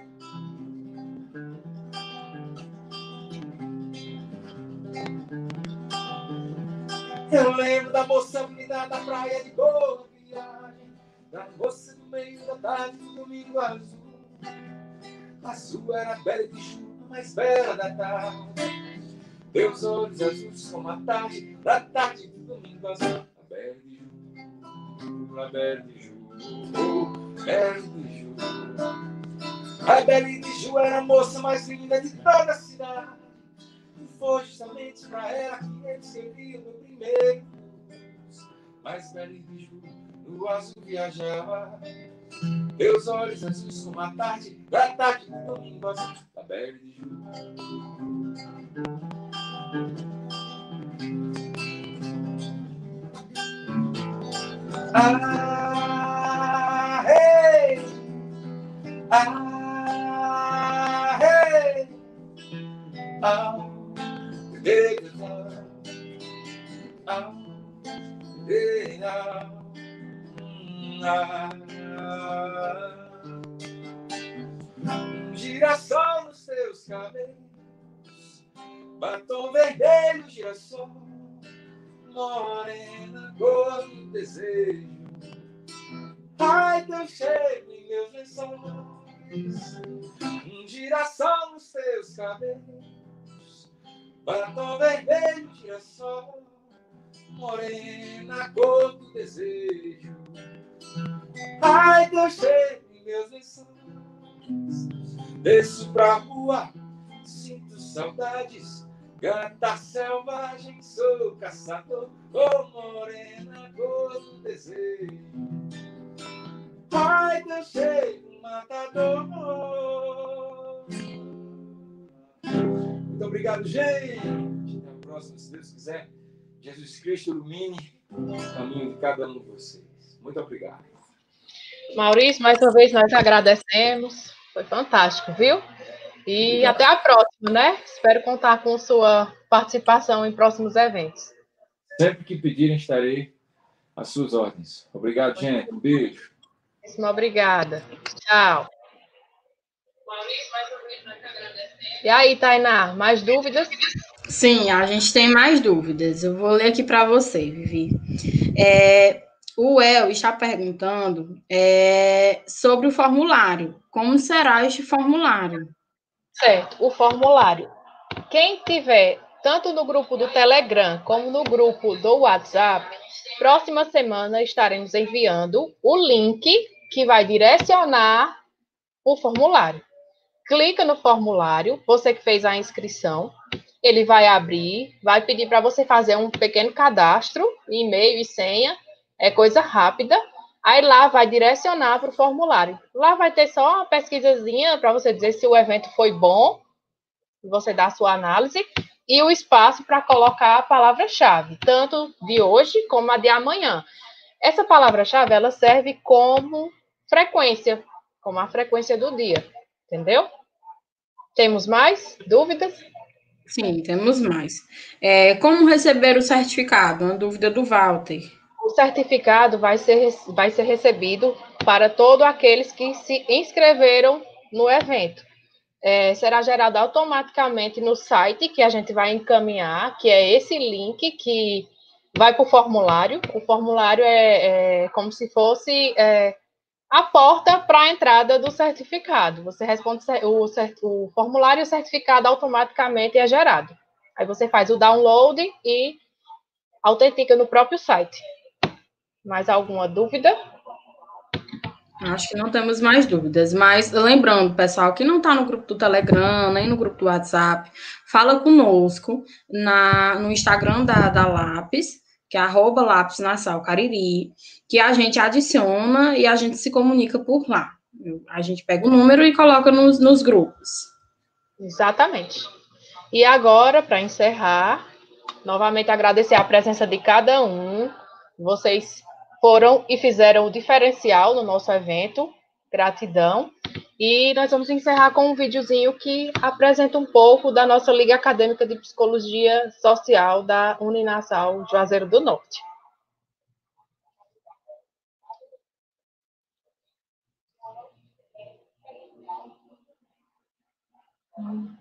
Eu lembro da moça bonita da praia de boa viagem, da moça do meio da tarde do domingo azul. Azul era bela de julho, mais bela da tarde. Meus olhos azuis como a tarde, da tarde do domingo azul, da bela de julho, a bela de julho, bela de julho. A Belle de Ju era a moça mais linda de toda a cidade. E foi justamente pra ela que eu escrevi o meu primeiro blues. Mas Belle de Ju no azul viajava. Teus olhos azuis como a tarde, da tarde do domingo azul, da bela de julho. Ah, hey, ah, hey, ah, hey, ah, hey, ah, ah. Um girassol nos teus cabelos, batom vermelho, girassol, morena, cor do desejo. Ai, teu cheiro em meus lençóis, um girassol nos teus cabelos, batom vermelho, girassol, morena, cor do desejo. Ai, teu cheiro em meus lençóis, desço pra rua, sinto saudades, gata selvagem, sou caçador, oh morena, cor do desejo. Ai, teu cheiro matador. Muito obrigado, gente. Até a próxima, se Deus quiser. Jesus Cristo ilumine o caminho de cada um de vocês. Muito obrigado. Maurício, mais uma vez nós agradecemos. Foi fantástico, viu? E obrigado. Até a próxima, né? Espero contar com sua participação em próximos eventos. Sempre que pedirem, estarei às suas ordens. Obrigado, gente. Um beijo. Obrigada. Tchau. Maurício, mais uma vez nós agradecemos. E aí, Tainá, mais dúvidas? Sim, a gente tem mais dúvidas. Eu vou ler aqui para você, Vivi. É, o El está perguntando é, sobre o formulário. Como será este formulário? Certo, o formulário. Quem tiver tanto no grupo do Telegram como no grupo do WhatsApp, próxima semana estaremos enviando o link que vai direcionar o formulário. Clica no formulário, você que fez a inscrição, ele vai abrir, vai pedir para você fazer um pequeno cadastro, e-mail e senha, é coisa rápida. Aí lá vai direcionar para o formulário. Lá vai ter só uma pesquisazinha para você dizer se o evento foi bom, você dá a sua análise, e o espaço para colocar a palavra-chave, tanto de hoje como a de amanhã. Essa palavra-chave, ela serve como frequência, como a frequência do dia, entendeu? Temos mais dúvidas? Sim, temos mais. É, como receber o certificado? Uma dúvida do Walter. O certificado vai ser, vai ser recebido para todos aqueles que se inscreveram no evento. É, será gerado automaticamente no site que a gente vai encaminhar, que é esse link que vai para o formulário. O formulário é, é como se fosse é, a porta para a entrada do certificado. Você responde o, o formulário e o certificado automaticamente é gerado. Aí você faz o download e autentica no próprio site. Mais alguma dúvida? Acho que não temos mais dúvidas, mas lembrando, pessoal, que não está no grupo do Telegram, nem no grupo do WhatsApp, fala conosco na, no Instagram da, da Lápis, que é arroba Lápis Nassau Cariri, que a gente adiciona e a gente se comunica por lá. A gente pega o número e coloca nos, nos grupos. Exatamente. E agora, para encerrar, novamente agradecer a presença de cada um. Vocês foram e fizeram o diferencial no nosso evento. Gratidão. E nós vamos encerrar com um videozinho que apresenta um pouco da nossa Liga Acadêmica de Psicologia Social da Uninassal Juazeiro do Norte. Hum.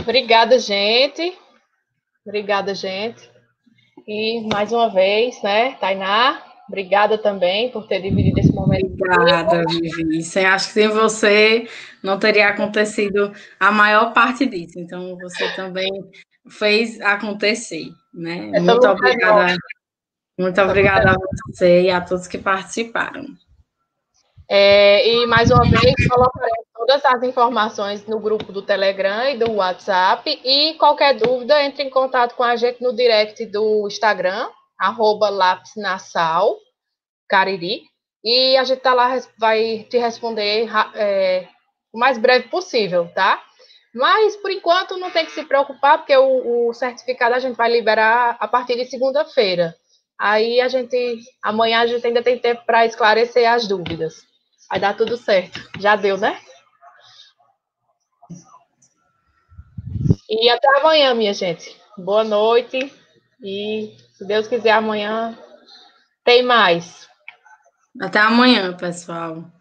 Obrigada, gente. Obrigada, gente. E mais uma vez, né, Tainá, obrigada também por ter dividido esse momento. Obrigada, Vivi. Sem, acho que sem você não teria acontecido a maior parte disso. Então, você também fez acontecer, né? Essa Muito luta é obrigada. nossa. Muito Essa obrigada luta a você e a todos que participaram. É, e mais uma vez, colocaremos todas as informações no grupo do Telegram e do WhatsApp. E qualquer dúvida, entre em contato com a gente no direct do Instagram, arroba Lápis Nassau, Cariri. E a gente tá lá, vai te responder é, o mais breve possível, tá? Mas, por enquanto, não tem que se preocupar, porque o, o certificado a gente vai liberar a partir de segunda-feira. Aí a gente, amanhã a gente ainda tem tempo para esclarecer as dúvidas. Vai dar tudo certo. Já deu, né? E até amanhã, minha gente. Boa noite. E, se Deus quiser, amanhã tem mais. Até amanhã, pessoal.